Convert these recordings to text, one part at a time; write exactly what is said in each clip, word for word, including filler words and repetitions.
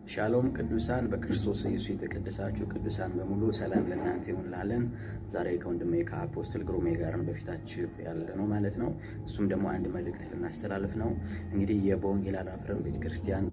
ሻሎም ቅዱሳን በክርስቶስ ኢየሱስ የተቀደሳችሁ ቅዱሳን በሙሉ ሰላም ለእናንተ ይሁንላለን። ዛሬ ከወንድሜ ከአፖስትል ግሩሜ ጋር በፊታችሁ ያለ ነው ማለት ነው። እሱም ደግሞ አንድ መልእክት ልናስተላልፍ ነው። እንግዲህ የወንጌል አላፍርም ቤተክርስቲያን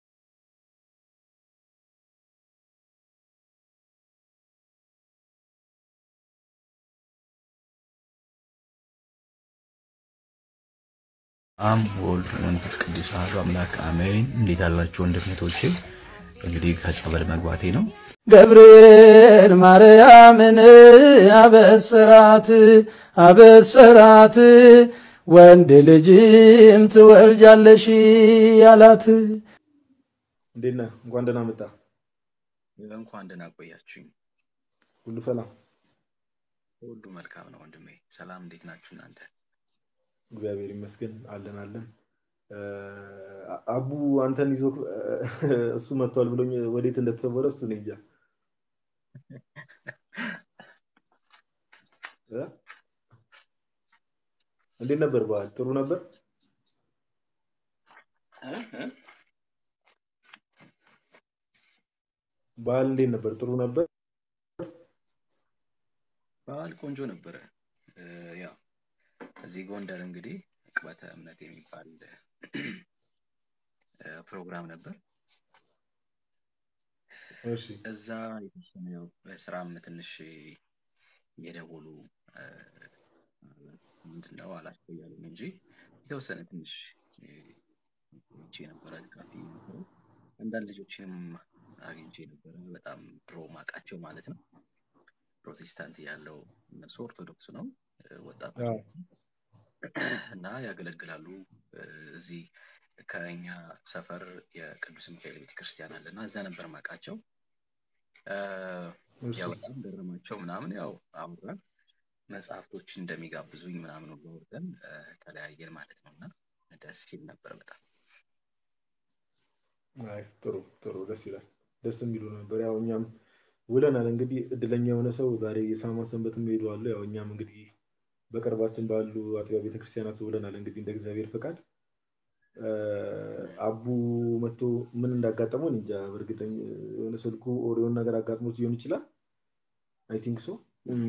አም ወልድ መንፈስ ቅዱስ አሐዱ አምላክ አሜን። እንዴት አላችሁ ወንድሞቼ? እንግዲህ ከጸበል መግባቴ ነው። ገብርኤል ማርያምን አበሰራት አበሰራት ወንድ ልጅም ትወልጃለሽ ያላት። እንዴና እንኳን ደህና መጣ። እንኳን ደህና ቆያችሁኝ። ሁሉ ሰላም ሁሉ መልካም ነው ወንድሜ። ሰላም እንዴት ናችሁ እናንተ? እግዚአብሔር ይመስገን አለን አለን። አቡ አንተን ይዞ እሱ መጥቷል ብሎኝ ወዴት እንደተሰወረ እሱ ነው እንጃ። እንዴት ነበር በዓል? ጥሩ ነበር? በዓል እንዴት ነበር? ጥሩ ነበር? በዓል ቆንጆ ነበር። ያው እዚህ ጎንደር እንግዲህ ቅበተ እምነት የሚባል ፕሮግራም ነበር። እሺ እዛ የተሰማው በስራም ትንሽ የደወሉ ምንድነው አላስቆያሉም እንጂ የተወሰነ ትንሽ እቺ ነበር አጥቃፊ ነበር። አንዳንድ ልጆችንም አግኝቼ ነበር በጣም ፕሮ ማቃቸው ማለት ነው። ፕሮቴስታንት ያለው እነሱ ኦርቶዶክስ ነው ወጣት እና ያገለግላሉ። እዚህ ከኛ ሰፈር የቅዱስ ሚካኤል ቤተክርስቲያን አለና እዛ ነበር ማቃቸው። ያው በጣም ገረማቸው ምናምን ያው አምራን መጽሐፍቶች እንደሚጋብዙኝ ምናምን ነው ወርደን ተለያየን ማለት ነውና ደስ ይል ነበር በጣም። አይ ጥሩ ጥሩ ደስ ይላል። ደስ የሚሉ ነበር። ያው እኛም ውለናል እንግዲህ እድለኛ የሆነ ሰው ዛሬ የሳማ ሰንበትም ሄዷል። ያው እኛም እንግዲህ በቅርባችን ባሉ አጥቢያ ቤተክርስቲያናት ውለናል እንግዲህ እንደ እግዚአብሔር ፈቃድ። አቡ መጥቶ ምን እንዳጋጠመው እንጃ በእርግጠኝ የሆነ ስልኩ ኦሪዮን ነገር አጋጥሞት ሊሆን ይችላል። አይ ቲንክ ሶ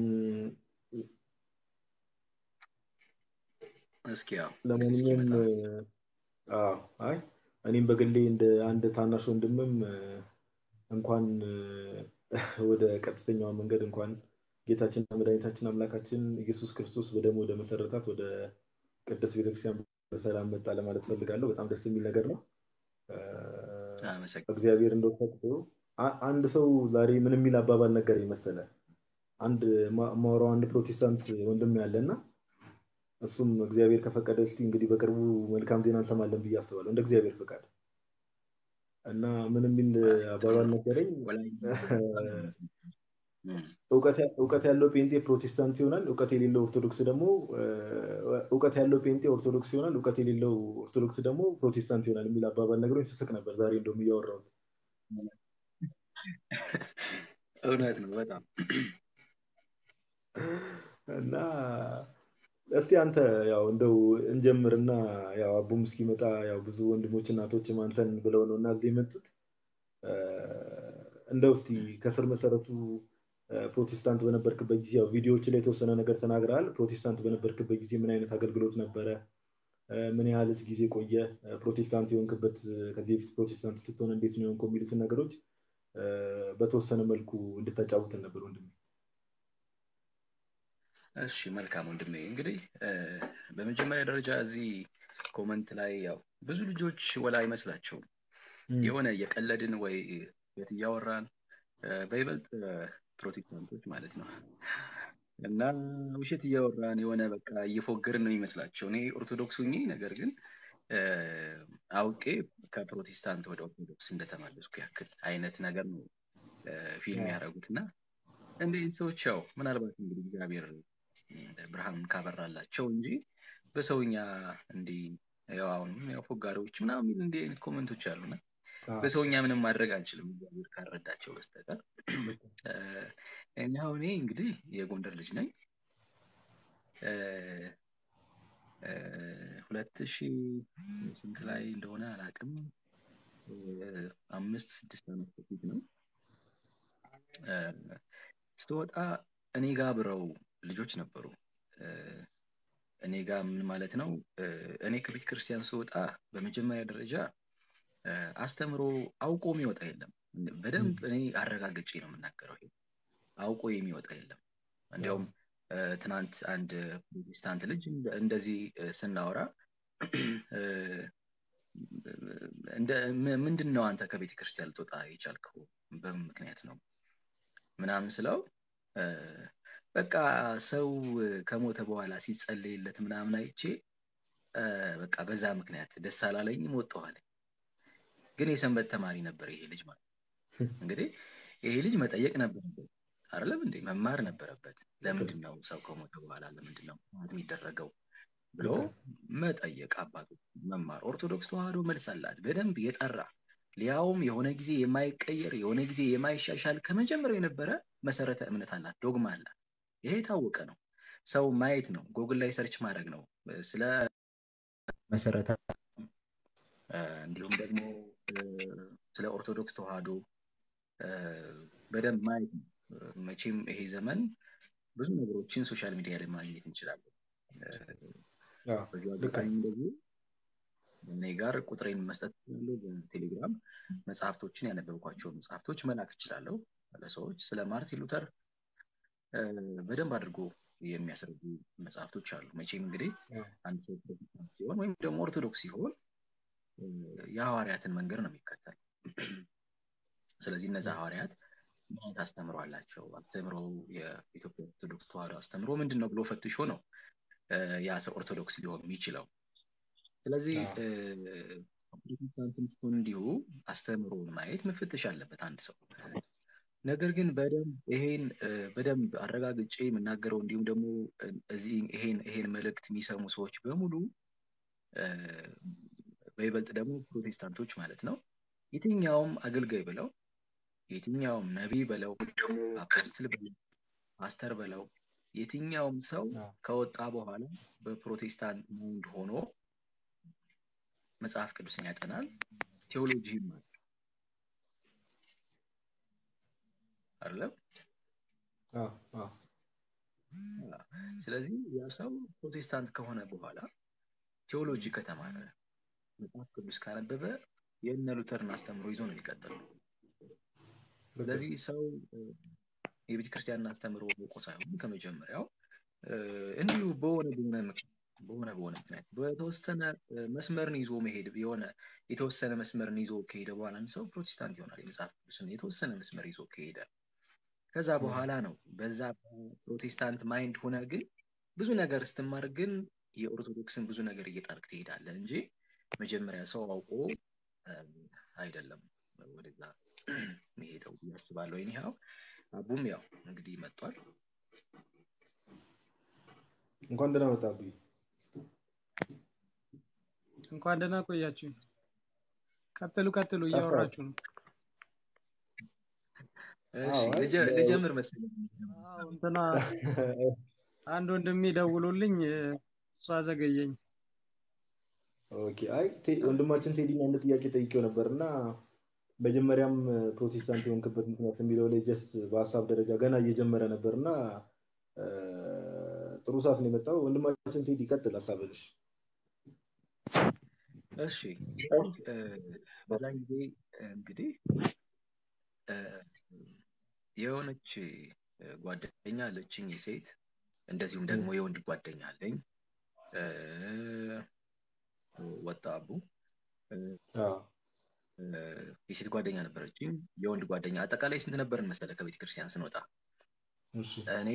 እስኪ ያው ለማንኛውም አዎ አይ እኔም በግሌ እንደ አንድ ታናሽ ወንድምም እንኳን ወደ ቀጥተኛው መንገድ እንኳን ጌታችንና መድኃኒታችን አምላካችን ኢየሱስ ክርስቶስ በደሙ ወደ መሰረታት ወደ ቅድስት ቤተክርስቲያን በሰላም መጣ ለማለት ፈልጋለሁ። በጣም ደስ የሚል ነገር ነው። እግዚአብሔር እንደወፈቀው አንድ ሰው ዛሬ ምን የሚል አባባል ነገር ይመስላል። አንድ ማወራው አንድ ፕሮቴስታንት ወንድም ያለና እሱም እግዚአብሔር ከፈቀደ እስቲ እንግዲህ በቅርቡ መልካም ዜና እንሰማለን ብዬ አስባለሁ እንደ እግዚአብሔር ፈቃድ። እና ምን የሚል አባባል ነገረኝ። እውቀት እውቀት ያለው ጴንጤ ፕሮቴስታንት ይሆናል፣ እውቀት የሌለው ኦርቶዶክስ ደግሞ እውቀት ያለው ጴንጤ ኦርቶዶክስ ይሆናል፣ እውቀት የሌለው ኦርቶዶክስ ደግሞ ፕሮቴስታንት ይሆናል የሚል አባባል ነገሮኝ ስስቅ ነበር ዛሬ እንደውም እያወራሁት። እውነት ነው በጣም። እና እስቲ አንተ ያው እንደው እንጀምርና ያው አቡም እስኪመጣ ያው ብዙ ወንድሞች እናቶችም አንተን ብለው ነውና እዚህ የመጡት። እንደው እስቲ ከስር መሰረቱ ፕሮቴስታንት በነበርክበት ጊዜ ያው ቪዲዮዎች ላይ የተወሰነ ነገር ተናግረሃል። ፕሮቴስታንት በነበርክበት ጊዜ ምን አይነት አገልግሎት ነበረ? ምን ያህልስ ጊዜ ቆየ? ፕሮቴስታንት የሆንክበት ከዚህ በፊት ፕሮቴስታንት ስትሆን እንዴት ነው የሆንከው የሚሉትን ነገሮች በተወሰነ መልኩ እንድታጫውተን ነበር ወንድሜ። እሺ መልካም ወንድሜ። እንግዲህ በመጀመሪያ ደረጃ እዚህ ኮሜንት ላይ ያው ብዙ ልጆች ወላ አይመስላቸውም የሆነ የቀለድን ወይ የትያወራን በይበልጥ ፕሮቴስታንቶች ማለት ነው እና ውሸት እያወራን የሆነ በቃ እየፎገርን ነው ይመስላቸው። እኔ ኦርቶዶክስ ሆኜ ነገር ግን አውቄ ከፕሮቴስታንት ወደ ኦርቶዶክስ እንደተመለስኩ ያክል አይነት ነገር ነው ፊልም ያደረጉትና እንዴት ሰዎች ያው ምናልባት እንግዲህ እግዚአብሔር ብርሃን ካበራላቸው እንጂ በሰውኛ እንዲ ያው አሁን ያው ፎጋሪዎች ምናምን እንደ አይነት ኮሜንቶች አሉና በሰውኛ ምንም ማድረግ አንችልም እግዚአብሔር ካረዳቸው በስተቀር። እኛ ሆኔ እንግዲህ የጎንደር ልጅ ነኝ። ሁለት ሺህ ስንት ላይ እንደሆነ አላውቅም አምስት ስድስት ዓመት በፊት ነው። ስትወጣ እኔ ጋር አብረው ልጆች ነበሩ። እኔ ጋር ምን ማለት ነው? እኔ ከቤተ ክርስቲያን ስወጣ በመጀመሪያ ደረጃ አስተምሮ አውቆ የሚወጣ የለም። በደንብ እኔ አረጋግጬ ነው የምናገረው። ይሄ አውቆ የሚወጣ የለም። እንዲያውም ትናንት አንድ ፕሮቴስታንት ልጅ እንደዚህ ስናወራ እንደ ምንድነው አንተ ከቤተ ክርስቲያን ልትወጣ የቻልከው በምን ምክንያት ነው ምናምን ስለው በቃ ሰው ከሞተ በኋላ ሲጸልይለት ምናምን አይቼ በቃ በዛ ምክንያት ደስ አላለኝም ወጣሁ። ግን የሰንበት ተማሪ ነበር ይሄ ልጅ ማለት እንግዲህ ይሄ ልጅ መጠየቅ ነበረበት አይደለም እንዴ? መማር ነበረበት። ለምንድን ነው ሰው ከሞተ በኋላ ለምንድን ነው የሚደረገው ብሎ መጠየቅ፣ አባቱ መማር። ኦርቶዶክስ ተዋህዶ መልስ አላት በደንብ የጠራ ሊያውም የሆነ ጊዜ የማይቀየር የሆነ ጊዜ የማይሻሻል ከመጀመሪያው የነበረ መሰረተ እምነት አላት፣ ዶግማ አላት። ይሄ የታወቀ ነው። ሰው ማየት ነው፣ ጎግል ላይ ሰርች ማድረግ ነው ስለ መሰረተ እንዲሁም ደግሞ ስለ ኦርቶዶክስ ተዋህዶ በደንብ ማየት ነው። መቼም ይሄ ዘመን ብዙ ነገሮችን ሶሻል ሚዲያ ላይ ማግኘት እንችላለን። አዎ በቃኝ እንደዚህ እኔ ጋር ቁጥሬን መስጠት ያለው በቴሌግራም መጽሐፍቶችን ያነበብኳቸው መጽሐፍቶች መላክ እችላለሁ ለሰዎች። ስለ ማርቲን ሉተር በደንብ አድርጎ የሚያስረዱ መጽሐፍቶች አሉ። መቼም እንግዲህ አንድ ሰው ፕሮቴስታንት ሲሆን ወይም ደግሞ ኦርቶዶክስ ሲሆን የሐዋርያትን መንገድ ነው የሚከተለው። ስለዚህ እነዛ ሐዋርያት ምን አስተምሮ አላቸው? አስተምሮ የኢትዮጵያ ኦርቶዶክስ ተዋህዶ አስተምሮ ምንድነው ብሎ ፈትሾ ነው ያ ሰው ኦርቶዶክስ ሊሆን የሚችለው። ስለዚህ ፕሮቴስታንትም ሲሆን እንዲሁ አስተምሮን ማየት መፈተሽ አለበት አንድ ሰው። ነገር ግን በደንብ ይሄን በደንብ አረጋግጬ የምናገረው እንዲሁም ደግሞ እዚህ ይሄን ይሄን መልእክት የሚሰሙ ሰዎች በሙሉ በይበልጥ ደግሞ ፕሮቴስታንቶች ማለት ነው የትኛውም አገልጋይ ብለው የትኛውም ነቢይ በለው አፖስትል በለው ፓስተር በለው የትኛውም ሰው ከወጣ በኋላ በፕሮቴስታንት ማይንድ ሆኖ መጽሐፍ ቅዱስን ያጠናል፣ ቴዎሎጂ ይማራል አይደለም? አዎ አዎ። ስለዚህ ያ ሰው ፕሮቴስታንት ከሆነ በኋላ ቴዎሎጂ ከተማረ መጽሐፍ ቅዱስ ካነበበ የእነ ሉተርን አስተምሮ ይዞ ነው የሚቀጥለው። ስለዚህ ሰው የቤተ ክርስቲያንን አስተምሮ አውቆ ሳይሆን ከመጀመሪያው እንዲሁ በሆነ በሆነ በሆነ በሆነ ምክንያት በተወሰነ መስመርን ይዞ መሄድ የሆነ የተወሰነ መስመርን ይዞ ከሄደ በኋላ አንድ ሰው ፕሮቴስታንት ይሆናል። የመጽሐፍ ቅዱስን የተወሰነ መስመር ይዞ ከሄደ ከዛ በኋላ ነው በዛ ፕሮቴስታንት ማይንድ ሆነ ግን ብዙ ነገር ስትማር ግን የኦርቶዶክስን ብዙ ነገር እየጣርክ ትሄዳለህ እንጂ መጀመሪያ ሰው አውቆ አይደለም ወደዛ መሄደው ያስባለው። እኔው አቡም ያው እንግዲህ መጥቷል። እንኳን ደህና መጣብኝ። እንኳን ደህና ቆያችሁ። ቀጥሉ ቀጥሉ እያወራችሁ ነው። እሺ ልጀምር መሰለኝ። አዎ እንትና አንድ ወንድሜ ደውሎልኝ እሱ አዘገየኝ። ኦኬ አይ ወንድማችን ቴዲን አንድ ጥያቄ ጠይቄው ነበርና መጀመሪያም ፕሮቴስታንት የሆንክበት ምክንያት የሚለው ላይ ጀስት በሐሳብ ደረጃ ገና እየጀመረ ነበርና ጥሩ ሰዓት ነው የመጣው። ወንድማችን ቴዲ ቀጥል ሐሳብሽ። እሺ በዛን ጊዜ እንግዲህ የሆነች ጓደኛ አለችኝ የሴት፣ እንደዚሁም ደግሞ የወንድ ጓደኛ አለኝ ወጣቡ። አዎ የሴት ጓደኛ ነበረችኝ፣ የወንድ ጓደኛ። አጠቃላይ ስንት ነበርን መሰለ ከቤተ ክርስቲያን ስንወጣ? እሺ እኔ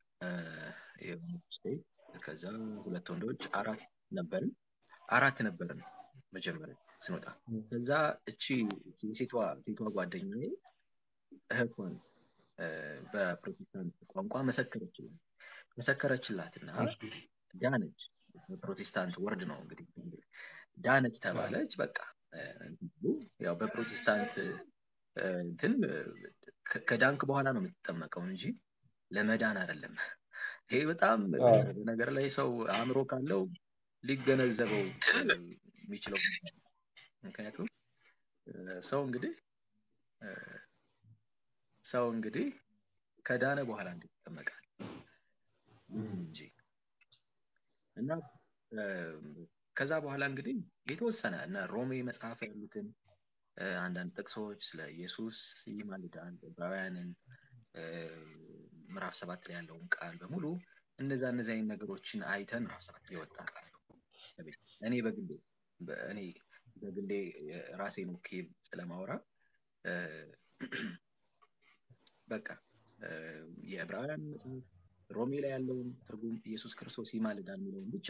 የሴት ከዛ ሁለት ወንዶች አራት ነበርን አራት ነበርን መጀመሪያ ስንወጣ። ከዛ እቺ ሴቷ ሴቷ ጓደኛዬ እህቷን በፕሮቴስታንት ቋንቋ መሰከረችላት መሰከረችላትና ዳነች። በፕሮቴስታንት ወርድ ነው እንግዲህ ዳነች ተባለች። በቃ ያው በፕሮቴስታንት እንትን ከዳንክ በኋላ ነው የምትጠመቀው እንጂ ለመዳን አይደለም። ይሄ በጣም ነገር ላይ ሰው አእምሮ ካለው ሊገነዘበው የሚችለው። ምክንያቱም ሰው እንግዲህ ሰው እንግዲህ ከዳነ በኋላ እንዴት ይጠመቃል እንጂ እና ከዛ በኋላ እንግዲህ የተወሰነ እና ሮሜ መጽሐፍ ያሉትን አንዳንድ ጥቅሶች ስለ ኢየሱስ ይማልዳል ዕብራውያንን ምዕራፍ ሰባት ላይ ያለውን ቃል በሙሉ እነዛ እነዛ አይነት ነገሮችን አይተን ምዕራፍ ሰባት ላይ ወጣ ቃል እኔ በግሌ እኔ በግሌ ራሴን ወክዬ ስለማወራ በቃ የዕብራውያን መጽሐፍ ሮሜ ላይ ያለውን ትርጉም ኢየሱስ ክርስቶስ ይማልዳል የሚለውን ብቻ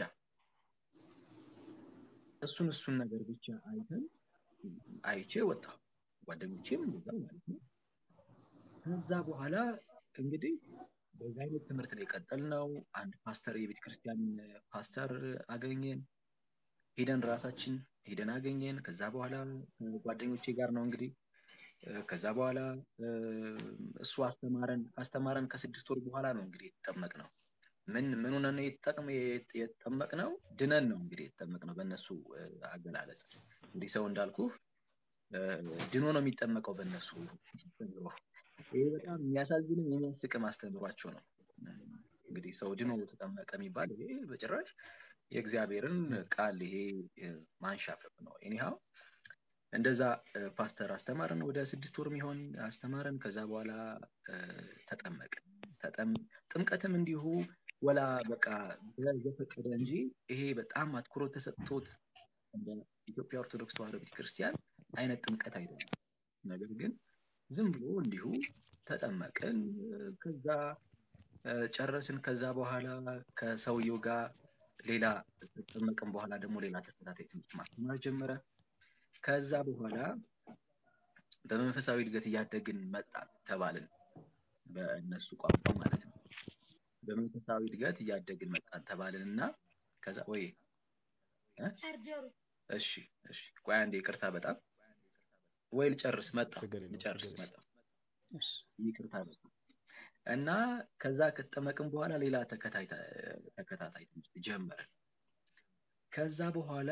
እሱን እሱን ነገር ብቻ አይተን አይቼ ወጣሁ ጓደኞቼም እንደዛው ማለት ነው። ከዛ በኋላ እንግዲህ በዛ አይነት ትምህርት ላይ ቀጠልነው። አንድ ፓስተር የቤተ ክርስቲያን ፓስተር አገኘን፣ ሄደን ራሳችን ሄደን አገኘን። ከዛ በኋላ ጓደኞቼ ጋር ነው እንግዲህ ከዛ በኋላ እሱ አስተማረን አስተማረን ከስድስት ወር በኋላ ነው እንግዲህ የተጠመቅነው። ምን ምን ሆነ ነው የተጠቅመ የተጠመቅነው ድነን ነው እንግዲህ የተጠመቅነው በእነሱ አገላለጽ። እንግዲህ ሰው እንዳልኩ ድኖ ነው የሚጠመቀው በእነሱ። ይሄ በጣም የሚያሳዝንም የሚያስቅም አስተምሯቸው ነው። እንግዲህ ሰው ድኖ ተጠመቀ የሚባል ይሄ በጭራሽ የእግዚአብሔርን ቃል ይሄ ማንሻፈፍ ነው። ኤኒሃው እንደዛ ፓስተር አስተማረን፣ ወደ ስድስት ወር የሚሆን አስተማረን። ከዛ በኋላ ተጠመቅን። ተጠም ጥምቀትም እንዲሁ ወላ በቃ በዘፈቀደ እንጂ ይሄ በጣም አትኩሮት ተሰጥቶት እንደ ኢትዮጵያ ኦርቶዶክስ ተዋሕዶ ቤተክርስቲያን አይነት ጥምቀት አይደለም። ነገር ግን ዝም ብሎ እንዲሁ ተጠመቅን። ከዛ ጨረስን። ከዛ በኋላ ከሰውየው ጋር ሌላ ተጠመቅን። በኋላ ደግሞ ሌላ ተከታታይ ትምህርት ማስተማር ጀመረ። ከዛ በኋላ በመንፈሳዊ እድገት እያደግን መጣን ተባልን፣ በእነሱ ቋንቋ ማለት ነው። በመንፈሳዊ እድገት እያደግን መጣን ተባልንና ከዛ ወይ ቻርጀሩ እሺ እሺ ቆይ አንዴ ይቅርታ፣ በጣም ወይ ልጨርስ መጣ ልጨርስ መጣ እሺ ይቅርታ በጣም እና ከዛ ከተጠመቅን በኋላ ሌላ ተከታታይ ተከታታይ ትምህርት ጀመርን። ከዛ በኋላ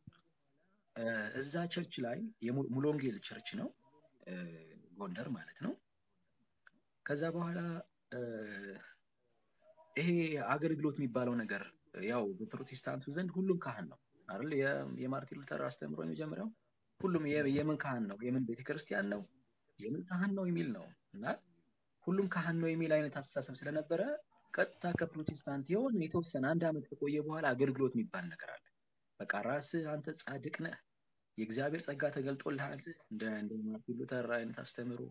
እዛ ቸርች ላይ የሙሉ ወንጌል ቸርች ነው ጎንደር ማለት ነው። ከዛ በኋላ ይሄ አገልግሎት የሚባለው ነገር ያው በፕሮቴስታንቱ ዘንድ ሁሉም ካህን ነው አይደል? የማርቲን ሉተር አስተምሮ የመጀመሪያው ሁሉም የምን ካህን ነው የምን ቤተክርስቲያን ነው የምን ካህን ነው የሚል ነው እና ሁሉም ካህን ነው የሚል አይነት አስተሳሰብ ስለነበረ ቀጥታ ከፕሮቴስታንት የሆነ የተወሰነ አንድ አመት ከቆየ በኋላ አገልግሎት የሚባል ነገር አለ። በቃ ራስህ አንተ ጻድቅ ነህ፣ የእግዚአብሔር ጸጋ ተገልጦልሃል እንደ እንደ ማርቲን ሉተር አይነት አስተምሮ፣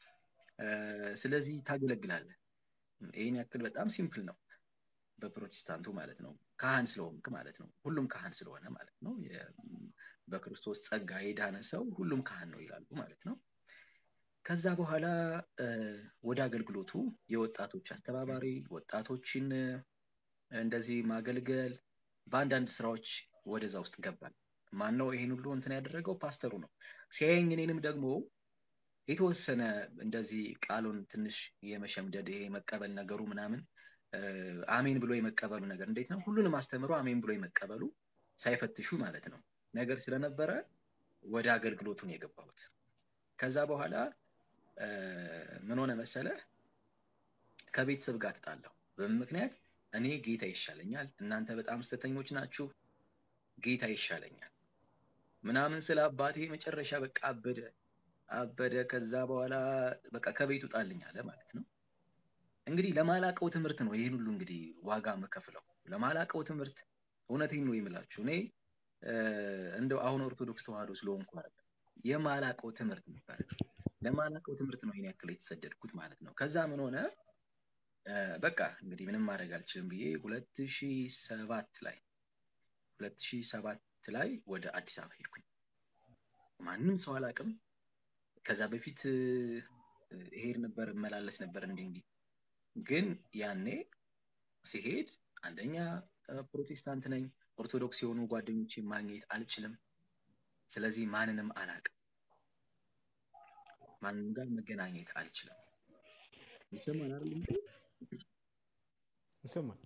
ስለዚህ ታገለግላለህ። ይሄን ያክል በጣም ሲምፕል ነው በፕሮቴስታንቱ ማለት ነው። ካህን ስለሆንክ ማለት ነው፣ ሁሉም ካህን ስለሆነ ማለት ነው። በክርስቶስ ጸጋ የዳነ ሰው ሁሉም ካህን ነው ይላሉ ማለት ነው። ከዛ በኋላ ወደ አገልግሎቱ የወጣቶች አስተባባሪ ወጣቶችን እንደዚህ ማገልገል በአንዳንድ ስራዎች ወደዛ ውስጥ ገባል። ማን ነው ይሄን ሁሉ እንትን ያደረገው? ፓስተሩ ነው። ሲያየኝ እኔንም ደግሞ የተወሰነ እንደዚህ ቃሉን ትንሽ የመሸምደድ ይሄ መቀበል ነገሩ ምናምን አሜን ብሎ የመቀበሉ ነገር እንዴት ነው ሁሉንም አስተምሮ አሜን ብሎ የመቀበሉ ሳይፈትሹ ማለት ነው ነገር ስለነበረ ወደ አገልግሎቱን የገባሁት። ከዛ በኋላ ምን ሆነ መሰለ ከቤተሰብ ጋር ተጣላሁ። በምን ምክንያት? እኔ ጌታ ይሻለኛል፣ እናንተ በጣም ስተተኞች ናችሁ፣ ጌታ ይሻለኛል ምናምን ስለ አባቴ መጨረሻ በቃ አበደ አበደ። ከዛ በኋላ በቃ ከቤቱ ጣልኝ አለ ማለት ነው። እንግዲህ ለማላቀው ትምህርት ነው ይሄን ሁሉ እንግዲህ ዋጋ መከፍለው ለማላቀው ትምህርት። እውነቴን ነው የምላችሁ እኔ እንደው አሁን ኦርቶዶክስ ተዋሕዶ ስለሆንኩ አይደል የማላቀው ትምህርት ነበር። ለማላቀው ትምህርት ነው ይሄን ያክል የተሰደድኩት ማለት ነው። ከዛ ምን ሆነ በቃ እንግዲህ ምንም ማድረግ አልችልም ብዬ ሁለት ሺህ ሰባት ላይ ሁለት ሺህ ሰባት ላይ ወደ አዲስ አበባ ሄድኩኝ። ማንንም ሰው አላቅም። ከዛ በፊት ሄድ ነበር መላለስ ነበር እንዲህ እንዲህ ግን ያኔ ሲሄድ አንደኛ ፕሮቴስታንት ነኝ፣ ኦርቶዶክስ የሆኑ ጓደኞቼ ማግኘት አልችልም። ስለዚህ ማንንም አላቅም፣ ማንንም ጋር መገናኘት አልችልም። ይሰማል አይደል? ይሰማል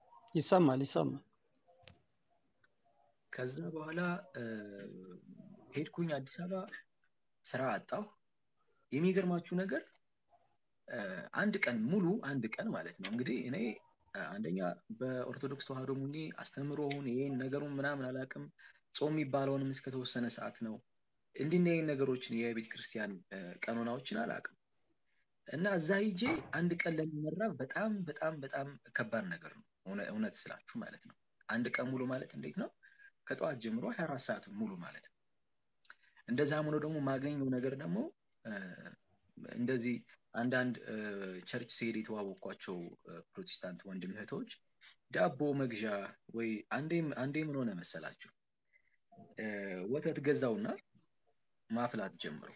ይሰማል ይሰማል። ከዛ በኋላ ሄድኩኝ አዲስ አበባ ስራ አጣሁ። የሚገርማችሁ ነገር አንድ ቀን ሙሉ አንድ ቀን ማለት ነው እንግዲህ እኔ አንደኛ በኦርቶዶክስ ተዋህዶ ሙኒ አስተምሮውን ይሄን ነገሩን ምናምን አላውቅም። ጾም የሚባለውንም እስከተወሰነ ሰዓት ነው። እንዲህ ነው ነገሮችን የቤተ ክርስቲያን ቀኖናዎችን አላውቅም። እና እዛ ሂጄ አንድ ቀን ለሚመራብ በጣም በጣም በጣም ከባድ ነገር ነው እውነት ስላችሁ ማለት ነው። አንድ ቀን ሙሉ ማለት እንዴት ነው? ከጠዋት ጀምሮ ሀያ አራት ሰዓት ሙሉ ማለት ነው። እንደዛም ሆኖ ደግሞ ማገኘው ነገር ደግሞ እንደዚህ አንዳንድ ቸርች ሲሄድ የተዋወቅኳቸው ፕሮቴስታንት ወንድም እህቶች ዳቦ መግዣ ወይ አንዴ አንዴ ምን ሆነ መሰላችሁ ወተት ገዛውና ማፍላት ጀመሩ።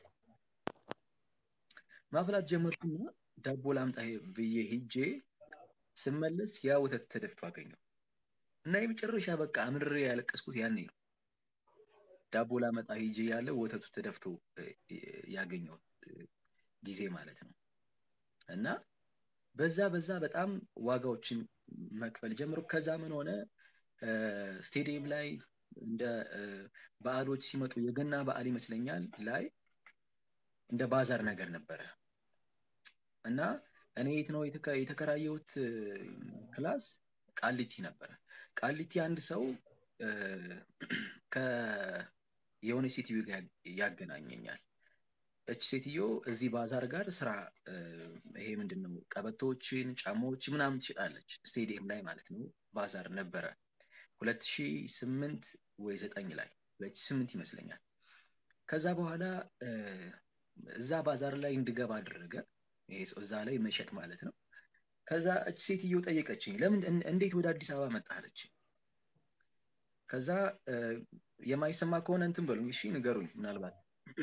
ማፍላት ጀመርኩና ዳቦ ላምጣ ብዬ ሂጄ ስመለስ ያ ወተት ተደፍቶ አገኘው እና የመጨረሻ በቃ አምርሬ ያለቀስኩት ያኔ ነው። ዳቦ ላመጣ ሂጄ ያለ ወተቱ ተደፍቶ ያገኘው ጊዜ ማለት ነው። እና በዛ በዛ በጣም ዋጋዎችን መክፈል ጀምሮ ከዛ ምን ሆነ ስቴዲየም ላይ እንደ በዓሎች ሲመጡ የገና በዓል ይመስለኛል ላይ እንደ ባዛር ነገር ነበረ እና እኔ የት ነው የተከራየሁት ክላስ ቃሊቲ ነበረ። ቃሊቲ አንድ ሰው ከ የሆነ ሴትዮ ጋር ያገናኘኛል። እቺ ሴትዮ እዚህ ባዛር ጋር ስራ ይሄ ምንድነው ቀበቶችን ጫማዎች ምናምን ትሸጣለች ስቴዲየም ላይ ማለት ነው። ባዛር ነበረ ሁለት ሺህ ስምንት ወይ ዘጠኝ ላይ ሁለት ሺህ ስምንት ይመስለኛል። ከዛ በኋላ እዛ ባዛር ላይ እንድገባ አደረገ። ይሄ እዛ ላይ መሸጥ ማለት ነው። ከዛ እቺ ሴትዮ ጠየቀችኝ ለምን እንዴት ወደ አዲስ አበባ መጣህ አለች። ከዛ የማይሰማ ከሆነ እንትን በሉኝ እሺ ንገሩኝ ምናልባት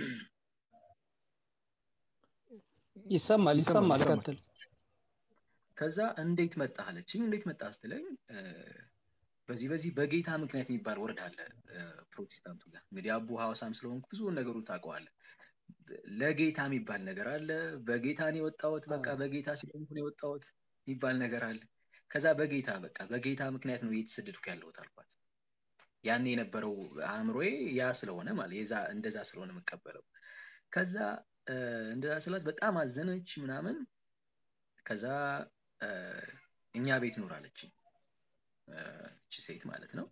ይሰማል ይሰማል ቀጥል። ከዛ እንዴት መጣህ አለችኝ። እንዴት መጣህ ስትለኝ በዚህ በዚህ በጌታ ምክንያት የሚባል ወርድ አለ ፕሮቴስታንቱ ጋር እንግዲህ አቡ ሐዋሳም ስለሆንኩ ብዙ ነገሩን ታውቀዋለህ። ለጌታ የሚባል ነገር አለ። በጌታ ነው የወጣሁት በቃ በጌታ ሲሆንኩ ነው የወጣሁት የሚባል ነገር አለ። ከዛ በጌታ በቃ በጌታ ምክንያት ነው እየተሰደድኩ ያለሁት አልኳት። ያኔ የነበረው አእምሮዬ ያ ስለሆነ ማለት የዛ እንደዛ ስለሆነ መቀበለው። ከዛ እንደዛ ስላት በጣም አዘነች ምናምን። ከዛ እኛ ቤት ኑር አለችኝ እቺ ሴት ማለት ነው።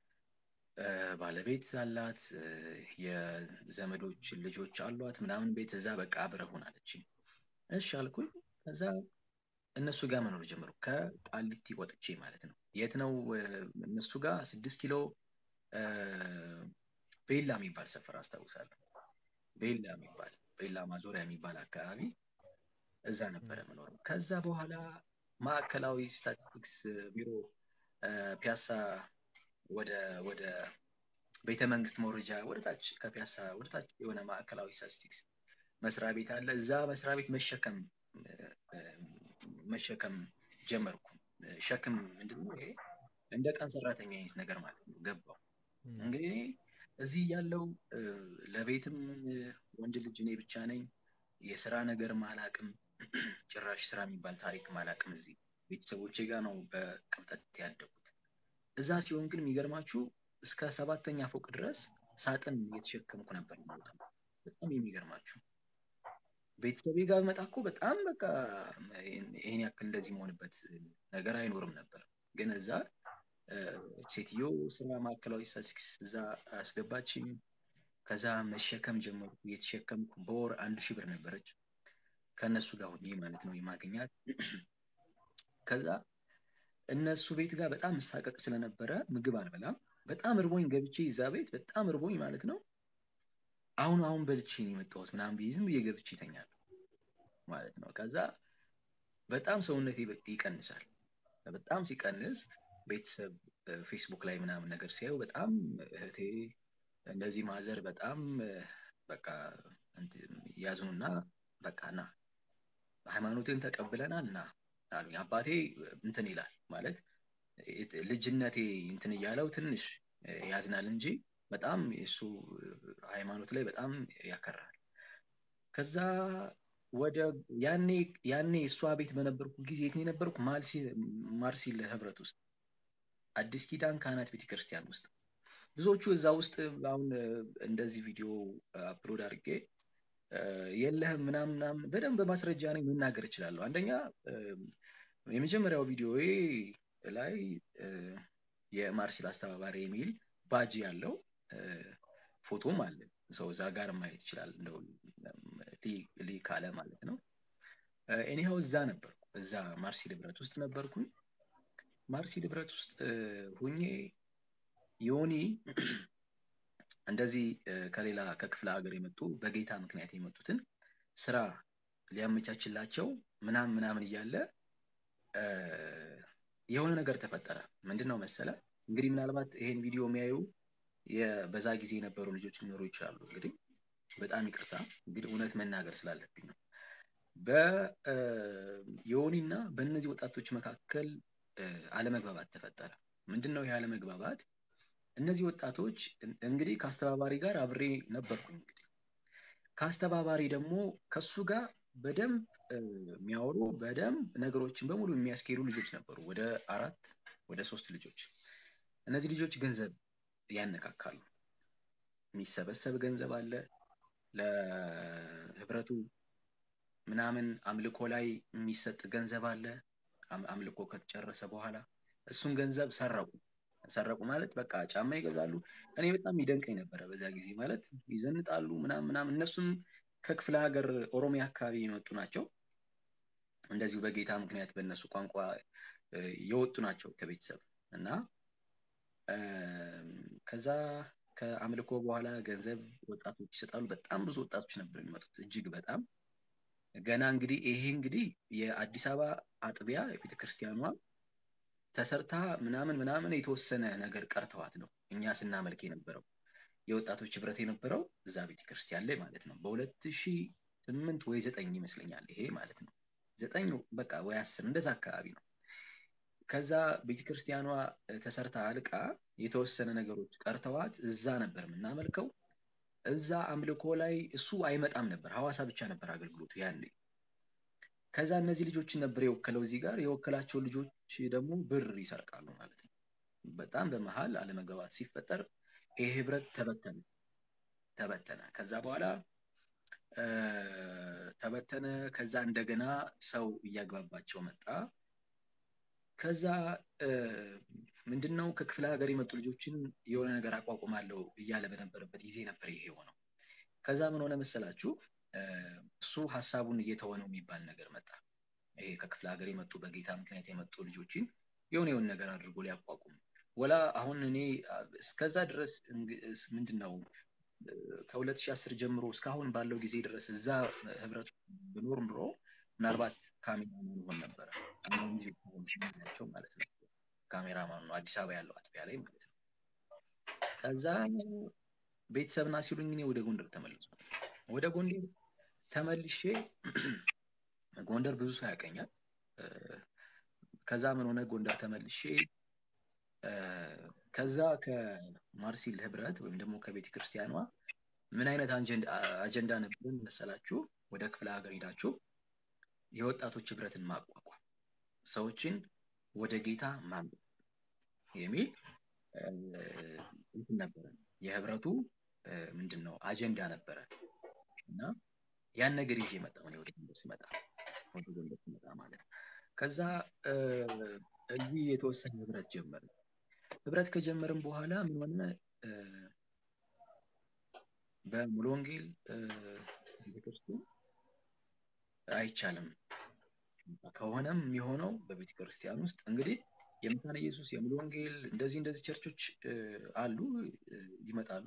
ባለቤት አላት የዘመዶች ልጆች አሏት ምናምን ቤት እዛ በቃ አብረህ ሁን አለችኝ። እሺ አልኩኝ። ከዛ እነሱ ጋር መኖር ጀመሩ ከቃሊቲ ወጥቼ ማለት ነው። የት ነው እነሱ ጋር ስድስት ኪሎ ቤላ የሚባል ሰፈር አስታውሳለሁ። ቤላ የሚባል ቤላ ማዞሪያ የሚባል አካባቢ እዛ ነበረ መኖር። ከዛ በኋላ ማዕከላዊ ስታቲስቲክስ ቢሮ ፒያሳ ወደ ወደ ቤተ መንግስት መውረጃ ወደ ታች ከፒያሳ ወደ ታች የሆነ ማዕከላዊ ስታቲስቲክስ መስሪያ ቤት አለ። እዛ መስሪያ ቤት መሸከም መሸከም ጀመርኩ። ሸክም ምንድነው ይሄ እንደ ቀን ሰራተኛ አይነት ነገር ማለት ነው። ገባው እንግዲህ እዚህ ያለው ለቤትም ወንድ ልጅ እኔ ብቻ ነኝ። የሥራ ነገር ማላቅም ጭራሽ ስራ የሚባል ታሪክ ማላቅም። እዚህ ቤተሰቦቼ ጋር ነው በቅብጠት ያደጉት። እዛ ሲሆን ግን የሚገርማችሁ እስከ ሰባተኛ ፎቅ ድረስ ሳጥን እየተሸከምኩ ነበር ማለት ነው። በጣም የሚገርማችሁ ቤተሰቤ ጋር መጣ እኮ በጣም በቃ ይሄን ያክል እንደዚህ መሆንበት ነገር አይኖርም ነበር። ግን እዛ ሴትዮ ስራ ማዕከላዊ ስታቲስቲክስ እዛ አስገባችኝ። ከዛ መሸከም ጀመርኩ። እየተሸከምኩ በወር አንድ ሺህ ብር ነበረች ከነሱ ጋር ሆኜ ማለት ነው የማገኛት። ከዛ እነሱ ቤት ጋር በጣም መሳቀቅ ስለነበረ ምግብ አልበላም። በጣም እርቦኝ ገብቼ እዛ ቤት በጣም እርቦኝ ማለት ነው። አሁን አሁን በልቼ ነው የመጣሁት ምናምን ብዬ ዝም ብዬ ገብቼ እተኛለሁ ማለት ነው። ከዛ በጣም ሰውነቴ ይቀንሳል። በጣም ሲቀንስ ቤተሰብ ፌስቡክ ላይ ምናምን ነገር ሲያዩ በጣም እህቴ እንደዚህ ማዘር በጣም በቃ ያዙና በቃና ሃይማኖትን ተቀብለናል እና አሉኝ። አባቴ እንትን ይላል ማለት ልጅነቴ እንትን እያለው ትንሽ ያዝናል እንጂ በጣም እሱ ሃይማኖት ላይ በጣም ያከራል። ከዛ ወደ ያኔ ያኔ እሷ ቤት በነበርኩ ጊዜ የት ነው የነበርኩ ማርሲል ማርሲል ህብረት ውስጥ አዲስ ኪዳን ካህናት ቤተክርስቲያን ውስጥ ብዙዎቹ እዛ ውስጥ አሁን እንደዚህ ቪዲዮ አፕሎድ አድርጌ የለህም ምናምን ምናምን በደንብ በማስረጃ ነው መናገር እችላለሁ። አንደኛ የመጀመሪያው ቪዲዮዬ ላይ የማርሲል አስተባባሪ የሚል ባጅ ያለው ፎቶም አለ። ሰው እዛ ጋር ማየት ይችላል። እንደው ሊ ካለ ማለት ነው። ኤኒሃው እዛ ነበርኩ። እዛ ማርሲል ህብረት ውስጥ ነበርኩኝ። ማርሲል ህብረት ውስጥ ሁኜ ዮኒ እንደዚህ ከሌላ ከክፍለ ሀገር የመጡ በጌታ ምክንያት የመጡትን ስራ ሊያመቻችላቸው ምናምን ምናምን እያለ የሆነ ነገር ተፈጠረ። ምንድነው መሰለ እንግዲህ ምናልባት ይሄን ቪዲዮ የሚያዩ በዛ ጊዜ የነበሩ ልጆች ሊኖሩ ይችላሉ። እንግዲህ በጣም ይቅርታ እንግዲህ እውነት መናገር ስላለብኝ ነው። በዮኒና በእነዚህ ወጣቶች መካከል አለመግባባት ተፈጠረ። ምንድነው ይሄ አለመግባባት? እነዚህ ወጣቶች እንግዲህ ከአስተባባሪ ጋር አብሬ ነበርኩኝ። እንግዲህ ከአስተባባሪ ደግሞ ከሱ ጋር በደንብ የሚያወሩ በደንብ ነገሮችን በሙሉ የሚያስኬዱ ልጆች ነበሩ። ወደ አራት ወደ ሶስት ልጆች። እነዚህ ልጆች ገንዘብ ያነካካሉ። የሚሰበሰብ ገንዘብ አለ ለህብረቱ ምናምን አምልኮ ላይ የሚሰጥ ገንዘብ አለ። አምልኮ ከተጨረሰ በኋላ እሱን ገንዘብ ሰረቁ። ሰረቁ ማለት በቃ ጫማ ይገዛሉ። እኔ በጣም ይደንቀኝ ነበረ በዛ ጊዜ ማለት ይዘንጣሉ ምናምን ምናምን። እነሱም ከክፍለ ሀገር ኦሮሚያ አካባቢ የመጡ ናቸው። እንደዚሁ በጌታ ምክንያት በእነሱ ቋንቋ የወጡ ናቸው ከቤተሰብ እና ከዛ ከአምልኮ በኋላ ገንዘብ ወጣቶች ይሰጣሉ። በጣም ብዙ ወጣቶች ነበር የሚመጡት እጅግ በጣም ገና እንግዲህ ይሄ እንግዲህ የአዲስ አበባ አጥቢያ ቤተክርስቲያኗ ተሰርታ ምናምን ምናምን የተወሰነ ነገር ቀርተዋት ነው እኛ ስናመልክ የነበረው የወጣቶች ህብረት የነበረው እዛ ቤተክርስቲያን ላይ ማለት ነው። በሁለት ሺህ ስምንት ወይ ዘጠኝ ይመስለኛል ይሄ ማለት ነው። ዘጠኝ በቃ ወይ አስር እንደዛ አካባቢ ነው። ከዛ ቤተክርስቲያኗ ተሰርታ አልቃ የተወሰነ ነገሮች ቀርተዋት እዛ ነበር የምናመልከው። እዛ አምልኮ ላይ እሱ አይመጣም ነበር። ሐዋሳ ብቻ ነበር አገልግሎቱ ያኔ። ከዛ እነዚህ ልጆችን ነበር የወከለው እዚህ ጋር የወከላቸው ልጆች ደግሞ ብር ይሰርቃሉ ማለት ነው። በጣም በመሃል አለመግባባት ሲፈጠር ይሄ ህብረት ተበተነ ተበተነ። ከዛ በኋላ ተበተነ። ከዛ እንደገና ሰው እያግባባቸው መጣ። ከዛ ምንድነው ከክፍለ ሀገር የመጡ ልጆችን የሆነ ነገር አቋቁማለሁ እያለ በነበረበት ጊዜ ነበር ይሄ ሆነው። ከዛ ምን ሆነ መሰላችሁ? እሱ ሐሳቡን እየተወነው የሚባል ነገር መጣ። ይሄ ከክፍለ ሀገር የመጡ በጌታ ምክንያት የመጡ ልጆችን የሆነ የሆነ ነገር አድርጎ ሊያቋቁም ወላ አሁን እኔ እስከዛ ድረስ ምንድነው ከሁለት ሺህ አስር ጀምሮ እስካሁን ባለው ጊዜ ድረስ እዛ ህብረት በኖር ኖሮ ምናልባት ካሜራማን ሆን ነበር። አንዱ ልጅ ማለት ነው ካሜራማን ነው አዲስ አበባ ያለው አጥቢያ ላይ ማለት ነው። ከዛ ቤተሰብና ሲሉኝ እኔ ወደ ጎንደር ተመለስኩ። ወደ ጎንደር ተመልሼ ጎንደር ብዙ ሰው ያቀኛል። ከዛ ምን ሆነ ጎንደር ተመልሼ ከዛ ከማርሲል ህብረት ወይም ደግሞ ከቤተክርስቲያኗ ምን አይነት አጀንዳ ነበር መሰላችሁ? ወደ ክፍለ ሀገር ሄዳችሁ የወጣቶች ህብረትን ማቋቋም፣ ሰዎችን ወደ ጌታ ማምጣት የሚል እንትን ነበር። የህብረቱ ምንድነው አጀንዳ ነበረ እና ያን ነገር ይዤ መጣሁ ነው ወደ ጎንደር ሲመጣ ወደ ጎንደር ሲመጣ ማለት ነው። ከዛ እዚህ የተወሰነ ህብረት ጀመረ። ህብረት ከጀመረም በኋላ ምን ሆነ? በሙሉ ወንጌል ቤተክርስቲያን አይቻልም ከሆነም የሚሆነው በቤተክርስቲያን ውስጥ እንግዲህ የምታነ ኢየሱስ የሙሉ ወንጌል እንደዚህ እንደዚህ ቸርቾች አሉ ይመጣሉ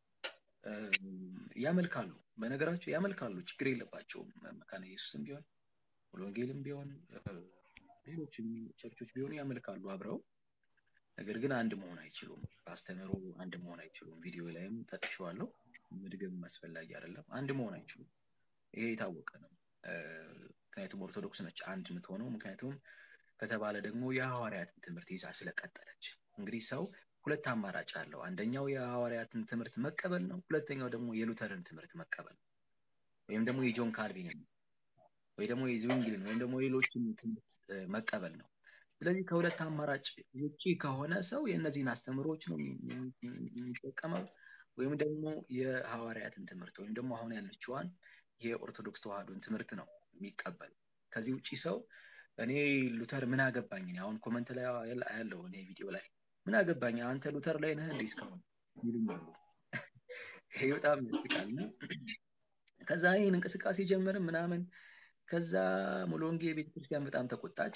ያመልካሉ። በነገራቸው ያመልካሉ ችግር የለባቸውም። መካነ ኢየሱስም ቢሆን ሙሉ ወንጌልም ቢሆን ሌሎችም ቸርቾች ቢሆኑ ያመልካሉ አብረው። ነገር ግን አንድ መሆን አይችሉም። አስተምሮ አንድ መሆን አይችሉም። ቪዲዮ ላይም ተጥቼዋለሁ። መድገም አስፈላጊ አይደለም። አንድ መሆን አይችሉም። ይሄ የታወቀ ነው። ምክንያቱም ኦርቶዶክስ ነች አንድ የምትሆነው ምክንያቱም ከተባለ ደግሞ የሐዋርያትን ትምህርት ይዛ ስለቀጠለች። እንግዲህ ሰው ሁለት አማራጭ አለው። አንደኛው የሐዋርያትን ትምህርት መቀበል ነው። ሁለተኛው ደግሞ የሉተርን ትምህርት መቀበል ወይም ደግሞ የጆን ካልቪንን ወይ ደግሞ የዝዊንግልን ወይም ደግሞ ሌሎችን ትምህርት መቀበል ነው። ስለዚህ ከሁለት አማራጭ ውጪ ከሆነ ሰው የእነዚህን አስተምሮች ነው የሚጠቀመው ወይም ደግሞ የሐዋርያትን ትምህርት ወይም ደግሞ አሁን ያለችዋን የኦርቶዶክስ ተዋህዶን ትምህርት ነው የሚቀበል። ከዚህ ውጪ ሰው እኔ ሉተር ምን አገባኝ ነው አሁን ኮሜንት ላይ ያለው እኔ ቪዲዮ ላይ ምን አገባኝ አንተ ሉተር ላይ ነህ እንዴ እስካሁን ይሉኛል። ይሄ በጣም ያስቃል። ከዛ ይሄን እንቅስቃሴ ጀመርን ምናምን ከዛ ሙሉ ወንጌል ቤተክርስቲያን በጣም ተቆጣች።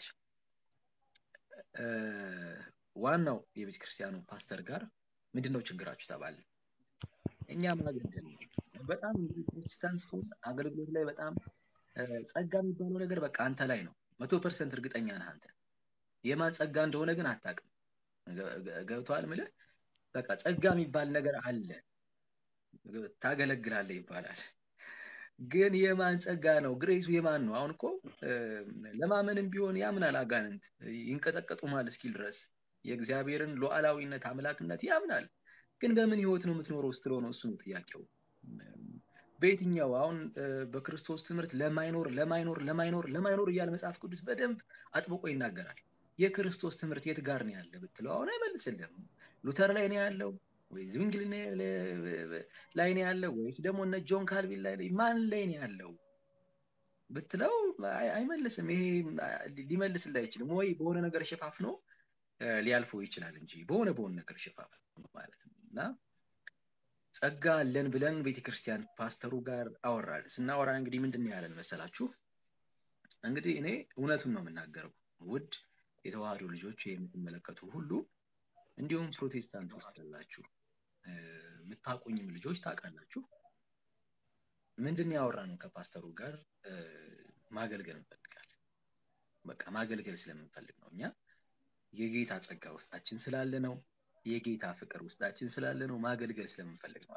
ዋናው የቤተክርስቲያኑ ፓስተር ጋር ምንድነው ችግራችሁ ተባለ። እኛ ማገልገል በጣም እንግዲህ ፕሮቴስታንት አገልግሎት ላይ በጣም ጸጋ የሚባለው ነገር በቃ አንተ ላይ ነው መቶ ፐርሰንት እርግጠኛ ነህ አንተ የማን ጸጋ እንደሆነ ግን አታውቅም። ገብቷል ማለት በቃ ጸጋ የሚባል ነገር አለ ታገለግላለህ ይባላል። ግን የማን ጸጋ ነው? ግሬሱ የማን ነው? አሁን እኮ ለማመንም ቢሆን ያምናል አጋንንት ይንቀጠቀጡማል እስኪል ድረስ የእግዚአብሔርን ሉዓላዊነት አምላክነት ያምናል። ግን በምን ህይወት ነው የምትኖረው ስትለው ነው እሱ ነው ጥያቄው። በየትኛው አሁን በክርስቶስ ትምህርት ለማይኖር ለማይኖር ለማይኖር ለማይኖር እያለ መጽሐፍ ቅዱስ በደንብ አጥብቆ ይናገራል። የክርስቶስ ትምህርት የት ጋር ነው ያለ ብትለው አሁን አይመልስልህም። ሉተር ላይ ነው ያለው ወይ ዝንግል ላይ ነው ያለው ወይስ ደግሞ እነ ጆን ካልቪን ላይ ማን ላይ ነው ያለው ብትለው አይመልስም። ይሄ ሊመልስልህ አይችልም። ወይ በሆነ ነገር ሸፋፍኖ ሊያልፈው ይችላል እንጂ በሆነ በሆነ ነገር ሸፋፍኖ ማለት ነው። እና ጸጋ አለን ብለን ቤተክርስቲያን ፓስተሩ ጋር አወራን። ስናወራ እንግዲህ ምንድነው ያለን መሰላችሁ? እንግዲህ እኔ እውነቱን ነው የምናገረው። ውድ የተዋህዶ ልጆች የምትመለከቱ ሁሉ እንዲሁም ፕሮቴስታንት ውስጥ ያላችሁ የምታቆኝም ልጆች ታውቃላችሁ። ምንድነው ያወራነው ከፓስተሩ ጋር ማገልገል እንፈልጋለን። በቃ ማገልገል ስለምንፈልግ ነው። እኛ የጌታ ጸጋ ውስጣችን ስላለ ነው። የጌታ ፍቅር ውስጣችን ስላለ ነው። ማገልገል ስለምንፈልግ ነው።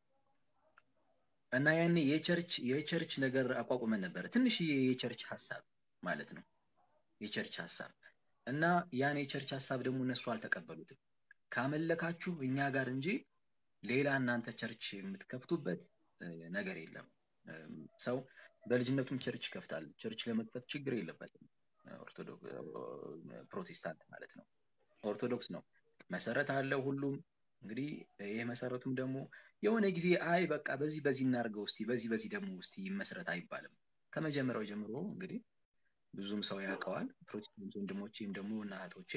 እና ያኔ የቸርች የቸርች ነገር አቋቁመን ነበር። ትንሽ የቸርች ሐሳብ ማለት ነው። የቸርች ሐሳብ እና ያን የቸርች ሐሳብ ደግሞ እነሱ አልተቀበሉትም። ካመለካችሁ እኛ ጋር እንጂ ሌላ እናንተ ቸርች የምትከፍቱበት ነገር የለም። ሰው በልጅነቱም ቸርች ይከፍታል። ቸርች ለመክፈት ችግር የለበትም። ኦርቶዶክስ ፕሮቴስታንት ማለት ነው። ኦርቶዶክስ ነው መሰረት አለው ሁሉም። እንግዲህ ይሄ መሰረቱም ደግሞ የሆነ ጊዜ አይ በቃ በዚህ በዚህ እናርገው እስቲ በዚህ በዚህ ደግሞ እስቲ ይመስረት አይባልም። ከመጀመሪያው ጀምሮ እንግዲህ ብዙም ሰው ያውቀዋል። ፕሮቴስታንት ወንድሞቼም ደግሞ እናቶቼ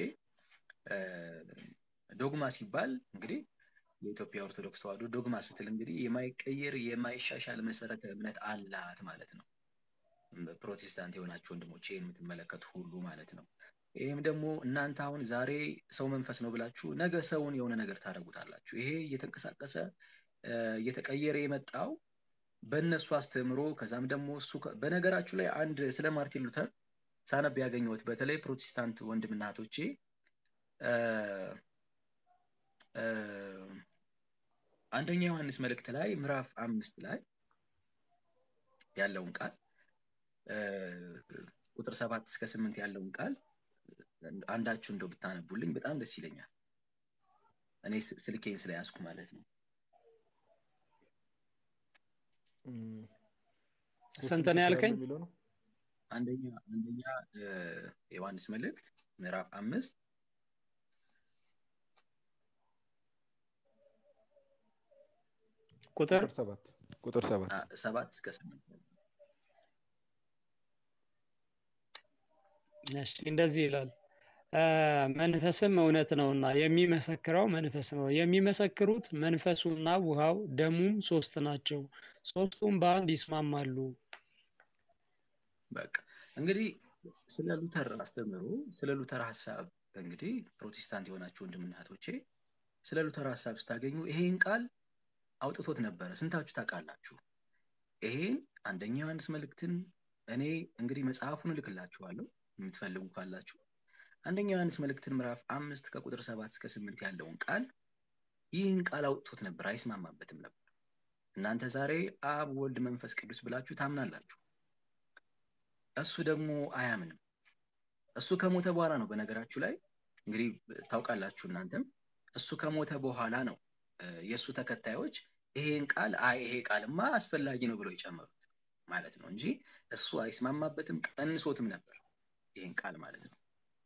ዶግማ ሲባል እንግዲህ የኢትዮጵያ ኦርቶዶክስ ተዋህዶ ዶግማ ስትል እንግዲህ የማይቀየር የማይሻሻል መሰረተ እምነት አላት ማለት ነው። ፕሮቴስታንት የሆናችሁ ወንድሞቼ የምትመለከቱ ሁሉ ማለት ነው። ይሄም ደግሞ እናንተ አሁን ዛሬ ሰው መንፈስ ነው ብላችሁ ነገ ሰውን የሆነ ነገር ታደርጉታላችሁ። ይሄ እየተንቀሳቀሰ እየተቀየረ የመጣው በእነሱ አስተምሮ ከዛም ደግሞ እሱ በነገራችሁ ላይ አንድ ስለ ማርቲን ሉተር ሳነብ ያገኘሁት በተለይ ፕሮቴስታንት ወንድምናቶቼ አንደኛ ዮሐንስ መልእክት ላይ ምዕራፍ አምስት ላይ ያለውን ቃል ቁጥር ሰባት እስከ ስምንት ያለውን ቃል አንዳችሁ እንደው ብታነቡልኝ በጣም ደስ ይለኛል። እኔ ስልኬን ስለያዝኩ ማለት ነው። ስንት ነው ያልከኝ? አንደኛ አንደኛ ዮሐንስ መልእክት ምዕራፍ አምስት ቁጥር ሰባት ቁጥር ሰባት ሰባት እስከ ስምንት እሺ እንደዚህ ይላል። መንፈስም እውነት ነውና የሚመሰክረው መንፈስ ነው። የሚመሰክሩት መንፈሱና ውሃው ደሙም ሶስት ናቸው። ሶስቱም በአንድ ይስማማሉ። በቃ እንግዲህ ስለ ሉተር አስተምሮ ስለ ሉተር ሐሳብ እንግዲህ ፕሮቴስታንት የሆናችሁ ወንድምናቶቼ ስለ ሉተር ሐሳብ ስታገኙ ይሄን ቃል አውጥቶት ነበር። ስንታችሁ ታውቃላችሁ? ይሄን አንደኛ ዮሐንስ መልእክትን እኔ እንግዲህ መጽሐፉን ልክላችኋለሁ የምትፈልጉ ካላችሁ አንደኛ ዮሐንስ መልእክትን ምዕራፍ አምስት ከቁጥር ሰባት እስከ ስምንት ያለውን ቃል ይህን ቃል አውጥቶት ነበር። አይስማማበትም ነበር። እናንተ ዛሬ አብ ወልድ መንፈስ ቅዱስ ብላችሁ ታምናላችሁ። እሱ ደግሞ አያምንም። እሱ ከሞተ በኋላ ነው። በነገራችሁ ላይ እንግዲህ ታውቃላችሁ እናንተም እሱ ከሞተ በኋላ ነው የሱ ተከታዮች ይሄን ቃል አይ ይሄ ቃልማ አስፈላጊ ነው ብለው ይጨምሩት ማለት ነው እንጂ እሱ አይስማማበትም ቀንሶትም ነበር ይሄን ቃል ማለት ነው።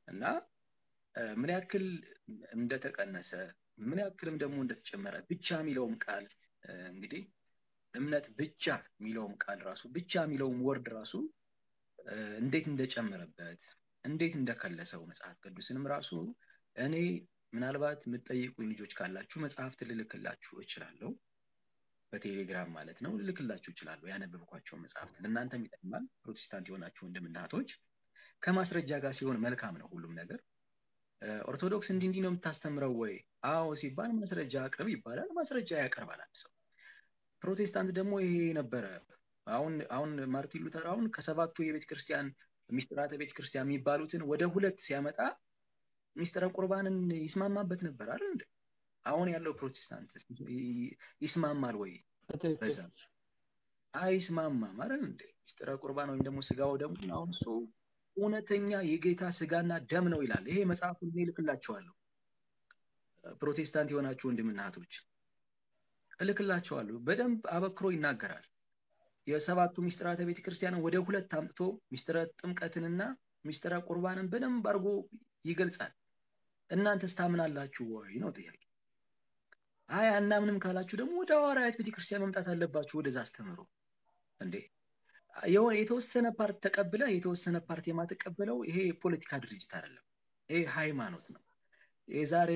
እና ምን ያክል እንደተቀነሰ ምን ያክልም ደግሞ እንደተጨመረ ብቻ የሚለውም ቃል እንግዲህ እምነት ብቻ የሚለውም ቃል ራሱ ብቻ የሚለውም ወርድ ራሱ እንዴት እንደጨመረበት እንዴት እንደከለሰው መጽሐፍ ቅዱስንም ራሱ እኔ ምናልባት የምትጠይቁኝ ልጆች ካላችሁ መጽሐፍት ልልክላችሁ እችላለሁ በቴሌግራም ማለት ነው ልልክላችሁ እችላለሁ ያነበብኳቸው መጽሐፍት ለእናንተም ይጠቅማል ፕሮቴስታንት የሆናችሁ ወንድምናቶች ከማስረጃ ጋር ሲሆን መልካም ነው ሁሉም ነገር ኦርቶዶክስ እንዲህ እንዲህ ነው የምታስተምረው ወይ አዎ ሲባል ማስረጃ አቅርብ ይባላል ማስረጃ ያቀርባል አንድ ሰው ፕሮቴስታንት ደግሞ ይሄ ነበረ አሁን አሁን ማርቲን ሉተር አሁን ከሰባቱ የቤተ ክርስቲያን ሚስጥራተ ቤተ ክርስቲያን የሚባሉትን ወደ ሁለት ሲያመጣ ሚስጥረ ቁርባንን ይስማማበት ነበር አይደል እንዴ አሁን ያለው ፕሮቴስታንት ይስማማል ወይ በዛ አይስማማም አይደል እንዴ ሚስጥረ ቁርባን ወይም ደግሞ ስጋው ደግሞ አሁን እሱ እውነተኛ የጌታ ስጋና ደም ነው ይላል ይሄ መጽሐፉን ልልክላችኋለሁ ፕሮቴስታንት የሆናችሁ ወንድምና እህቶች እልክላችኋለሁ በደንብ አበክሮ ይናገራል የሰባቱ ሚስጥራተ ቤተ ክርስቲያንን ወደ ሁለት አምጥቶ ሚስጥረ ጥምቀትንና ሚስጥረ ቁርባንን በደንብ አድርጎ ይገልጻል እናንተስ ታምናላችሁ ወይ ነው ጥያቄ አይ አናምንም ካላችሁ ደግሞ ወደ ሐዋርያት ቤተ ክርስቲያን መምጣት አለባችሁ ወደዛ አስተምሩ እንዴ የሆነ የተወሰነ ፓርት ተቀበለ የተወሰነ ፓርት የማተቀበለው ይሄ ፖለቲካ ድርጅት አይደለም ይሄ ሃይማኖት ነው የዛሬ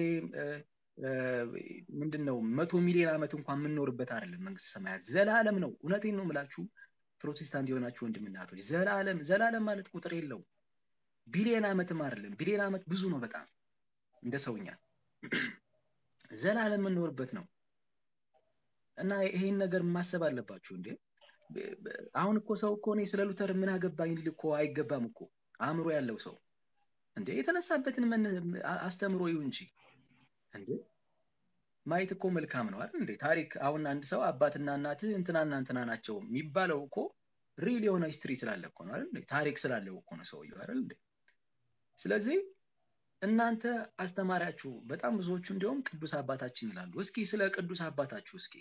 ምንድነው መቶ ሚሊዮን አመት እንኳን የምንኖርበት አይደለም መንግስተ ሰማያት ዘላለም ነው እውነቴን ነው የምላችሁ ፕሮቴስታንት የሆናችሁ ወንድምናቶች ዘላለም ዘላለም ማለት ቁጥር የለው ቢሊዮን አመትም አይደለም ቢሊዮን አመት ብዙ ነው በጣም እንደ ሰውኛ ዘላለም የምንኖርበት ነው እና ይሄን ነገር ማሰብ አለባችሁ እንዴ አሁን እኮ ሰው እኮ ነው ስለ ሉተር ምን አገባኝ ልኮ አይገባም እኮ አእምሮ ያለው ሰው እንዴ የተነሳበትን አስተምሮ ይሁን እንጂ እንዴ ማየት እኮ መልካም ነው አይደል እንዴ ታሪክ አሁን አንድ ሰው አባትና እናት እንትናና እንትና ናቸው የሚባለው እኮ ሪል የሆነ ሂስትሪ ስላለ እኮ ነው አይደል እንዴ ታሪክ ስላለው እኮ ነው ሰውየው አይደል እንዴ ስለዚህ እናንተ አስተማሪያችሁ በጣም ብዙዎቹ እንዲያውም ቅዱስ አባታችን ይላሉ እስኪ ስለ ቅዱስ አባታችሁ እስኪ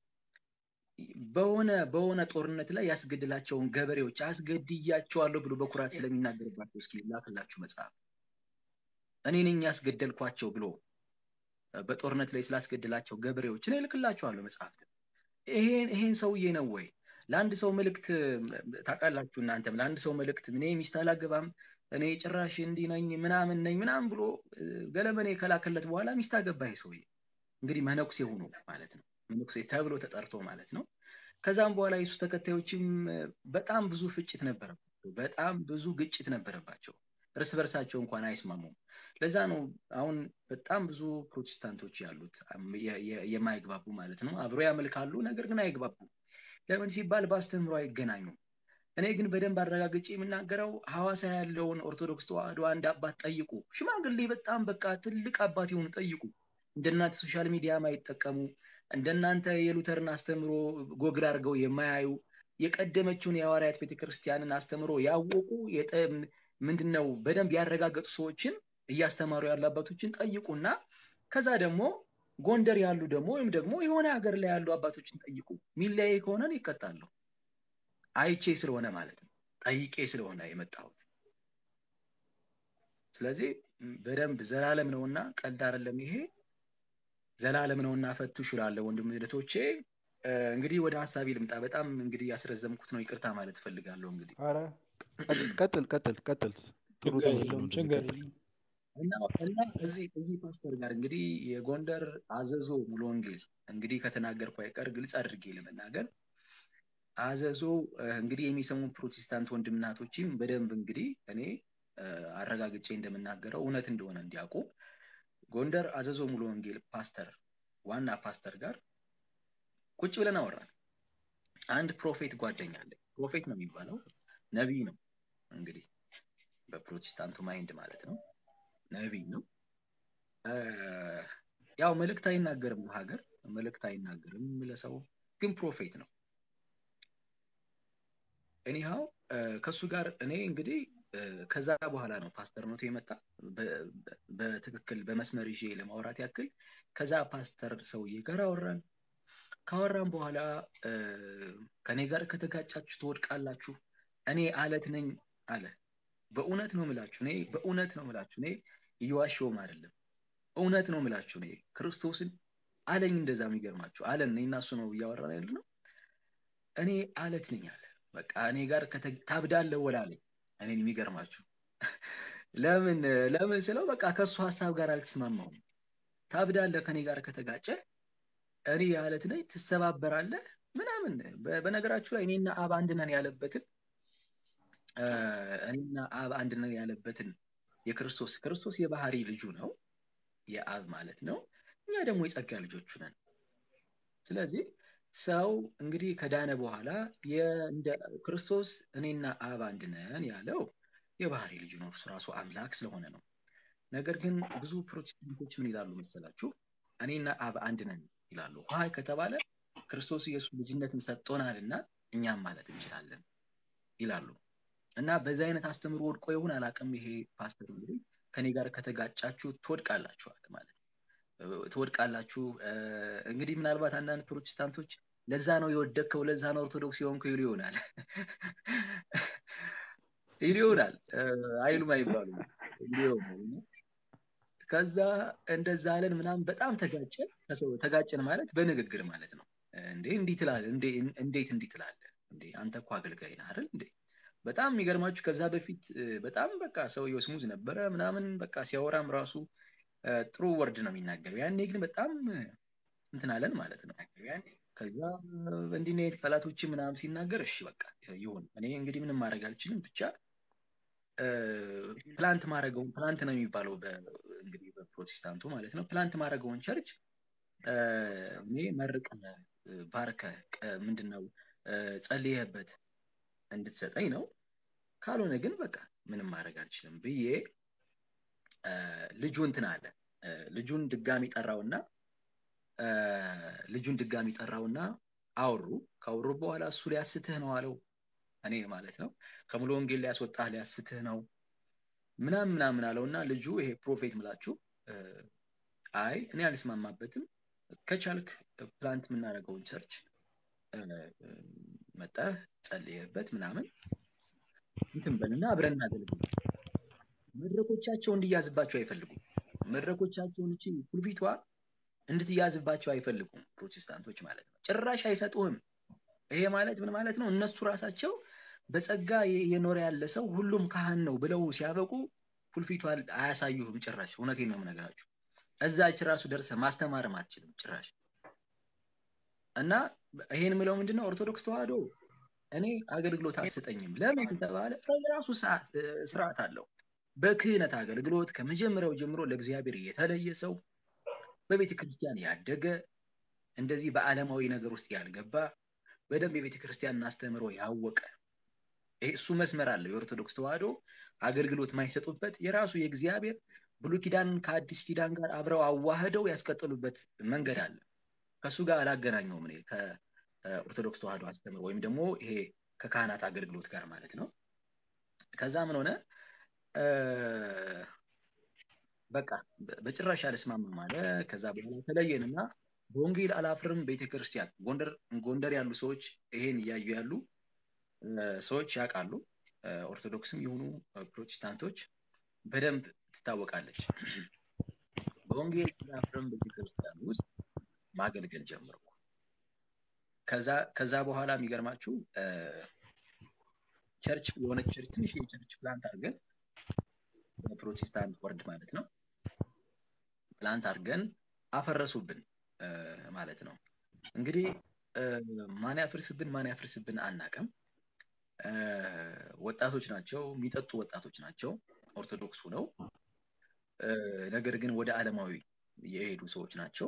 በሆነ በሆነ ጦርነት ላይ ያስገድላቸውን ገበሬዎች አስገድያቸዋለሁ ብሎ በኩራት ስለሚናገርባቸው እስኪ ላክላችሁ መጽሐፍ እኔ ነኝ ያስገደልኳቸው ብሎ በጦርነት ላይ ስላስገድላቸው ገበሬዎች እኔ ልክላችኋለሁ መጽሐፍት ይሄን ይሄን ሰውዬ ነው ወይ ለአንድ ሰው መልእክት ታቃላችሁ እናንተም ለአንድ ሰው መልእክት እኔ ሚስት አላገባም እኔ ጭራሽ እንዲህ ነኝ ምናምን ነኝ ምናምን ብሎ ገለመኔ ከላከለት በኋላ ሚስት አገባ ይሄ ሰውዬ እንግዲህ መነኩሴ ሆኖ ማለት ነው መነኩሴ ተብሎ ተጠርቶ ማለት ነው ከዛም በኋላ ኢየሱስ ተከታዮችም በጣም ብዙ ፍጭት ነበረባቸው በጣም ብዙ ግጭት ነበረባቸው እርስ በርሳቸው እንኳን አይስማሙም ለዛ ነው አሁን በጣም ብዙ ፕሮቴስታንቶች ያሉት የማይግባቡ ማለት ነው አብሮ ያመልካሉ ነገር ግን አይግባቡ ለምን ሲባል ባስተምሮ አይገናኙም እኔ ግን በደንብ አረጋግጬ የምናገረው ሐዋሳ ያለውን ኦርቶዶክስ ተዋህዶ አንድ አባት ጠይቁ ሽማግሌ በጣም በቃ ትልቅ አባት ይሁን ጠይቁ እንደናንተ ሶሻል ሚዲያ ማይጠቀሙ እንደናንተ የሉተርን አስተምሮ ጎግል አድርገው የማያዩ የቀደመችውን የሐዋርያት ቤተክርስቲያንን አስተምሮ ያወቁ ምንድነው በደንብ ያረጋገጡ ሰዎችን እያስተማሩ ያሉ አባቶችን ጠይቁና ከዛ ደግሞ ጎንደር ያሉ ደግሞ ወይም ደግሞ የሆነ ሀገር ላይ ያሉ አባቶችን ጠይቁ ሚለያይ ከሆነ ይቀጣሉ አይቼ ስለሆነ ማለት ነው ጠይቄ ስለሆነ የመጣሁት ስለዚህ በደንብ ዘላለም ነውና ቀልድ አይደለም ይሄ ዘላለም ነውና ፈትሹ ይላል ወንድም እህቶቼ እንግዲህ ወደ ሐሳቤ ልምጣ በጣም እንግዲህ ያስረዘምኩት ነው ይቅርታ ማለት ፈልጋለሁ እንግዲህ አረ ቀጥል ቀጥል ቀጥል ጥሩ ትምህርት ነው ችግር እና እና እዚህ እዚህ ፓስተር ጋር እንግዲህ የጎንደር አዘዞ ሙሉ ወንጌል እንግዲህ ከተናገርኩ አይቀር ግልጽ አድርጌ ለመናገር አዘዞ እንግዲህ የሚሰሙ ፕሮቴስታንት ወንድምናቶችም በደንብ እንግዲህ እኔ አረጋግጬ እንደምናገረው እውነት እንደሆነ እንዲያውቁ ጎንደር አዘዞ ሙሉ ወንጌል ፓስተር ዋና ፓስተር ጋር ቁጭ ብለን አወራን አንድ ፕሮፌት ጓደኛ አለ ፕሮፌት ነው የሚባለው ነብይ ነው እንግዲህ በፕሮቴስታንቱ ማይንድ ማለት ነው ነብይ ነው ያው መልእክት አይናገርም ለሀገር መልእክት አይናገርም ለሰው ግን ፕሮፌት ነው anyhow ከሱ ጋር እኔ እንግዲህ ከዛ በኋላ ነው ፓስተር ነው የመጣ በትክክል በመስመር ይዤ ለማውራት ያክል ከዛ ፓስተር ሰውዬ ጋር አወራን ካወራን በኋላ ከኔ ጋር ከተጋጫችሁ ትወድቃላችሁ እኔ አለት ነኝ አለ በእውነት ነው የምላችሁ እኔ በእውነት ነው የምላችሁ እኔ እየዋሸሁም አይደለም እውነት ነው የምላችሁ እኔ ክርስቶስን አለኝ እንደዛ የሚገርማችሁ አለን እኔና እሱ ነው እያወራን ያለነው እኔ አለት ነኝ አለ በቃ እኔ ጋር ታብዳለህ ወላለኝ እኔን የሚገርማችሁ ለምን ለምን ስለው በቃ ከሱ ሐሳብ ጋር አልተስማማውም ታብዳለህ ከኔ ጋር ከተጋጨ እኔ አለት ነኝ ትሰባበራለህ ምናምን በነገራችሁ ላይ እኔና አብ አንድ ነን ያለበትን እኔና አብ አንድ ነን ያለበትን የክርስቶስ ክርስቶስ የባህሪ ልጁ ነው የአብ ማለት ነው እኛ ደግሞ የጸጋ ልጆቹ ነን ስለዚህ ሰው እንግዲህ ከዳነ በኋላ የእንደ ክርስቶስ እኔና አብ አንድ ነን ያለው የባህሪ ልጁ ነው እሱ ራሱ አምላክ ስለሆነ ነው ነገር ግን ብዙ ፕሮቴስታንቶች ምን ይላሉ መሰላችሁ እኔና አብ አንድ ነን ይላሉ ሆይ ከተባለ ክርስቶስ ኢየሱስ ልጅነትን ሰጥቶናልና እኛም ማለት እንችላለን ይላሉ እና በዛ አይነት አስተምሮ ወድቆ ይሁን አላቀም ይሄ ፓስተር እንግዲህ ከኔ ጋር ከተጋጫችሁ ትወድቃላችሁ ማለት ትወድቃላችሁ እንግዲህ ምናልባት አንዳንድ ፕሮቴስታንቶች ለዛ ነው የወደከው ለዛ ነው ኦርቶዶክስ የሆንከው ይሉ ይሆናል ይሉ ይሆናል አይሉም አይባሉም ይሉ ይሆናል ከዛ እንደዛ አለን ምናምን በጣም ተጋጨን ከሰው ተጋጨን ማለት በንግግር ማለት ነው እንዴ እንዴት ትላለህ እንዴ እንዴት እንዴት ትላለህ እንዴ አንተ እኮ አገልጋይ ነህ አይደል እንዴ በጣም የሚገርማችሁ ከዛ በፊት በጣም በቃ ሰው ይወስሙዝ ነበር ምናምን በቃ ሲያወራም ራሱ ጥሩ ወርድ ነው የሚናገረው ያኔ ግን በጣም እንትን አለን ማለት ነው ከዛ እንዲህ ነው ቃላቶች ምናምን ሲናገር እሺ በቃ ይሁን እኔ እንግዲህ ምንም ማድረግ አልችልም ብቻ ፕላንት ማድረገው ፕላንት ነው የሚባለው እንግዲህ በፕሮቴስታንቱ ማለት ነው ፕላንት ማድረገውን ቸርች እኔ መርቀ ባርከ ምንድነው ጸልየበት እንድትሰጠኝ ነው ካልሆነ ግን በቃ ምንም ማድረግ አልችልም ብዬ ልጁን እንትን አለ ልጁን ድጋሚ ጠራውና ልጁን ድጋሚ ጠራውና አውሩ ካወሩ በኋላ እሱ ሊያስትህ ነው አለው እኔ ማለት ነው ከሙሉ ወንጌል ሊያስወጣህ ሊያስትህ ነው ምናምን ምናምን አለውና ልጁ ይሄ ፕሮፌት ምላችሁ አይ እኔ አልስማማበትም ከቻልክ ፕላንት የምናደርገውን ቸርች መጣህ ጸልየበት ምናምን እንትን በልና አብረን እናገልግል መድረኮቻቸው እንዲያዝባቸው አይፈልጉም መድረኮቻቸውን እቺ ኩልቢቷ እንድትያዝባቸው አይፈልጉም ፕሮቴስታንቶች ማለት ነው ጭራሽ አይሰጡህም ይሄ ማለት ምን ማለት ነው እነሱ ራሳቸው በጸጋ የኖር ያለ ሰው ሁሉም ካህን ነው ብለው ሲያበቁ ኩልፊቷ አያሳዩህም ጭራሽ እውነቴን ነው የምነግራችሁ እዛች ራሱ ደርሰ ማስተማርም አትችልም ጭራሽ እና ይሄን ምለው ምንድነው ኦርቶዶክስ ተዋህዶ እኔ አገልግሎት አልሰጠኝም ለምን ተባለ ራሱ ስርዓት አለው በክህነት አገልግሎት ከመጀመሪያው ጀምሮ ለእግዚአብሔር የተለየ ሰው በቤተ ክርስቲያን ያደገ እንደዚህ በዓለማዊ ነገር ውስጥ ያልገባ በደንብ የቤተ ክርስቲያን አስተምሮ ያወቀ እሱ መስመር አለው የኦርቶዶክስ ተዋህዶ አገልግሎት ማይሰጡበት የራሱ የእግዚአብሔር ብሉይ ኪዳን ከአዲስ ኪዳን ጋር አብረው አዋህደው ያስቀጥሉበት መንገድ አለ ከሱ ጋር አላገናኘውም እኔ ከኦርቶዶክስ ተዋህዶ አስተምሮ ወይም ደግሞ ይሄ ከካህናት አገልግሎት ጋር ማለት ነው ከዛ ምን ሆነ በቃ በጭራሽ አልስማማም ማለት ከዛ በኋላ ተለየንና በወንጌል አላፍርም ቤተክርስቲያን ጎንደር ጎንደር ያሉ ሰዎች ይሄን ያዩ ያሉ ሰዎች ያቃሉ ኦርቶዶክስም ይሁኑ ፕሮቴስታንቶች በደንብ ትታወቃለች በወንጌል አላፍርም ቤተክርስቲያን ውስጥ ማገልገል ጀመርኩ ከዛ ከዛ በኋላ የሚገርማችሁ ቸርች የሆነ ቸርች ትንሽ የቸርች ፕላንት አድርገን በፕሮቴስታንት ወርድ ማለት ነው ፕላንት አድርገን አፈረሱብን ማለት ነው እንግዲህ ማን ያፈርስብን ማን ያፈርስብን አናቀም ወጣቶች ናቸው የሚጠጡ ወጣቶች ናቸው ኦርቶዶክሱ ነው ነገር ግን ወደ ዓለማዊ የሄዱ ሰዎች ናቸው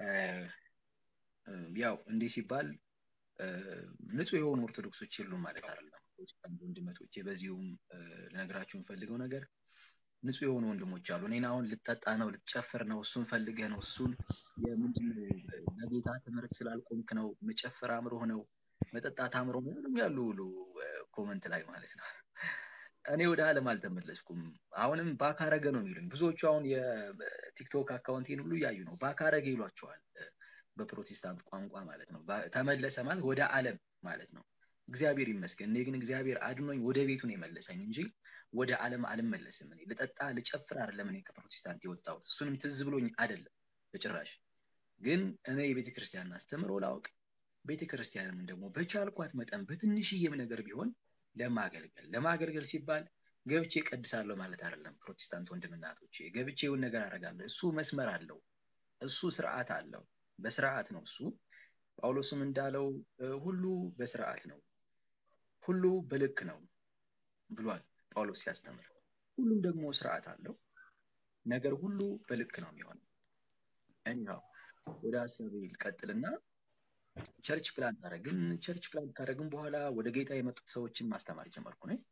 ያው እንዲህ ሲባል ንጹህ የሆኑ ኦርቶዶክሶች የሉም ማለት አይደለም ወንድሞቼ በዚሁም ለነገራችሁን ፈልገው ነገር ንጹህ የሆኑ ወንድሞች አሉ እኔን አሁን ልጠጣ ነው ልጨፍር ነው እሱን ፈልገህ ነው እሱን የምንድነው በጌታ ትምህርት ስላልቆምክ ነው መጨፈር አምሮህ ነው መጠጣት አምሮህ ነው ያሉ ሁሉ ኮሜንት ላይ ማለት ነው እኔ ወደ ዓለም አልተመለስኩም አሁንም ባካረገ ነው የሚሉኝ ብዙዎቹ አሁን የቲክቶክ አካውንቴን ሁሉ ያዩ ነው ባካረገ ይሏቸዋል በፕሮቴስታንት ቋንቋ ማለት ነው ተመለሰ ማለት ወደ ዓለም ማለት ነው እግዚአብሔር ይመስገን። እኔ ግን እግዚአብሔር አድኖኝ ወደ ቤቱ ነው የመለሰኝ እንጂ ወደ ዓለም አልመለስም። እኔ ልጠጣ ልጨፍር አይደለም እኔ ከፕሮቴስታንት የወጣሁት፣ እሱንም ትዝ ብሎኝ አይደለም በጭራሽ። ግን እኔ የቤተ ክርስቲያንን አስተምሮ ላውቅ፣ ቤተ ክርስቲያንም ደግሞ በቻልኳት መጠን በትንሽዬም ነገር ቢሆን ለማገልገል ለማገልገል ሲባል ገብቼ ቀድሳለሁ ማለት አይደለም። ፕሮቴስታንት ወንድምናቶቼ ገብቼ የውን ነገር አደርጋለሁ። እሱ መስመር አለው፣ እሱ ስርዓት አለው። በስርዓት ነው እሱ። ጳውሎስም እንዳለው ሁሉ በስርዓት ነው፣ ሁሉ በልክ ነው ብሏል ጳውሎስ ሲያስተምር። ሁሉም ደግሞ ስርዓት አለው። ነገር ሁሉ በልክ ነው የሚሆነው። እኛው ወደ ሐሳቤ ልቀጥልና ቸርች ፕላን ታረግን ቸርች ፕላን ካረግን በኋላ ወደ ጌታ የመጡት ሰዎችን ማስተማር ጀመርኩ ነው።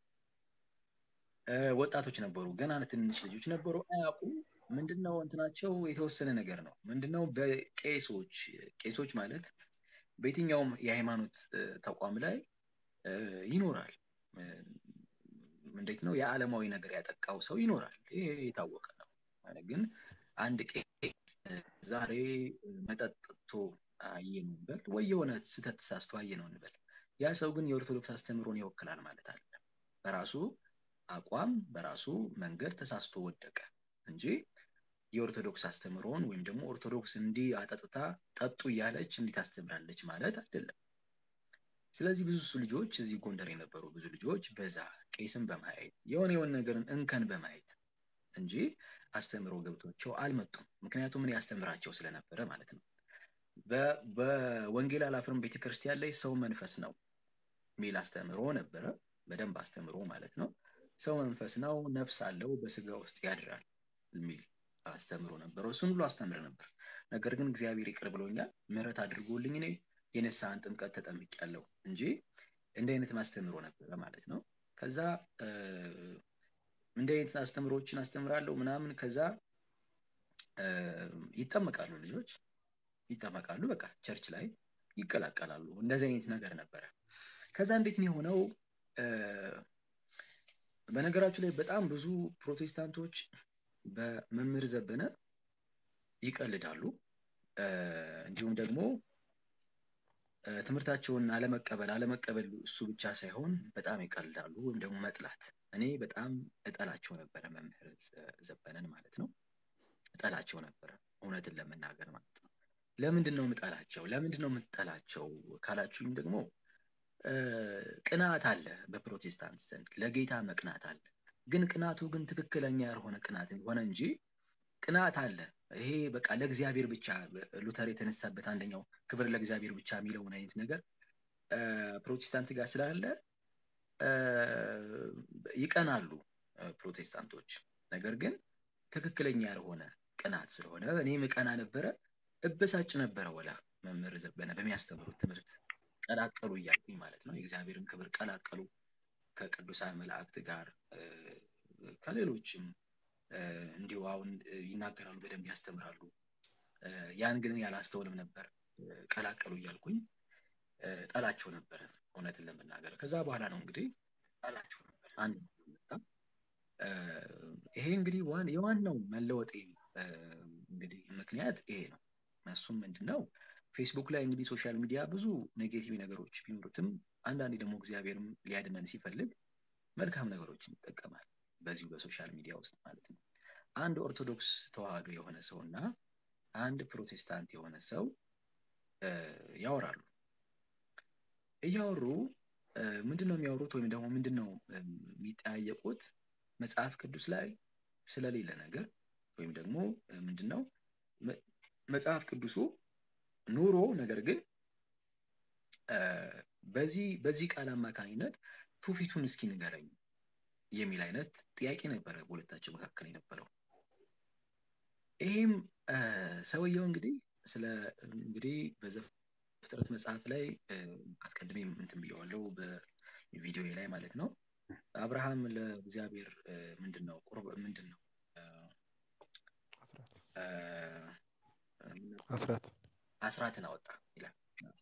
ወጣቶች ነበሩ፣ ገና ትንሽ ልጆች ነበሩ፣ አያውቁም። ምንድነው እንትናቸው የተወሰነ ነገር ነው። ምንድነው በቄሶች ቄሶች ማለት በየትኛውም የሃይማኖት ተቋም ላይ ይኖራል። እንዴት ነው የዓለማዊ ነገር ያጠቃው ሰው ይኖራል። ይሄ የታወቀ ነው። ግን አንድ ቄስ ዛሬ መጠጥቶ አየነው እንበል፣ ወይ የሆነ ስህተት ተሳስቶ አየነው እንበል። ያ ሰው ግን የኦርቶዶክስ አስተምሮን ይወክላል ማለት አይደለም። በራሱ አቋም በራሱ መንገድ ተሳስቶ ወደቀ እንጂ የኦርቶዶክስ አስተምሮን ወይም ደግሞ ኦርቶዶክስ እንዲህ አጠጥታ ጠጡ እያለች እንዲህ ታስተምራለች ማለት አይደለም። ስለዚህ ብዙ ልጆች እዚህ ጎንደር የነበሩ ብዙ ልጆች በዛ ቄስን በማየት የሆነ የሆነ ነገርን እንከን በማየት እንጂ አስተምሮ ገብቷቸው አልመጡም። ምክንያቱም እኔ አስተምራቸው ስለነበረ ማለት ነው። በወንጌል አላፍርም ቤተክርስቲያን ላይ ሰው መንፈስ ነው ሚል አስተምሮ ነበረ። በደንብ አስተምሮ ማለት ነው። ሰው መንፈስ ነው፣ ነፍስ አለው፣ በስጋ ውስጥ ያድራል ሚል አስተምሮ ነበር። እሱን ሁሉ አስተምር ነበር። ነገር ግን እግዚአብሔር ይቅር ብሎኛል፣ ምህረት አድርጎልኝ እኔ የነሳን ጥምቀት ተጠምቄያለሁ እንጂ እንደ አይነት ማስተምሮ ነበር ማለት ነው። ከዛ እንደ አይነት አስተምሮችን አስተምራለሁ ምናምን። ከዛ ይጠመቃሉ ልጆች ይጠመቃሉ፣ በቃ ቸርች ላይ ይቀላቀላሉ። እንደዚህ አይነት ነገር ነበር። ከዛ እንዴት ነው የሆነው? በነገራችሁ ላይ በጣም ብዙ ፕሮቴስታንቶች በመምህር ዘበነ ይቀልዳሉ። እንዲሁም ደግሞ ትምህርታቸውን አለመቀበል አለመቀበል እሱ ብቻ ሳይሆን በጣም ይቀልዳሉ ወይም ደግሞ መጥላት። እኔ በጣም እጠላቸው ነበረ መምህር ዘበነን ማለት ነው። እጠላቸው ነበረ እውነትን ለመናገር ማለት ነው። ለምንድን ነው የምጠላቸው? ለምንድን ነው የምጠላቸው ካላችሁኝ ደግሞ ቅናት አለ በፕሮቴስታንት ዘንድ፣ ለጌታ መቅናት አለ። ግን ቅናቱ ግን ትክክለኛ ያልሆነ ቅናት ሆነ እንጂ ቅናት አለ። ይሄ በቃ ለእግዚአብሔር ብቻ ሉተር የተነሳበት አንደኛው ክብር ለእግዚአብሔር ብቻ የሚለውን አይነት ነገር ፕሮቴስታንት ጋር ስላለ ይቀናሉ ፕሮቴስታንቶች። ነገር ግን ትክክለኛ ያልሆነ ቅናት ስለሆነ እኔም ቀና ነበረ፣ እበሳጭ ነበረ። ወላ መምህር ዘበነ በሚያስተምሩት ትምህርት ቀላቀሉ እያልኩኝ ማለት ነው። የእግዚአብሔርን ክብር ቀላቀሉ ከቅዱሳን መላእክት ጋር ከሌሎችም እንዲሁ አሁን ይናገራሉ፣ በደንብ ያስተምራሉ። ያን ግን ያላስተውልም ነበር። ቀላቀሉ እያልኩኝ ጠላቸው ነበር እውነትን ለመናገር። ከዛ በኋላ ነው እንግዲህ ጠላቸው ነበር አንድ መጣ። ይሄ እንግዲህ ዋን የዋናው መለወጤ እንግዲህ ምክንያት ይሄ ነው። እሱም ምንድነው ፌስቡክ ላይ እንግዲህ ሶሻል ሚዲያ ብዙ ኔጌቲቭ ነገሮች ቢኖሩትም አንዳንዴ ደግሞ እግዚአብሔርም ሊያድነን ሲፈልግ መልካም ነገሮችን ይጠቀማል በዚሁ በሶሻል ሚዲያ ውስጥ ማለት ነው። አንድ ኦርቶዶክስ ተዋህዶ የሆነ ሰውና አንድ ፕሮቴስታንት የሆነ ሰው ያወራሉ። እያወሩ ምንድነው የሚያወሩት ወይም ደግሞ ምንድነው የሚጠያየቁት? መጽሐፍ ቅዱስ ላይ ስለሌለ ነገር ወይም ደግሞ ምንድነው መጽሐፍ ቅዱሱ ኑሮ ነገር ግን በዚህ በዚህ ቃል አማካኝነት ትውፊቱን እስኪ ንገረኝ የሚል አይነት ጥያቄ ነበረ በሁለታቸው መካከል የነበረው። ይሄም ሰውየው እንግዲህ ስለ እንግዲህ በዘፍጥረት መጽሐፍ ላይ አስቀድሜ እንትን ብየዋለሁ በቪዲዮ ላይ ማለት ነው። አብርሃም ለእግዚአብሔር ምንድነው ቁርብ ምንድነው አስራት አስራትን አወጣ ይላል።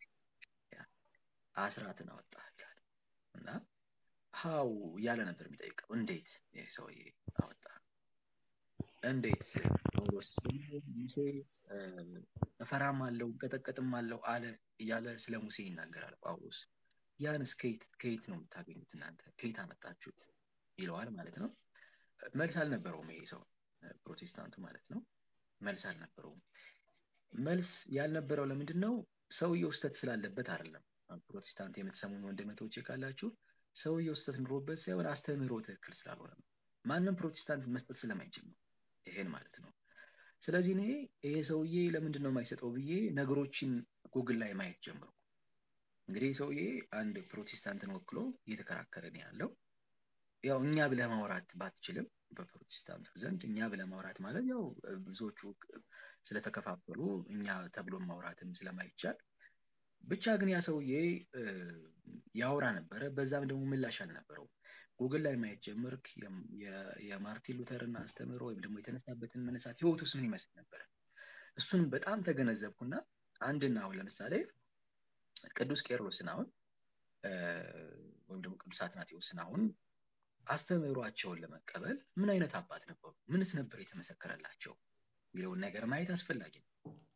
አስራትን አወጣ ይላል እና ሃው ያለ ነበር የሚጠይቀው። እንዴት ይሄ ሰውዬ አወጣ? እንዴት ጳውሎስ ሙሴ እፈራም አለው ቀጠቀጥም አለው አለ እያለ ስለ ሙሴ ይናገራል ጳውሎስ። ያንስ ከየት ከየት ነው የምታገኙት እናንተ ከየት አመጣችሁት ይለዋል ማለት ነው። መልስ አልነበረውም ይሄ ሰው ፕሮቴስታንቱ ማለት ነው። መልስ አልነበረውም። መልስ ያልነበረው ለምንድን ነው? ሰውየው ስተት ስላለበት አይደለም። ፕሮቴስታንት የምትሰሙን ወንድሞቼ ካላችሁ ሰውየው ስተት ኑሮበት ሳይሆን አስተምህሮ ትክክል ስላልሆነ ነው። ማንም ፕሮቴስታንት መስጠት ስለማይችል ነው ይሄን ማለት ነው። ስለዚህ እኔ ይሄ ሰውዬ ለምንድን ነው የማይሰጠው ብዬ ነገሮችን ጉግል ላይ ማየት ጀመርኩ። እንግዲህ ሰውዬ አንድ ፕሮቴስታንትን ወክሎ እየተከራከረ ነው ያለው። ያው እኛ ብለህ ማውራት ባትችልም በፕሮቴስታንቱ ዘንድ እኛ ብለህ ማውራት ማለት ያው ብዙዎቹ ስለተከፋፈሉ እኛ ተብሎ ማውራትም ስለማይቻል ብቻ ግን ያ ሰውዬ ያወራ ነበረ። በዛም ደግሞ ምላሽ አልነበረው። ጉግል ላይ ማየት ጀመርክ የማርቲን ሉተርን አስተምህሮ ወይም ደግሞ የተነሳበትን መነሳት ህይወቱስ ምን ይመስል ነበር? እሱን በጣም ተገነዘብኩና አንድና አሁን ለምሳሌ ቅዱስ ቄርሎስን አሁን ወይም ደግሞ ቅዱስ አትናቴዎስን አሁን አስተምህሯቸውን ለመቀበል ምን አይነት አባት ነበሩ? ምንስ ነበር የተመሰከረላቸው? የሚለውን ነገር ማየት አስፈላጊ ነው።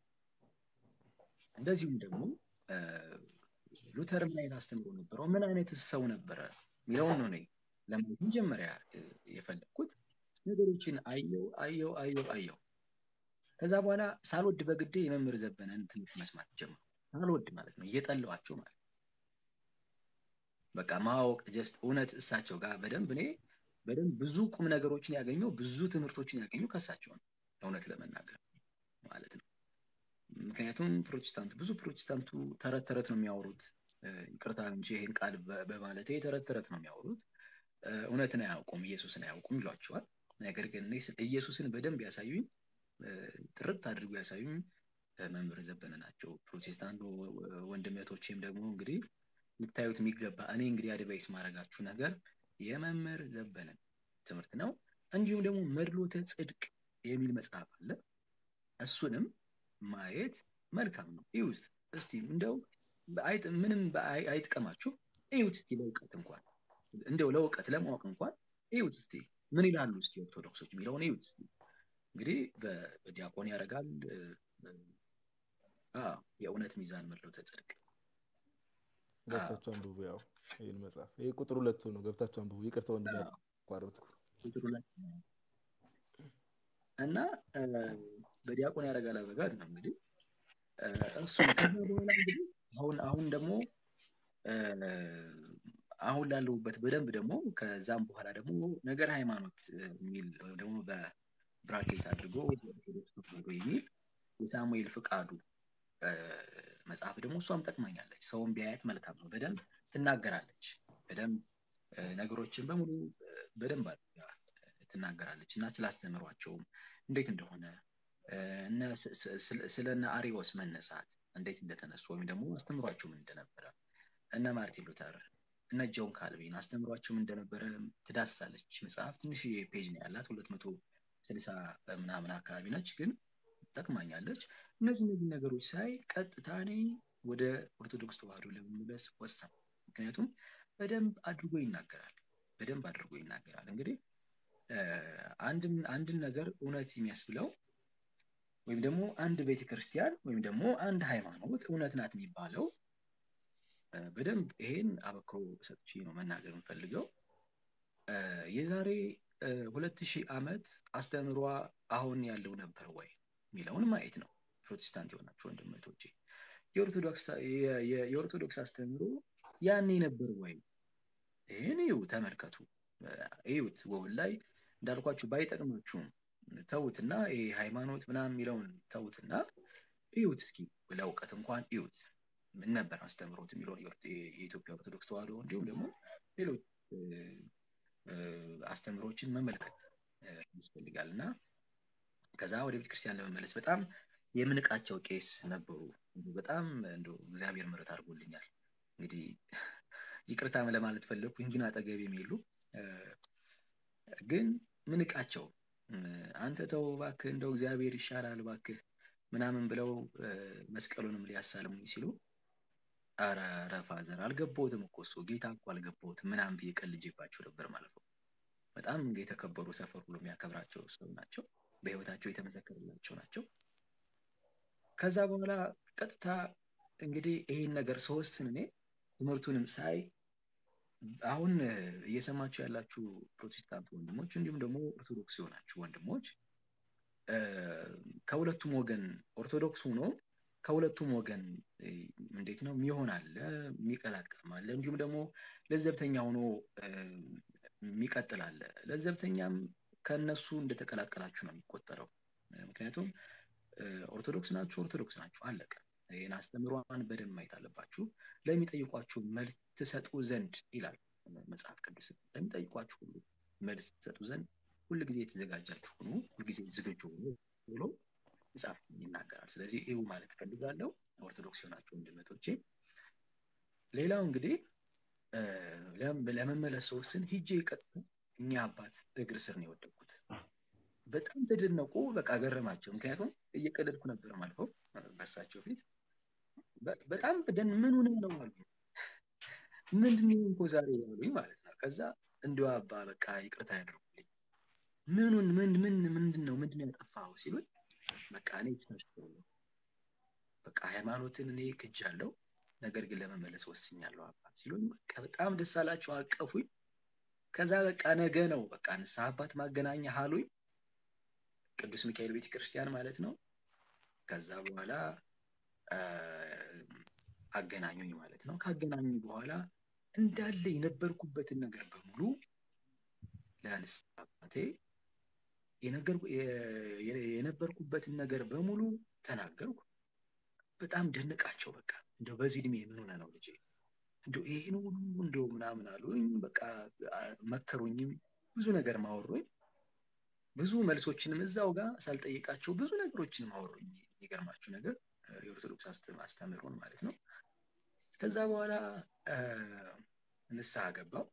እንደዚሁም ደግሞ ሉተር ምን አይነት አስተምህሮ ነበረው? ምን አይነት ሰው ነበረ? የሚለውን ነው እኔ ለማየት መጀመሪያ የፈለኩት። ነገሮችን አየው አየው አየው አየው። ከዛ በኋላ ሳልወድ በግዴ የመምህር ዘበነን ትምህርት መስማት ጀመርኩ። ሳልወድ ማለት ነው፣ እየጠላኋቸው ማለት ነው። በቃ ማወቅ ጀስት እውነት እሳቸው ጋር በደንብ እኔ በደንብ ብዙ ቁም ነገሮችን ያገኘው ብዙ ትምህርቶችን ያገኘው ከእሳቸው ነው እውነት ለመናገር ማለት ነው። ምክንያቱም ፕሮቴስታንት ብዙ ፕሮቴስታንቱ ተረት ተረት ነው የሚያወሩት። ይቅርታ እንጂ ይሄን ቃል በማለቴ ተረት ተረት ነው የሚያወሩት። እውነትን አያውቁም፣ ኢየሱስን አያውቁም ይሏቸዋል። ነገር ግን እኔ ኢየሱስን በደንብ ያሳዩኝ ጥርት አድርጎ ያሳዩኝ መምህር ዘበነ ናቸው። ፕሮቴስታንት ወንድሞቼም ደግሞ እንግዲህ ልታዩት የሚገባ እኔ እንግዲህ አድቫይስ ማድረጋችሁ ነገር የመምህር ዘበነ ትምህርት ነው። እንዲሁም ደግሞ መድሎተ ጽድቅ የሚል መጽሐፍ አለ። እሱንም ማየት መልካም ነው። እዩት እስቲ፣ እንደው አይጥ ምንም አይጥቀማችሁ፣ እዩት እስቲ ለውቀት እንኳን እንደው ለውቀት ለማወቅ እንኳን እዩት እስቲ ምን ይላሉ እስቲ ኦርቶዶክሶች የሚለውን እዩት እስቲ። እንግዲህ በዲያቆን ያረጋል አ የእውነት ሚዛን መድሎተ ጽድቅ ገብታችሁ አንብቡ። ያው ይሄን መጽሐፍ ይሄ ቁጥር ሁለት ነው። ገብታችሁ አንብቡ። ይቅርታ ወንድም ያቋረጥኩ ቁጥር ሁለት እና በዲያቆን ያረጋል አበጋዝ ነው እንግዲህ እሱ ከዛ በኋላ እንግዲህ አሁን አሁን ደግሞ አሁን ላለሁበት በደንብ ደግሞ ከዛም በኋላ ደግሞ ነገር ሃይማኖት የሚል ደግሞ በብራኬት አድርጎ ኦርቶዶክስ ተዋህዶ የሚል የሳሙኤል ፍቃዱ መጽሐፍ ደግሞ እሷም ጠቅማኛለች። ሰውም ቢያያት መልካም ነው። በደንብ ትናገራለች። በደንብ ነገሮችን በሙሉ በደንብ ትናገራለች እና ስላስተምሯቸውም እንዴት እንደሆነ እና ስለነ አሪዎስ መነሳት እንዴት እንደተነሱ ወይም ደግሞ አስተምሯቸው ምን እንደነበረ እነ ማርቲን ሉተር እነ ጆን ካልቪን አስተምሯቸው ምን እንደነበረ ትዳስሳለች። መጽሐፍ ትንሽ ፔጅ ነው ያላት፣ ሁለት መቶ ስልሳ ምናምን አካባቢ ነች፣ ግን ጠቅማኛለች። እነዚህ እነዚህ ነገሮች ሳይ ቀጥታ እኔ ወደ ኦርቶዶክስ ተዋህዶ ለመመለስ ወሰንኩ። ምክንያቱም በደንብ አድርጎ ይናገራል በደንብ አድርጎ ይናገራል። እንግዲህ አንድን አንድን ነገር እውነት የሚያስብለው ወይም ደግሞ አንድ ቤተክርስቲያን ወይም ደግሞ አንድ ሃይማኖት እውነት ናት የሚባለው በደንብ ይሄን አበክሮ ሰጥቼ ነው መናገር የምፈልገው። የዛሬ ሁለት ሺህ ዓመት አስተምሯ አሁን ያለው ነበር ወይ የሚለውን ማየት ነው። ፕሮቴስታንት የሆናችሁ ወንድሞቼ የኦርቶዶክስ የኦርቶዶክስ አስተምሮ ያኔ ነበር ወይ? ይሄን እዩ፣ ተመልከቱ፣ እዩት። ጎግል ላይ እንዳልኳችሁ ባይጠቅማችሁም ተውትና ይሄ ሃይማኖት ምናምን የሚለውን ተውትና እዩት እስኪ፣ ለውቀት እንኳን እዩት። ምን ነበር አስተምሮት የሚለውን የኢትዮጵያ ኦርቶዶክስ ተዋህዶ እንዲሁም ደግሞ ሌሎች አስተምሮችን መመልከት ያስፈልጋልና ከዛ ወደ ቤተክርስቲያን ለመመለስ በጣም የምንቃቸው ቄስ ነበሩ። በጣም እንደው እግዚአብሔር ምሕረት አድርጎልኛል። እንግዲህ ይቅርታ ለማለት ፈለኩኝ፣ ግን አጠገብ የሚሉ ግን ምንቃቸው አንተ ተው እባክህ እንደው እግዚአብሔር ይሻላል እባክህ ምናምን ብለው መስቀሉንም ሊያሳልሙኝ ሲሉ አረ ረፋዘር አልገባሁትም እኮ እሱ ጌታ እኮ አልገባሁትም ምናምን ብዬ ቀልጄባቸው ነበር ማለት ነው። በጣም የተከበሩ ሰፈር ሁሉ የሚያከብራቸው ሰው ናቸው። በህይወታቸው የተመሰከረላቸው ናቸው። ከዛ በኋላ ቀጥታ እንግዲህ ይሄን ነገር ሶስትን እኔ ትምህርቱንም ሳይ አሁን እየሰማችሁ ያላችሁ ፕሮቴስታንት ወንድሞች እንዲሁም ደግሞ ኦርቶዶክስ የሆናችሁ ወንድሞች ከሁለቱም ወገን ኦርቶዶክስ ሆኖ ከሁለቱም ወገን እንዴት ነው የሚሆን አለ የሚቀላቅልም አለ እንዲሁም ደግሞ ለዘብተኛ ሆኖ የሚቀጥል አለ ለዘብተኛም ከነሱ እንደተቀላቀላችሁ ነው የሚቆጠረው ምክንያቱም ኦርቶዶክስ ናችሁ ኦርቶዶክስ ናችሁ አለቀ ይሄን አስተምሯን በደንብ ማየት አለባችሁ ለሚጠይቋችሁ መልስ ትሰጡ ዘንድ ይላል መጽሐፍ ቅዱስ ለሚጠይቋችሁ ሁሉ መልስ ትሰጡ ዘንድ ሁሉ ጊዜ ተዘጋጃችሁ ሁኑ ሁሉ ጊዜ ዝግጁ ሁኑ ብሎ መጽሐፍ ይናገራል ስለዚህ ይሄው ማለት ፈልጋለሁ ኦርቶዶክስ የሆናችሁ ወንድሞቼ ሌላው እንግዲህ ለመመለስ ወስን ሂጄ ቀጥታ እኛ አባት እግር ስር ነው የወደቁት በጣም ተደነቁ በቃ ገረማቸው ምክንያቱም እየቀለድኩ ነበር ማለት ነው በእርሳቸው ፊት በጣም በደን ምን ሆነ ነው ማለት ምንድነው እንኮ ዛሬ ያሉኝ ማለት ነው ከዛ እንደው አባ በቃ ይቅርታ ያድርጉልኝ ምኑን ምን ምን ምንድነው ምንድነው ያጠፋው ሲሉኝ በቃ እኔ ተሳስተው በቃ ሃይማኖትን እኔ ክጃለሁ ነገር ግን ለመመለስ ወስኛለሁ አባት ሲሉኝ በቃ በጣም ደስ አላቸው አቀፉኝ ከዛ በቃ ነገ ነው በቃ ንስሐ አባት ማገናኛ ሃሉኝ ቅዱስ ሚካኤል ቤተክርስቲያን ማለት ነው ከዛ በኋላ አገናኙኝ ማለት ነው ካገናኙኝ በኋላ እንዳለ የነበርኩበትን ነገር በሙሉ ለንስሐ አባቴ የነገርኩ የነበርኩበትን ነገር በሙሉ ተናገርኩ በጣም ደነቃቸው በቃ እንደው በዚህ እድሜ ምን ሆነ ነው ልጄ እንደው ይሄን ሁሉ እንደው ምናምን አሉኝ በቃ መከሩኝም ብዙ ነገር ማወሩኝ ብዙ መልሶችንም እዛው ጋር ሳልጠይቃቸው ብዙ ነገሮችን ማወሩኝ ይገርማችሁ ነገር የኦርቶዶክስ አስተምሮን ማለት ነው ከዛ በኋላ ንስሐ ገባው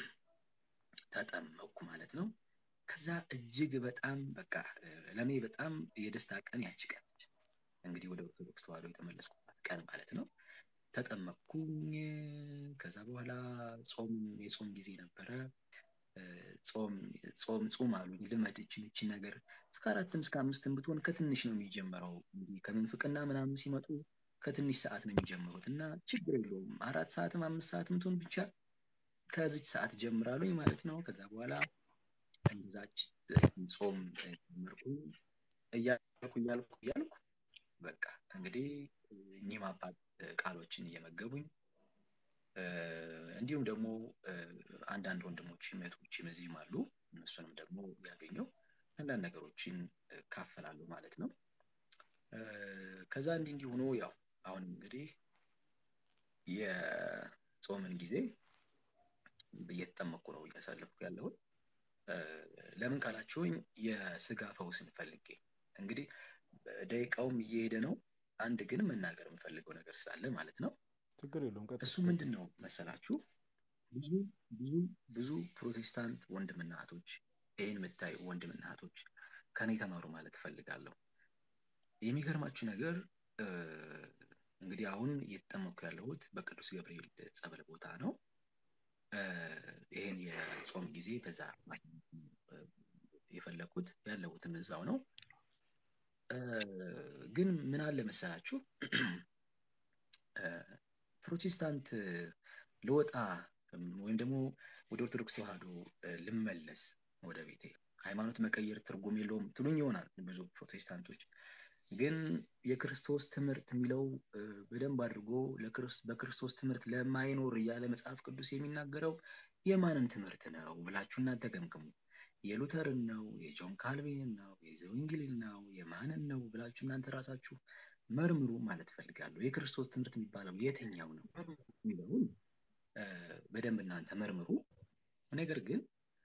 ተጠመቅኩ ማለት ነው ከዛ እጅግ በጣም በቃ ለኔ በጣም የደስታ ቀን ያችቀች እንግዲህ ወደ ኦርቶዶክስ ተዋህዶ የተመለስኩበት ቀን ማለት ነው ተጠመቅኩኝ ከዛ በኋላ ጾም የጾም ጊዜ ነበረ ጾም ጾም ጾም አሉኝ ልመድ እቺ ነገር እስከ አራትም እስከ አምስትም ብትሆን ከትንሽ ነው የሚጀምረው እንግዲህ ከምንፍቅና ምናምን ሲመጡ ከትንሽ ሰዓት ነው የሚጀምሩት እና ችግር የለውም አራት ሰዓትም አምስት ሰዓትም ትሆን ብቻ ከዚህ ሰዓት ጀምራሉኝ ማለት ነው ከዛ በኋላ እንደዛች ጾም ምርኩኝ እያልኩ እያልኩ እያልኩ በቃ እንግዲህ እኚህ አባት ቃሎችን እየመገቡኝ እንዲሁም ደግሞ አንዳንድ ወንድሞች እህቶች እዚህም አሉ እነሱንም ደግሞ ያገኘው አንዳንድ ነገሮችን ካፈላሉ ማለት ነው ከዛ እንዲህ እንዲህ ሆኖ ያው አሁን እንግዲህ የጾምን ጊዜ እየተጠመቁ ነው እያሳለፍኩ ያለው ለምን ካላችሁኝ የስጋ ፈውስን ፈልጌ እንግዲህ ደቂቃውም እየሄደ ነው አንድ ግን መናገር የምፈልገው ነገር ስላለ ማለት ነው ችግር የለውም እሱ ምንድነው መሰላችሁ ብዙ ብዙ ብዙ ፕሮቴስታንት ወንድምና እህቶች ይሄን መታይ ወንድምና እህቶች ከኔ ተማሩ ማለት ፈልጋለሁ የሚገርማችሁ ነገር እንግዲህ አሁን እየተጠመቅኩ ያለሁት በቅዱስ ገብርኤል ጸበል ቦታ ነው ይሄን የጾም ጊዜ በዛ የፈለኩት ያለሁትም እዛው ነው ግን ምን አለ መሰላችሁ ፕሮቴስታንት ለወጣ ወይም ደግሞ ወደ ኦርቶዶክስ ተዋህዶ ልመለስ ወደ ቤቴ ሃይማኖት መቀየር ትርጉም የለውም ትሉኝ ይሆናል ብዙ ፕሮቴስታንቶች ግን የክርስቶስ ትምህርት የሚለው በደንብ አድርጎ ለክርስቶስ በክርስቶስ ትምህርት ለማይኖር ያለ መጽሐፍ ቅዱስ የሚናገረው የማንን ትምህርት ነው ብላችሁና ተገምግሙ የሉተርን ነው የጆን ካልቪን ነው የዘዊንግሊን ነው የማንን ነው ብላችሁ እናንተ ራሳችሁ መርምሩ ማለት ፈልጋለሁ የክርስቶስ ትምህርት የሚባለው የትኛው ነው የሚለው በደንብ እናንተ መርምሩ ነገር ግን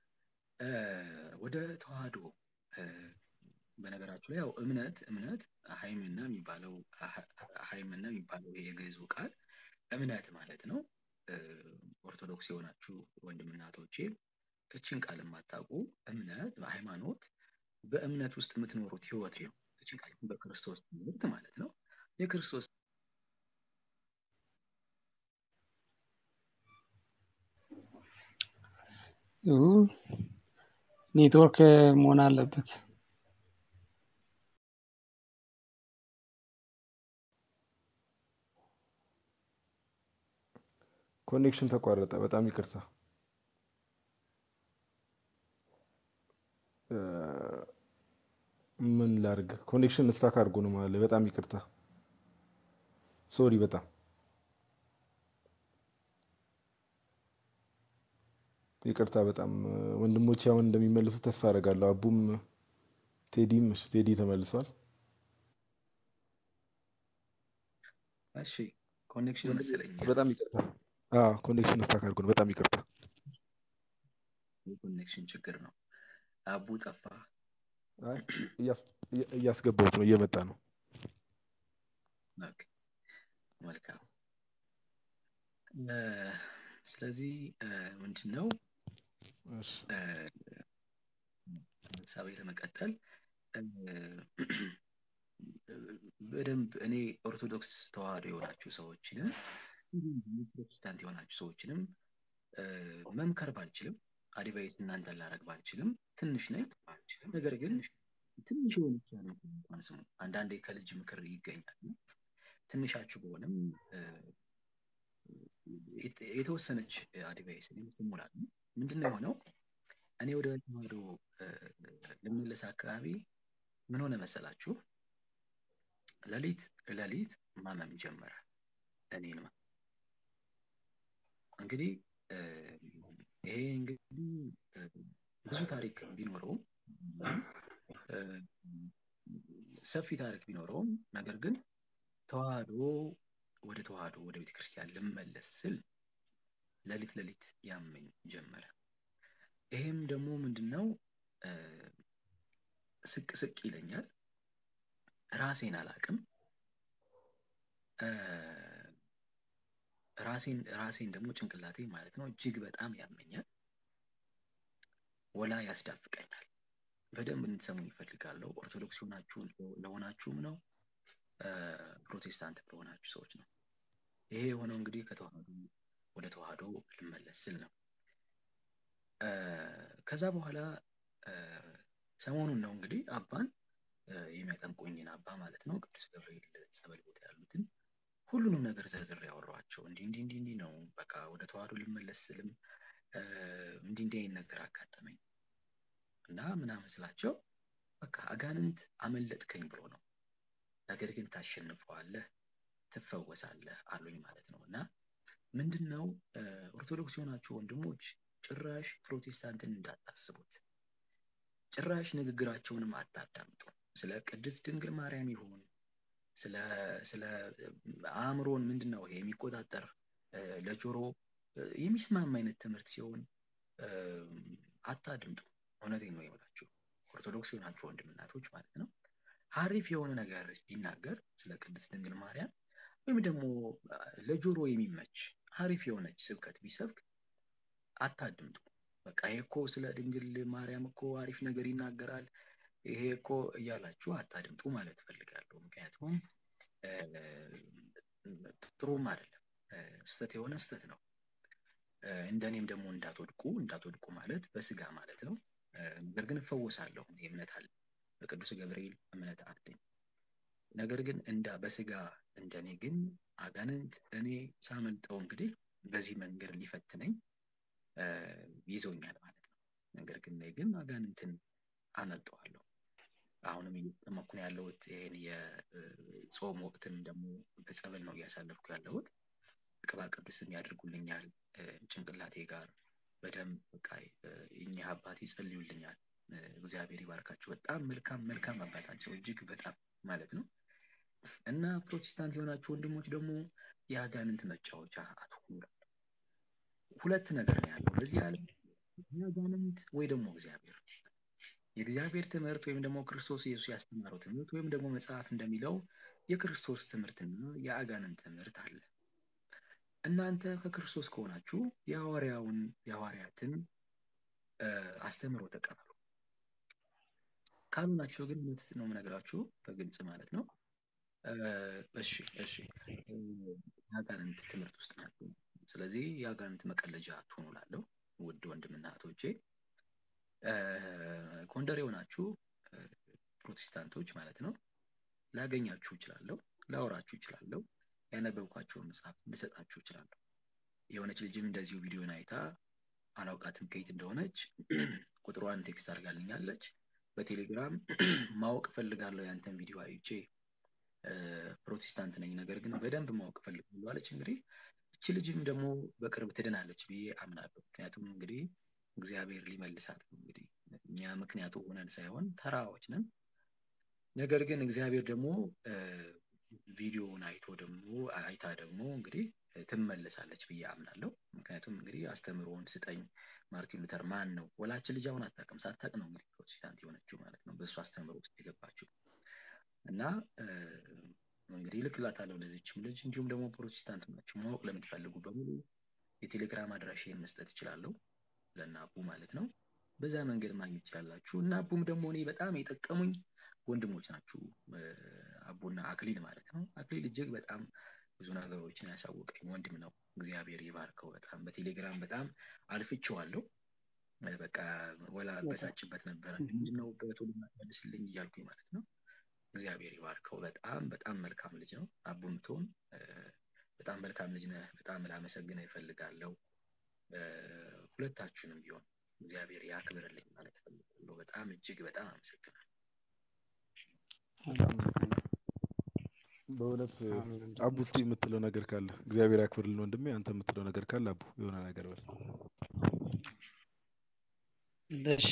ወደ ተዋህዶ በነገራችሁ ላይ ያው እምነት እምነት ሃይምና የሚባለው ሃይምና የሚባለው የግዕዙ ቃል እምነት ማለት ነው ኦርቶዶክስ የሆናችሁ ወንድምና እህቶቼ እቺን ቃል ማታውቁ እምነት ሃይማኖት በእምነት ውስጥ የምትኖሩት ህይወት ነው እቺን ቃል በክርስቶስ ትምህርት ማለት ነው የክርስቶስ ኔትወርክ መሆን አለበት ኮኔክሽን ተቋረጠ። በጣም ይቅርታ። ምን ላድርግ? ኮኔክሽን ስታክ አድርጎ ነው ማለት። በጣም ይቅርታ። ሶሪ በጣም ይቅርታ። በጣም ወንድሞቼ አሁን እንደሚመልሱ ተስፋ አደርጋለሁ። አቡም ቴዲም። እሺ ቴዲ ተመልሷል። እሺ ኮኔክሽን መሰለኝ። በጣም ይቅርታ። አዎ ኮኔክሽን ስታክ አድርጎ ነው። በጣም ይቅርታ። የኮኔክሽን ችግር ነው። አቡ ጠፋ። አይ እያስገባሁት ነው፣ እየመጣ ነው። ኦኬ መልካም። ስለዚህ ምንድነው እሺ ሀሳቤ ለመቀጠል በደንብ እኔ ኦርቶዶክስ ተዋህዶ የሆናችሁ ሰዎችንም ፕሮቴስታንት የሆናችሁ ሰዎችንም መምከር ባልችልም፣ አድቫይስ እናንተን ላደርግ ባልችልም፣ ትንሽ ነኝ። ነገር ግን ትንሽ የሆነች እንኳን ስሙ። አንዳንዴ ከልጅ ምክር ይገኛል። ትንሻችሁ በሆነም የተወሰነች አድቫይስ ስሙላል። ምንድነው የሆነው? እኔ ወደ ተዋህዶ ልመለስ አካባቢ ምን ሆነ መሰላችሁ? ለሊት ለሊት ማመም ጀመረ እኔን። እንግዲህ ይሄ እንግዲህ ብዙ ታሪክ ቢኖረውም ሰፊ ታሪክ ቢኖረውም ነገር ግን ተዋህዶ ወደ ተዋህዶ ወደ ቤተክርስቲያን ልመለስ ስል ለሊት ለሊት ያመኝ ጀመረ። ይሄም ደግሞ ምንድነው ስቅ ስቅ ይለኛል። ራሴን አላቅም። ራሴን ራሴን ደግሞ ጭንቅላቴ ማለት ነው እጅግ በጣም ያመኛል። ወላ ያስዳፍቀኛል። በደንብ እንድትሰሙኝ ይፈልጋለሁ። ኦርቶዶክስ ሆናችሁ ለሆናችሁም ነው፣ ፕሮቴስታንት ለሆናችሁ ሰዎች ነው። ይሄ የሆነው እንግዲህ ከተዋህዶ ወደ ተዋህዶ ልመለስ ስል ነው። ከዛ በኋላ ሰሞኑን ነው እንግዲህ አባን የሚያጠምቁኝን አባ ማለት ነው ቅዱስ ገብርኤል ጸበል ቦታ ያሉትን ሁሉንም ነገር ዘርዝሬ ያወራኋቸው። እንዲህ እንዲህ እንዲህ እንዲህ ነው በቃ ወደ ተዋህዶ ልመለስ ስልም እንዲህ እንዲህ አይነት ነገር አጋጠመኝ እና ምናምን ስላቸው በቃ አጋንንት አመለጥከኝ ብሎ ነው፣ ነገር ግን ታሸንፈዋለህ፣ ትፈወሳለህ አሉኝ ማለት ነው። እና ምንድነው ኦርቶዶክስ የሆናችሁ ወንድሞች ጭራሽ ፕሮቴስታንትን እንዳታስቡት፣ ጭራሽ ንግግራቸውንም አታዳምጡ። ስለ ቅድስት ድንግል ማርያም ይሁን ስለ ስለ አእምሮን ምንድነው ይሄ የሚቆጣጠር ለጆሮ የሚስማማ አይነት ትምህርት ሲሆን አታድምጡ። እውነቴን ነው የምላችሁ ኦርቶዶክስ የሆናችሁ ወንድምናቶች ማለት ነው። ሀሪፍ የሆነ ነገር ቢናገር ስለ ቅድስት ድንግል ማርያም ወይም ደግሞ ለጆሮ የሚመች ሀሪፍ የሆነች ስብከት ቢሰብክ አታድምጡ። በቃ ይሄ እኮ ስለ ድንግል ማርያም እኮ አሪፍ ነገር ይናገራል ይሄ እኮ እያላችሁ አታድምጡ ማለት ፈልጋለሁ። ምክንያቱም ጥሩም አይደለም፣ ስተት የሆነ ስተት ነው። እንደኔም ደግሞ እንዳትወድቁ እንዳትወድቁ ማለት በስጋ ማለት ነው። ነገር ግን እፈወሳለሁ፣ እምነት አለ፣ በቅዱስ ገብርኤል እምነት አለኝ። ነገር ግን እንዳ በስጋ እንደኔ ግን አጋንንት እኔ ሳመልጠው እንግዲህ በዚህ መንገድ ሊፈትነኝ ይዞኛል ማለት ነው። ነገር ግን እኔ ግን አጋንንትን አመልጠዋለሁ። አሁንም እየተጠመኩ ነው ያለሁት። ይሄን የጾም ወቅትም ደግሞ በጸበል ነው እያሳለፍኩ ያለሁት። ቅባ ቅዱስም ያድርጉልኛል ጭንቅላቴ ጋር በደንብ በቃ እኛ አባቴ ይጸልዩልኛል። እግዚአብሔር ይባርካቸው። በጣም መልካም መልካም አባታቸው እጅግ በጣም ማለት ነው። እና ፕሮቴስታንት የሆናችሁ ወንድሞች ደግሞ የአጋንንት መጫወቻ አትሁኑ። ሁለት ነገር ነው ያለው በዚህ ዓለም፣ የአጋንንት ወይ ደግሞ እግዚአብሔር። የእግዚአብሔር ትምህርት ወይም ደግሞ ክርስቶስ ኢየሱስ ያስተማረው ትምህርት ወይም ደግሞ መጽሐፍ እንደሚለው የክርስቶስ ትምህርትና የአጋንንት ትምህርት አለ። እናንተ ከክርስቶስ ከሆናችሁ የሐዋርያውን የሐዋርያትን አስተምሮ ተቀበሉ። ካልሆናችሁ ግን እውነት ነው የምነግራችሁ በግልጽ ማለት ነው። እሺ እሺ የአጋንንት ትምህርት ውስጥ ናችሁ። ስለዚህ የአጋንንት መቀለጃ አትሆኑ እላለሁ ውድ ወንድምና እህቶቼ። ጎንደር የሆናችሁ ፕሮቴስታንቶች ማለት ነው ላገኛችሁ እችላለሁ፣ ላወራችሁ እችላለሁ፣ ያነበብኳቸውን መጽሐፍ ልሰጣችሁ እችላለሁ። የሆነች ልጅም እንደዚሁ ቪዲዮን አይታ አላውቃትም ከየት እንደሆነች ቁጥሯን ቴክስት አድርጋልኛለች በቴሌግራም ማወቅ ፈልጋለሁ ያንተን ቪዲዮ አይቼ ፕሮቴስታንት ነኝ ነገር ግን በደንብ ማወቅ ፈልጋለሁ አለች እንግዲህ እቺ ልጅም ደግሞ በቅርብ ትድናለች ብዬ አምናለሁ ምክንያቱም እንግዲህ እግዚአብሔር ሊመልሳት ነው እንግዲህ እኛ ምክንያቱ ሆነን ሳይሆን ተራዎች ነን ነገር ግን እግዚአብሔር ደግሞ ቪዲዮውን አይቶ ደግሞ አይታ ደግሞ እንግዲህ ትመለሳለች ብዬ አምናለሁ ምክንያቱም እንግዲህ አስተምሮውን ስጠኝ ማርቲን ሉተር ማን ነው ወላችን ልጅ አሁን አታውቅም ሳታውቅ ነው እንግዲህ ፕሮቴስታንት የሆነችው ማለት ነው በእሱ አስተምሮ ውስጥ የገባችው እና እንግዲህ ልክላታለሁ ለዚህችም ልጅ እንዲሁም ደግሞ ፕሮቴስታንት ናችሁ ማወቅ ለምትፈልጉ በሙሉ የቴሌግራም አድራሻዬን መስጠት እችላለሁ ለናቡ ማለት ነው በዛ መንገድ ማግኘት ይችላልላችሁ እና አቡም ደግሞ እኔ በጣም የጠቀሙኝ ወንድሞች ናችሁ አቡና አክሊል ማለት ነው አክሊል እጅግ በጣም ብዙ ነገሮችን ያሳወቀኝ ወንድም ነው እግዚአብሔር ይባርከው በጣም በቴሌግራም በጣም አልፍቼዋለሁ በቃ ወላ በሳጭበት ነበር ምንድነው በቶሎ መልስልኝ እያልኩኝ ማለት ነው እግዚአብሔር ይባርከው በጣም በጣም መልካም ልጅ ነው አቡም ቶን በጣም መልካም ልጅ ነህ በጣም ላመሰግንህ እፈልጋለሁ ሁለታችሁንም ቢሆን እግዚአብሔር ያክብርልኝ ማለት ፈልጋለሁ በጣም እጅግ በጣም አመሰግናለሁ በእውነት አቡ እስቲ የምትለው ነገር ካለ እግዚአብሔር ያክብርልን ወንድሜ አንተ የምትለው ነገር ካለ አቡ የሆነ ነገር በል እሺ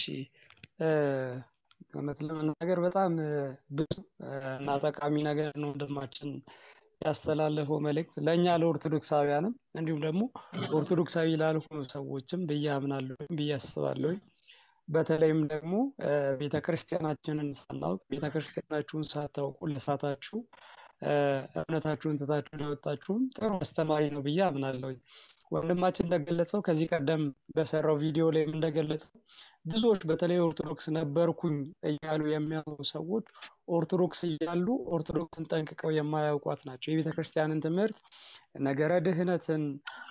እውነት ለመናገር በጣም ብዙ እና ጠቃሚ ነገር ነው ወንድማችን ያስተላለፈው መልእክት ለኛ ለኦርቶዶክሳውያንም እንዲሁም ደግሞ ኦርቶዶክሳዊ ላልሆኑ ሰዎችም በያምናለሁ በያስባለሁ በተለይም ደግሞ ቤተክርስቲያናችንን ሳናውቅ ቤተክርስቲያናችሁን ሳታውቁ ለሳታችሁ እምነታችሁን ተታችሁ ለወጣችሁም ጥሩ አስተማሪ ነው ብዬ አምናለሁ ወንድማችን እንደገለጸው ከዚህ ቀደም በሰራው ቪዲዮ ላይ እንደገለጸው ብዙዎች በተለይ ኦርቶዶክስ ነበርኩኝ እያሉ የሚያምኑ ሰዎች ኦርቶዶክስ እያሉ ኦርቶዶክስን ጠንቅቀው የማያውቋት ናቸው የቤተክርስቲያንን ትምህርት ነገረ ድህነትን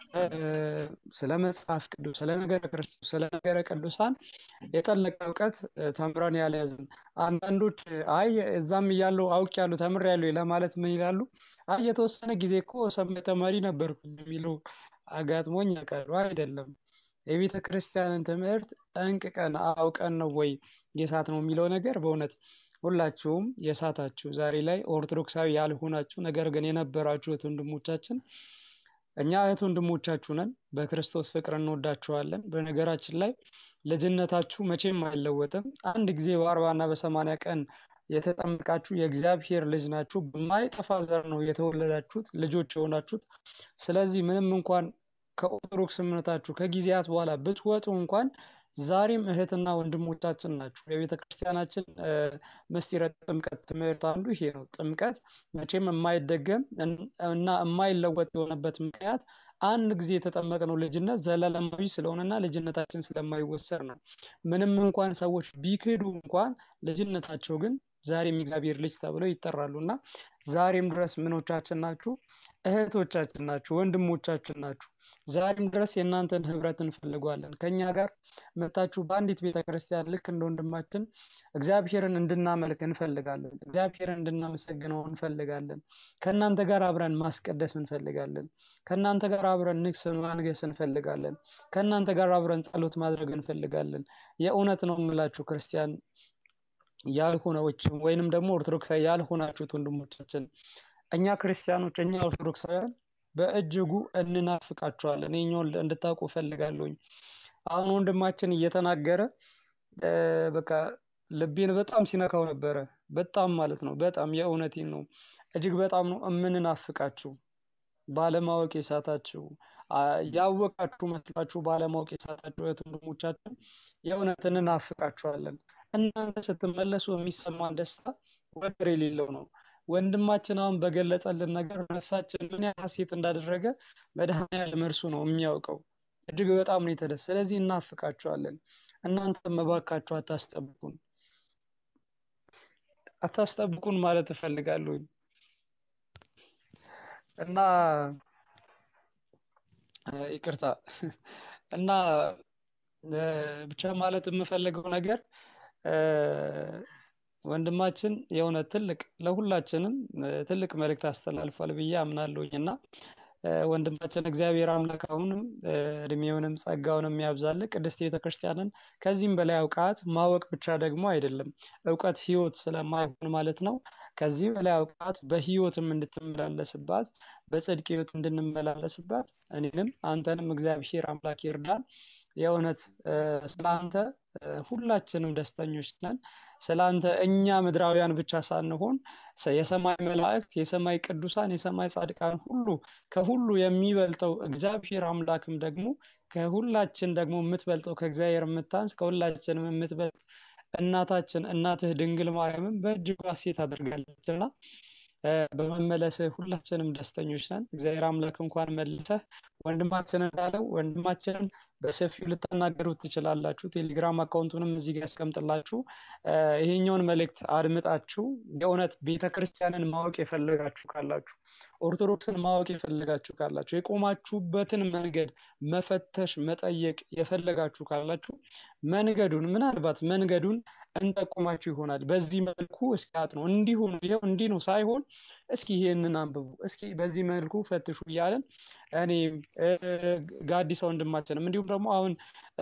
ስለ መጽሐፍ ቅዱስ ስለ ነገረ ክርስቶስ ስለ ነገረ ቅዱሳን የጠለቀ ዕውቀት ተምረን ያለያዝን አንዳንዶች አይ እዛም እያሉ አውቅ ያሉ ተምር ያሉ ለማለት ምን ይላሉ አይ የተወሰነ ጊዜ እኮ ሰንበት ተማሪ ነበርኩኝ የሚለው አጋጥሞኝ ያቀርባ አይደለም የቤተክርስቲያንን ትምህርት ጠንቅቀን አውቀን ነው ወይ የሳት ነው የሚለው ነገር በእውነት ሁላችሁም የሳታችሁ ዛሬ ላይ ኦርቶዶክሳዊ ያልሆናችሁ ነገር ግን የነበራችሁ ወንድሞቻችን እኛ እህት ወንድሞቻችሁ ነን በክርስቶስ ፍቅር እንወዳችኋለን በነገራችን ላይ ልጅነታችሁ መቼም አይለወጥም አንድ ጊዜ በአርባና በሰማንያ ቀን የተጠመቃችሁ የእግዚአብሔር ልጅ ናችሁ በማይጠፋ ዘር ነው የተወለዳችሁት ልጆች የሆናችሁት ስለዚህ ምንም እንኳን ከኦርቶዶክስ እምነታችሁ ከጊዜያት በኋላ ብትወጡ እንኳን ዛሬም እህትና ወንድሞቻችን ናችሁ የቤተክርስቲያናችን ምስጢረ ጥምቀት ትምህርት አንዱ ይሄ ነው ጥምቀት መቼም የማይደገም እና የማይለወጥ የሆነበት ምክንያት አንድ ጊዜ የተጠመቅነው ልጅነት ዘላለማዊ ስለሆነና ልጅነታችን ስለማይወሰር ነው ምንም እንኳን ሰዎች ቢክዱ እንኳን ልጅነታቸው ግን ዛሬም እግዚአብሔር ልጅ ተብለው ይጠራሉና ዛሬም ድረስ ምኖቻችን ናችሁ እህቶቻችን ናችሁ ወንድሞቻችን ናችሁ ዛሬም ድረስ የእናንተን ህብረት እንፈልጋለን ከኛ ጋር መጣችሁ በአንዲት ቤተክርስቲያን ልክ እንደ ወንድማችን እግዚአብሔርን እንድናመልክ እንፈልጋለን እግዚአብሔርን እንድናመሰግነው እንፈልጋለን ከናንተ ጋር አብረን ማስቀደስ እንፈልጋለን ከናንተ ጋር አብረን ንግስ ማንገስ እንፈልጋለን ከናንተ ጋር አብረን ጸሎት ማድረግ እንፈልጋለን የእውነት ነው የምላችሁ ክርስቲያን ያልሆነዎች ወይንም ደግሞ ኦርቶዶክሳዊ ያልሆናችሁት ወንድሞቻችን እኛ ክርስቲያኖች እኛ ኦርቶዶክሳውያን በእጅጉ እንናፍቃቸዋለን እኛው እንድታውቁ ፈልጋለሁኝ አሁን ወንድማችን እየተናገረ በቃ ልቤን በጣም ሲነካው ነበር በጣም ማለት ነው በጣም የእውነቴን ነው እጅግ በጣም ነው እምንናፍቃችሁ ባለማወቅ የሳታችሁ ያወቃችሁ መስላችሁ ባለማወቅ የሳታችሁ ወንድሞቻችን የእውነት እንናፍቃችኋለን እናንተ ስትመለሱ የሚሰማን ደስታ ወደር የሌለው ነው ወንድማችን አሁን በገለጸልን ነገር ነፍሳችን ምን ያህል ሐሴት እንዳደረገ መድኃኒዓለም እርሱ ነው የሚያውቀው እጅግ በጣም ነው የተደሰ ስለዚህ እናፍቃችኋለን እናንተ መባካችሁ አታስጠብቁን አታስጠብቁን ማለት እፈልጋለሁ እና ይቅርታ እና ብቻ ማለት የምፈልገው ነገር ወንድማችን የሆነ ትልቅ ለሁላችንም ትልቅ መልእክት አስተላልፏል ብዬ አምናለሁኝና ወንድማችን እግዚአብሔር አምላክ አሁንም እድሜውንም ጸጋውንም ያብዛል። ቅድስት ቤተክርስቲያንን ከዚህም በላይ አውቃት ማወቅ ብቻ ደግሞ አይደለም እውቀት ህይወት ስለማይሆን ማለት ነው። ከዚህ በላይ አውቃት በህይወትም እንድትመላለስባት በጽድቅ ህይወት እንድንመላለስባት እኔንም አንተንም እግዚአብሔር አምላክ ይርዳን። የእውነት ስላንተ ሁላችንም ደስተኞች ነን። ስላንተ እኛ ምድራውያን ብቻ ሳንሆን የሰማይ መላእክት የሰማይ ቅዱሳን የሰማይ ጻድቃን ሁሉ ከሁሉ የሚበልጠው እግዚአብሔር አምላክም ደግሞ ከሁላችን ደግሞ የምትበልጠው ከእግዚአብሔር የምታንስ ከሁላችንም የምትበልጥ እናታችን እናትህ ድንግል ማርያምም በእጅጉ ሐሴት አድርጋለችና በመመለስህ ሁላችንም ደስተኞች ነን። እግዚአብሔር አምላክ እንኳን መልሰህ ወንድማችን እንዳለው ወንድማችንን በሰፊው ልታናገሩት ትችላላችሁ። ቴሌግራም አካውንቱንም እዚህ ጋር ያስቀምጥላችሁ። ይሄኛውን መልእክት አድምጣችሁ የእውነት ቤተክርስቲያንን ማወቅ የፈለጋችሁ ካላችሁ ኦርቶዶክስን ማወቅ የፈለጋችሁ ካላችሁ የቆማችሁበትን መንገድ መፈተሽ መጠየቅ የፈለጋችሁ ካላችሁ መንገዱን ምናልባት መንገዱን እንጠቁማችሁ ይሆናል። በዚህ መልኩ እስኪ አጥኑ እንዲሁ ነው ይሄው እንዲህ ነው ሳይሆን እስኪ ይሄንን አንብቡ እስኪ በዚህ መልኩ ፈትሹ እያለን እኔ ጋዲስ ወንድማችንም እንዲሁም ደግሞ አሁን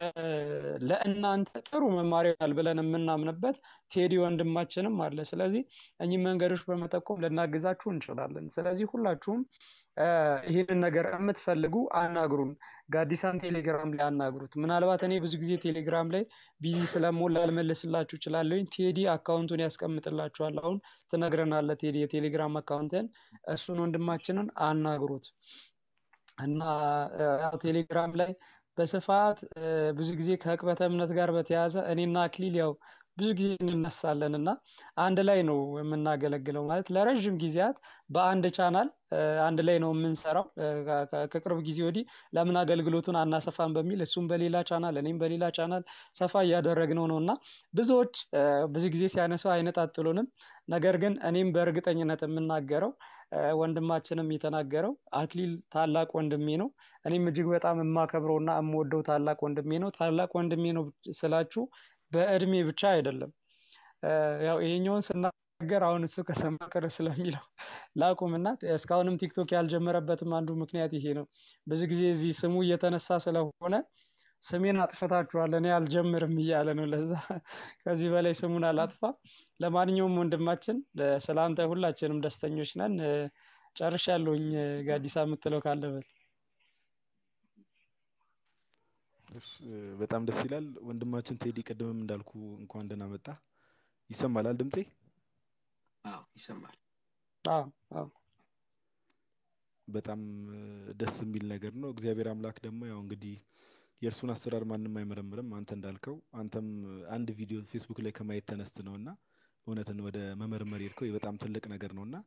ለእናንተ ጥሩ መማሪያ ይሆናል ብለን የምናምንበት ቴዲ ወንድማችንም አለ። ስለዚህ እኚህ መንገዶች በመጠቆም ልናግዛችሁ እንችላለን። ስለዚህ ሁላችሁም ይሄንን ነገር የምትፈልጉ አናግሩን። ጋዲሳን ቴሌግራም ላይ አናግሩት። ምናልባት እኔ ብዙ ጊዜ ቴሌግራም ላይ ቢዚ ስለሞላ ልመልስላችሁ እችላለሁ። ቴዲ አካውንቱን ያስቀምጥላችኋል። አሁን ትነግረናለህ ቴዲ የቴሌግራም አካውንትን እሱን ወንድማችንን አናግሩት እና ቴሌግራም ላይ በስፋት ብዙ ጊዜ ከዕቅበተ እምነት ጋር በተያያዘ እኔና አክሊል ያው ብዙ ጊዜ እንነሳለንና አንድ ላይ ነው የምናገለግለው ማለት ለረጅም ጊዜያት በአንድ ቻናል አንድ ላይ ነው የምንሰራው። ከቅርብ ጊዜ ወዲህ ለምን አገልግሎቱን አናሰፋም በሚል እሱም በሌላ ቻናል እኔም በሌላ ቻናል ሰፋ እያደረግነው ነውና ብዙዎች ብዙ ጊዜ ሲያነሳው አይነጣጥሉንም። ነገር ግን እኔም በእርግጠኝነት የምናገረው ወንድማችንም የተናገረው አክሊል ታላቅ ወንድሜ ነው። እኔም እጅግ በጣም የማከብረውና የምወደው ታላቅ ወንድሜ ነው። ታላቅ ወንድሜ ነው ስላችሁ በእድሜ ብቻ አይደለም። ያው ይሄኛውን ስናገር አሁን እሱ ከሰማ ቅር ስለሚለው ላቁምና እስካሁንም ቲክቶክ ያልጀመረበትም አንዱ ምክንያት ይሄ ነው። ብዙ ጊዜ እዚህ ስሙ እየተነሳ ስለሆነ ስሜን አጥፍታችኋል እኔ አልጀምርም እያለ ነው። ለዛ ከዚህ በላይ ስሙን አላጥፋ። ለማንኛውም ወንድማችን ለሰላምታ ሁላችንም ደስተኞች ነን። ጨርሻለሁኝ። ጋዲሳ የምትለው ካለ በል። በጣም ደስ ይላል ወንድማችን ቴዲ። ቀደምም እንዳልኩ እንኳን ደህና መጣ። ይሰማል ድምጼ? አዎ ይሰማል። አዎ አዎ በጣም ደስ የሚል ነገር ነው። እግዚአብሔር አምላክ ደግሞ ያው እንግዲህ የእርሱን አሰራር ማንንም አይመረምርም። አንተ እንዳልከው አንተም አንድ ቪዲዮ ፌስቡክ ላይ ከማየት ተነስተ ነውና እውነትን ወደ መመርመር ይርከው በጣም ትልቅ ነገር ነውና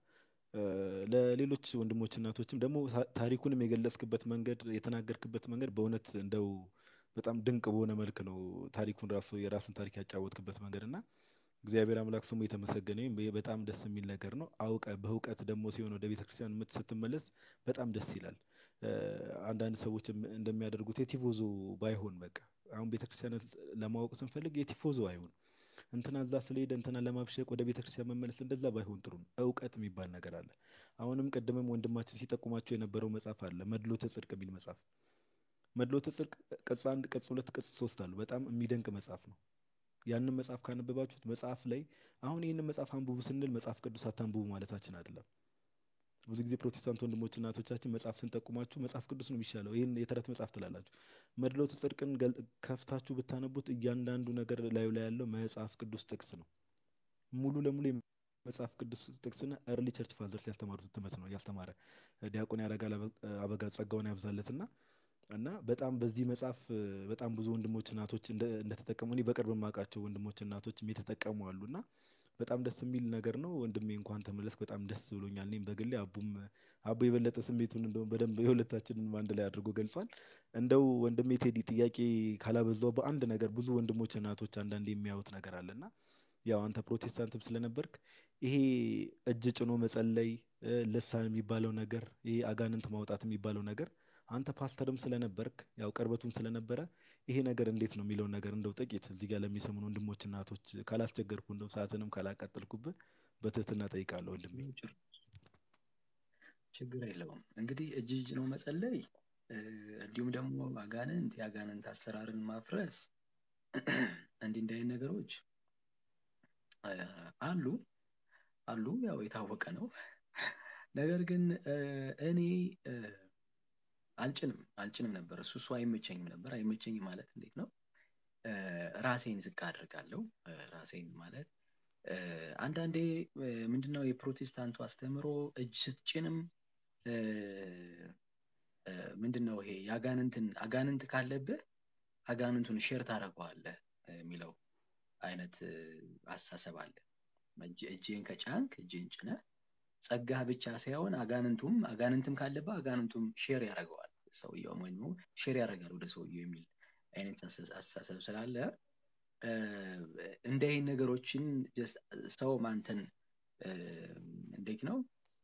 ለሌሎች ወንድሞች እናቶችም ደግሞ ታሪኩንም የገለጽክበት መንገድ የተናገርክበት መንገድ በእውነት እንደው በጣም ድንቅ በሆነ መልክ ነው ታሪኩን ራሱ የራስን ታሪክ ያጫወትክበት መንገድና እግዚአብሔር አምላክ ስሙ የተመሰገነ ይሁን። በጣም ደስ የሚል ነገር ነው። አውቀ በእውቀት ደግሞ ሲሆን ወደ ቤተክርስቲያን ስትመለስ በጣም ደስ ይላል። አንዳንድ ሰዎች እንደሚያደርጉት የቲፎዞ ባይሆን በቃ አሁን ቤተክርስቲያን ለማወቅ ስንፈልግ የቲፎዞ አይሆን እንትና እዛ ስለሄደ እንትና ለማብሸቅ ወደ ቤተክርስቲያን መመለስ እንደዛ ባይሆን ጥሩ ነው። እውቀት የሚባል ነገር አለ። አሁንም ቀደምም ወንድማችን ሲጠቁማቸው የነበረው መጽሐፍ አለ መድሎተ ጽድቅ የሚል መጽሐፍ። መድሎተ ጽድቅ ቅጽ አንድ ቅጽ ሁለት ቅጽ ሶስት አሉ። በጣም የሚደንቅ መጽሐፍ ነው። ያንን መጽሐፍ ካነበባችሁት መጽሐፍ ላይ አሁን ይሄንን መጽሐፍ አንብቡ ስንል መጽሐፍ ቅዱስ አታንብቡ ማለታችን አይደለም። ብዙ ጊዜ ፕሮቴስታንት ወንድሞች እናቶቻችን መጽሐፍ ስንጠቁማችሁ መጽሐፍ ቅዱስ ነው የሚሻለው ይሄን የተረት መጽሐፍ ትላላችሁ። መድሎተ ጽድቅን ከፍታችሁ ብታነቡት እያንዳንዱ ነገር ላዩ ላይ ያለው መጽሐፍ ቅዱስ ጥቅስ ነው። ሙሉ ለሙሉ መጽሐፍ ቅዱስ ጥቅስና ኤርሊ ቸርች ፋዘርስ ያስተማሩት ትምህርት ነው ያስተማረ ዲያቆን ያረጋል አበጋዝ ጸጋውን ያብዛለትና እና በጣም በዚህ መጽሐፍ በጣም ብዙ ወንድሞች እናቶች እንደተጠቀሙ እኔ በቅርብ ማቃቸው ወንድሞች እናቶች የተጠቀሙ አሉና በጣም ደስ የሚል ነገር ነው። ወንድሜ እንኳን ተመለስክ በጣም ደስ ብሎኛል። እኔም በግሌ አቡም አቡ የበለጠ ስሜቱን እንደው በደንብ የሁለታችንን አንድ ላይ አድርጎ ገልጿል። እንደው ወንድሜ ቴዲ ጥያቄ ካላበዛው በአንድ ነገር ብዙ ወንድሞች እናቶች አንዳንዴ የሚያዩት ነገር አለና ያው አንተ ፕሮቴስታንትም ስለነበርክ ይሄ እጅ ጭኖ መጸለይ ልሳን የሚባለው ነገር ይሄ አጋንንት ማውጣት የሚባለው ነገር አንተ ፓስተርም ስለነበርክ ያው ቀርበቱም ስለነበረ ይሄ ነገር እንዴት ነው የሚለው ነገር እንደው ጥቂት እዚህ ጋር ለሚሰሙን ወንድሞች እናቶች ካላስቸገርኩ እንደው ሰዓትንም ካላቀጠልኩብህ በትህትና ጠይቃለሁ ወንድሜ። ችግር የለውም። እንግዲህ እጅ እጅ ነው መጸለይ፣ እንዲሁም ደግሞ አጋንንት የአጋንንት አሰራርን ማፍረስ እንዲህ እንዲህ አይነት ነገሮች አሉ አሉ ያው የታወቀ ነው። ነገር ግን እኔ አልጭንም አልጭንም ነበር። እሱ እሱ አይመቸኝም ነበር። አይመቸኝም ማለት እንዴት ነው? ራሴን ዝቅ አድርጋለሁ። ራሴን ማለት አንዳንዴ ምንድነው የፕሮቴስታንቱ አስተምሮ እጅ ስትጭንም ምንድነው ይሄ የአጋንንትን አጋንንት ካለብህ አጋንንቱን ሼር ታደርገዋለህ የሚለው አይነት አስተሳሰብ አለ። እጅን ከጫንክ እጅን ጭነህ ጸጋህ ብቻ ሳይሆን አጋንንቱም አጋንንትም ካለብህ አጋንንቱም ሼር ያደርገዋል ሰውየው ወይ ነው ሼር ያደርጋል ወደ ሰውየው የሚል አይነት አስተሳሰብ ስላለ እንደ ይሄን ነገሮችን ሰው ማንተን እንዴት ነው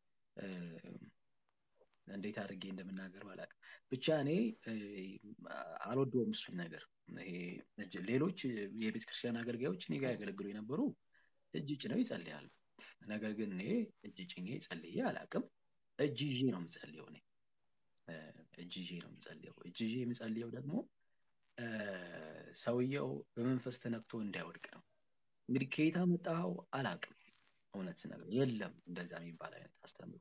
እንዴት አድርጌ እንደምናገረው አላውቅም። ብቻ እኔ አልወደውም እሱን ነገር። ይሄ ሌሎች የቤተ ክርስቲያን አገልጋዮች እኔ ጋር ያገለግሉ የነበሩ እጅ ጭነው ይጸልያሉ። ነገር ግን እኔ እጅ ጭኜ ጸልዬ አላውቅም። እጅ ይዤ ነው የምጸልየው። እኔ እጅ ይዤ ነው የምጸልየው። እጅ ይዤ የምጸልየው ደግሞ ሰውየው በመንፈስ ተነክቶ እንዳይወድቅ ነው። እንግዲህ ከየት አመጣኸው አላውቅም። እውነት ነገር የለም እንደዛ የሚባል አይነት አስተምሮ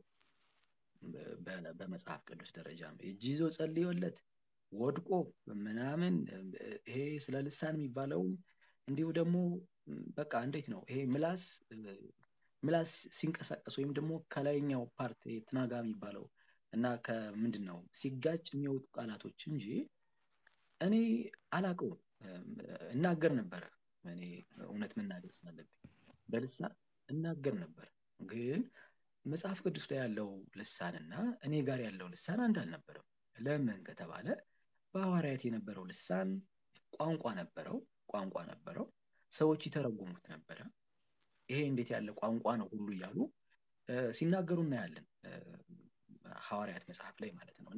በመጽሐፍ ቅዱስ ደረጃ እጅ ይዞ ጸልዮለት ወድቆ ምናምን ይሄ ስለ ልሳን የሚባለው እንዲሁ ደግሞ በቃ እንዴት ነው ይሄ ምላስ ምላስ ሲንቀሳቀስ ወይም ደግሞ ከላይኛው ፓርት ትናጋ የሚባለው እና ከምንድነው ሲጋጭ የሚወጡ ቃላቶች እንጂ እኔ አላውቀውም። እናገር ነበር። እኔ እውነት መናገር ስላለብኝ በልሳን እናገር ነበር። ግን መጽሐፍ ቅዱስ ላይ ያለው ልሳንና እኔ ጋር ያለው ልሳን አንድ አልነበረም። ለምን ከተባለ በሐዋርያት የነበረው ልሳን ቋንቋ ነበረው ቋንቋ ነበረው ሰዎች ይተረጉሙት ነበረ። ይሄ እንዴት ያለ ቋንቋ ነው ሁሉ እያሉ ሲናገሩ እናያለን ሐዋርያት መጽሐፍ ላይ ማለት ነውና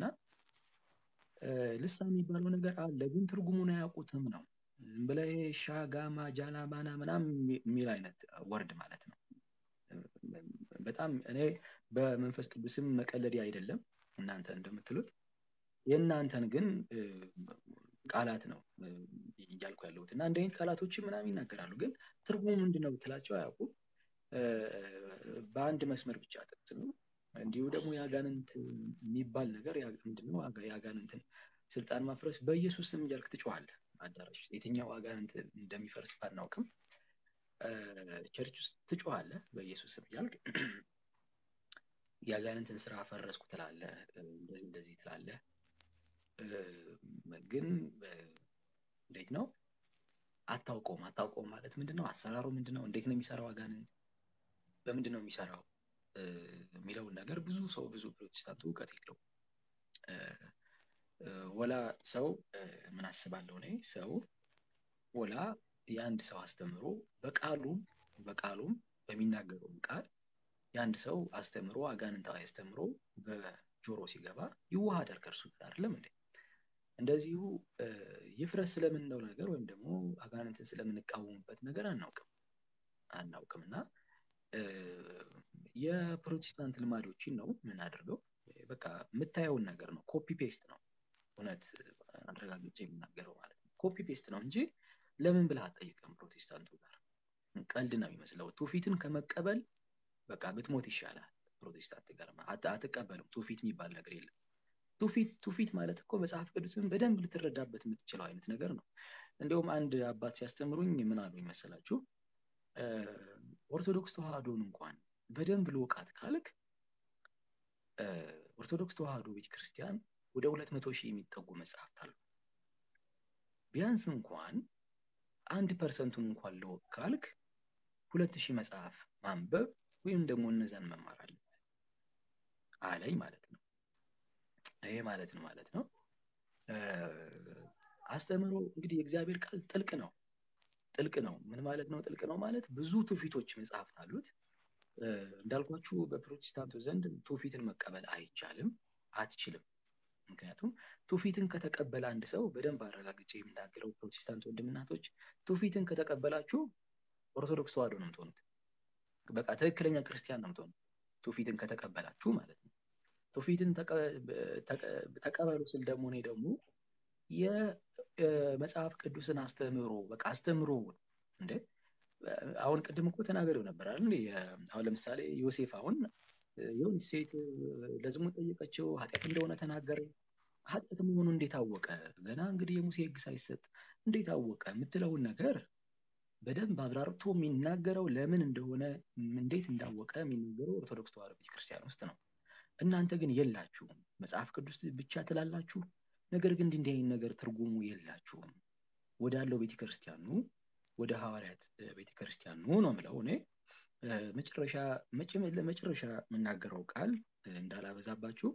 ልሳን የሚባለው ነገር አለ፣ ግን ትርጉሙን አያውቁትም ነው። ዝም ብለህ ሻጋማ ጃላባና ምናምን የሚል አይነት ወርድ ማለት ነው። በጣም እኔ በመንፈስ ቅዱስም መቀለድ አይደለም እናንተ እንደምትሉት የእናንተን ግን ቃላት ነው እያልኩ ያለሁት እና እንደ አይነት ቃላቶችን ምናምን ይናገራሉ፣ ግን ትርጉሙ ምንድነው ብትላቸው አያውቁም። በአንድ መስመር ብቻ ጥቅስ ነው። እንዲሁ ደግሞ ያጋንንት የሚባል ነገር ምንድነው ያጋንንትን ስልጣን ማፍረስ በኢየሱስ ስም እያልክ ትጮሃለህ አዳራሽ። የትኛው አጋንንት እንደሚፈርስ ባናውቅም ቸርች ውስጥ ትጮሃለህ በኢየሱስ ስም እያልክ ያጋንንትን ስራ ፈረስኩ ትላለህ፣ እንደዚህ እንደዚህ ትላለህ። ግን እንዴት ነው አታውቀውም። አታውቀውም ማለት ምንድነው? አሰራሩ ምንድነው? እንዴት ነው የሚሰራው? አጋንንት በምንድን ነው የሚሰራው የሚለውን ነገር ብዙ ሰው ብዙ ፕሮቴስታንቱ እውቀት የለውም። ወላ ሰው ምን አስባለሁ እኔ ሰው ወላ የአንድ ሰው አስተምሮ በቃሉም በቃሉም በሚናገረው ቃል የአንድ ሰው አስተምሮ አጋንንታዊ አስተምሮ በጆሮ ሲገባ ይዋሃዳል ከእርሱ ጋር አይደለም እንዴ? እንደዚሁ ይፍረስ ስለምንለው ነገር ወይም ደግሞ አጋንንትን ስለምንቃወምበት ነገር አናውቅም አናውቅምና የፕሮቴስታንት ልማዶችን ነው ምን አድርገው በቃ የምታየውን ነገር ነው ኮፒ ፔስት ነው። እውነት አድርጋግጬ የምናገረው ማለት ነው ኮፒ ፔስት ነው እንጂ ለምን ብለህ አትጠይቅም። ፕሮቴስታንቱ ጋር ቀልድ ነው የሚመስለው። ትውፊትን ከመቀበል በቃ ብትሞት ይሻላል። ፕሮቴስታንት ጋር አትቀበልም። ትውፊት የሚባል ነገር የለም። ትውፊት ትውፊት ማለት እኮ መጽሐፍ ቅዱስን በደንብ ልትረዳበት የምትችለው አይነት ነገር ነው። እንደውም አንድ አባት ሲያስተምሩኝ ምን አሉኝ መሰላችሁ? ኦርቶዶክስ ተዋህዶን እንኳን በደንብ ልወቃት ካልክ ኦርቶዶክስ ተዋህዶ ቤተክርስቲያን ወደ ሁለት መቶ ሺህ የሚጠጉ መጽሐፍት አሉ። ቢያንስ እንኳን አንድ ፐርሰንቱን እንኳን ልወቅ ካልክ ሁለት ሺህ መጽሐፍ ማንበብ ወይም ደግሞ እነዛን መማር አለብህ አለኝ ማለት ነው። ይሄ ማለት ነው ማለት ነው አስተምሮ እንግዲህ የእግዚአብሔር ቃል ጥልቅ ነው ጥልቅ ነው። ምን ማለት ነው ጥልቅ ነው ማለት? ብዙ ትውፊቶች መጽሐፍት አሉት። እንዳልኳችሁ በፕሮቴስታንቱ ዘንድ ትውፊትን መቀበል አይቻልም፣ አትችልም። ምክንያቱም ትውፊትን ከተቀበለ አንድ ሰው በደንብ አረጋግጬ የምናገረው ፕሮቴስታንት ወንድምናቶች ትውፊትን ከተቀበላችሁ ኦርቶዶክስ ተዋህዶ ነው የምትሆኑት። በቃ ትክክለኛ ክርስቲያን ነው የምትሆኑት ትውፊትን ከተቀበላችሁ ማለት ነው። ትውፊትን ተቀበሉ ስል ደግሞ እኔ ደግሞ የመጽሐፍ ቅዱስን አስተምሮ በቃ አስተምሮ እንደ አሁን ቅድም እኮ ተናገረው ነበር አይደል? አሁን ለምሳሌ ዮሴፍ አሁን የሆነች ሴት ለዝሙት ጠየቀችው፣ ኃጢአት እንደሆነ ተናገረ። ኃጢአት መሆኑ እንዴት አወቀ? ገና እንግዲህ የሙሴ ሕግ ሳይሰጥ እንዴት አወቀ የምትለውን ነገር በደንብ አብራርቶ የሚናገረው ለምን እንደሆነ እንዴት እንዳወቀ የሚናገረው ኦርቶዶክስ ተዋሕዶ ቤተክርስቲያን ውስጥ ነው። እናንተ ግን የላችሁም። መጽሐፍ ቅዱስ ብቻ ትላላችሁ፣ ነገር ግን እንዲህ አይነት ነገር ትርጉሙ የላችሁም። ወዳለው ቤተክርስቲያኑ ወደ ሐዋርያት ቤተክርስቲያኑ ነው የምለው እኔ። መጨረሻ ለመጨረሻ የምናገረው ቃል እንዳላበዛባችሁ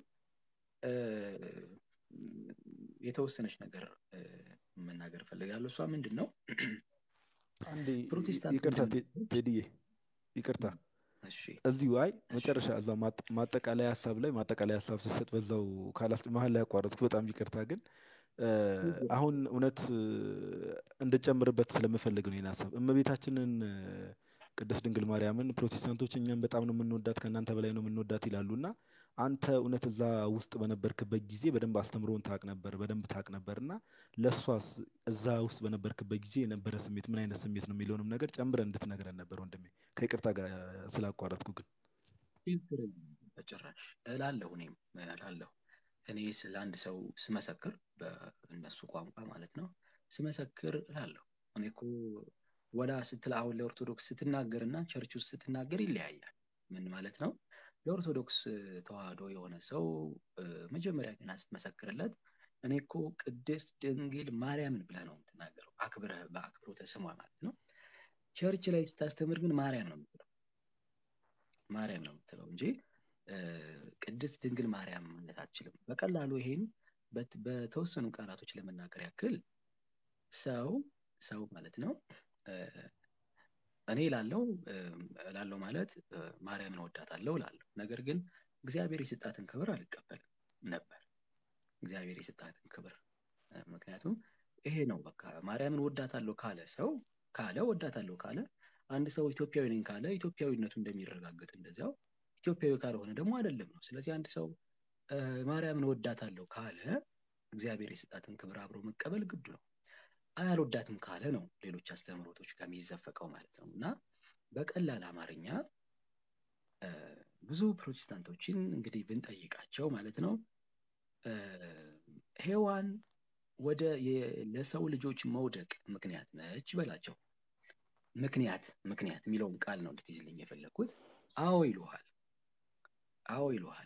የተወሰነች ነገር መናገር ፈልጋለሁ። እሷ ምንድን ነው? አንዴ ፕሮቴስታንት ይቅርታ ቴዲዬ ይቅርታ እዚሁ አይ መጨረሻ እዛው ማጠቃለያ ሀሳብ ላይ ማጠቃለያ ሀሳብ ስትሰጥ በዛው ካላስ መሀል ላይ አቋረጥኩ። በጣም ይቅርታ። ግን አሁን እውነት እንድጨምርበት ስለምፈልግ ነው ይሄን ሀሳብ። እመቤታችንን ቅድስት ድንግል ማርያምን ፕሮቴስታንቶች እኛም በጣም ነው የምንወዳት ከእናንተ በላይ ነው የምንወዳት ይላሉና አንተ እውነት እዛ ውስጥ በነበርክበት ጊዜ በደንብ አስተምሮን ታውቅ ነበር በደንብ ታውቅ ነበርና ለሷስ እዛ ውስጥ በነበርክበት ጊዜ የነበረ ስሜት ምን አይነት ስሜት ነው የሚለውንም ነገር ጨምረን እንድትነግረን ነበር ወንድሜ። ከይቅርታ ጋር ስላቋረጥኩ ግን በጭራሽ እላለሁ እኔም እላለሁ። እኔ ስለ አንድ ሰው ስመሰክር በእነሱ ቋንቋ ማለት ነው ስመሰክር እላለሁ። እኔ እኮ ወላ ስትል አሁን ለኦርቶዶክስ ስትናገርና ቸርች ውስጥ ስትናገር ይለያያል። ምን ማለት ነው? ለኦርቶዶክስ ተዋህዶ የሆነ ሰው መጀመሪያ ገና ስትመሰክርለት እኔ እኮ ቅድስት ድንግል ማርያምን ብለህ ነው የምትናገረው፣ አክብረህ በአክብሮተ ስሟ ማለት ነው። ቸርች ላይ ስታስተምር ግን ማርያም ነው የምትለው ማርያም ነው የምትለው እንጂ ቅድስት ድንግል ማርያም ማለት አትችልም። በቀላሉ ይሄን በተወሰኑ ቃላቶች ለመናገር ያክል ሰው ሰው ማለት ነው እኔ ላለው ላለው ማለት ማርያምን ወዳታለሁ ላለው፣ ነገር ግን እግዚአብሔር የሰጣትን ክብር አልቀበልም ነበር። እግዚአብሔር የሰጣትን ክብር ምክንያቱም ይሄ ነው በቃ ማርያምን ወዳታለሁ ካለ ሰው ካለ ወዳታለሁ ካለ አንድ ሰው ኢትዮጵያዊ ነኝ ካለ ኢትዮጵያዊነቱ እንደሚረጋገጥ እንደዚያው ኢትዮጵያዊ ካልሆነ ደግሞ አይደለም ነው። ስለዚህ አንድ ሰው ማርያምን ወዳታለሁ ካለ እግዚአብሔር የሰጣትን ክብር አብሮ መቀበል ግድ ነው። አያልወዳትም ካለ ነው ሌሎች አስተምሮቶች ጋር የሚዘፈቀው ማለት ነው። እና በቀላል አማርኛ ብዙ ፕሮቴስታንቶችን እንግዲህ ብንጠይቃቸው ማለት ነው ሔዋን ወደ ለሰው ልጆች መውደቅ ምክንያት ነች በላቸው። ምክንያት ምክንያት የሚለውን ቃል ነው እንድትይዝልኝ የፈለኩት። አዎ ይሉሃል፣ አዎ ይሉሃል።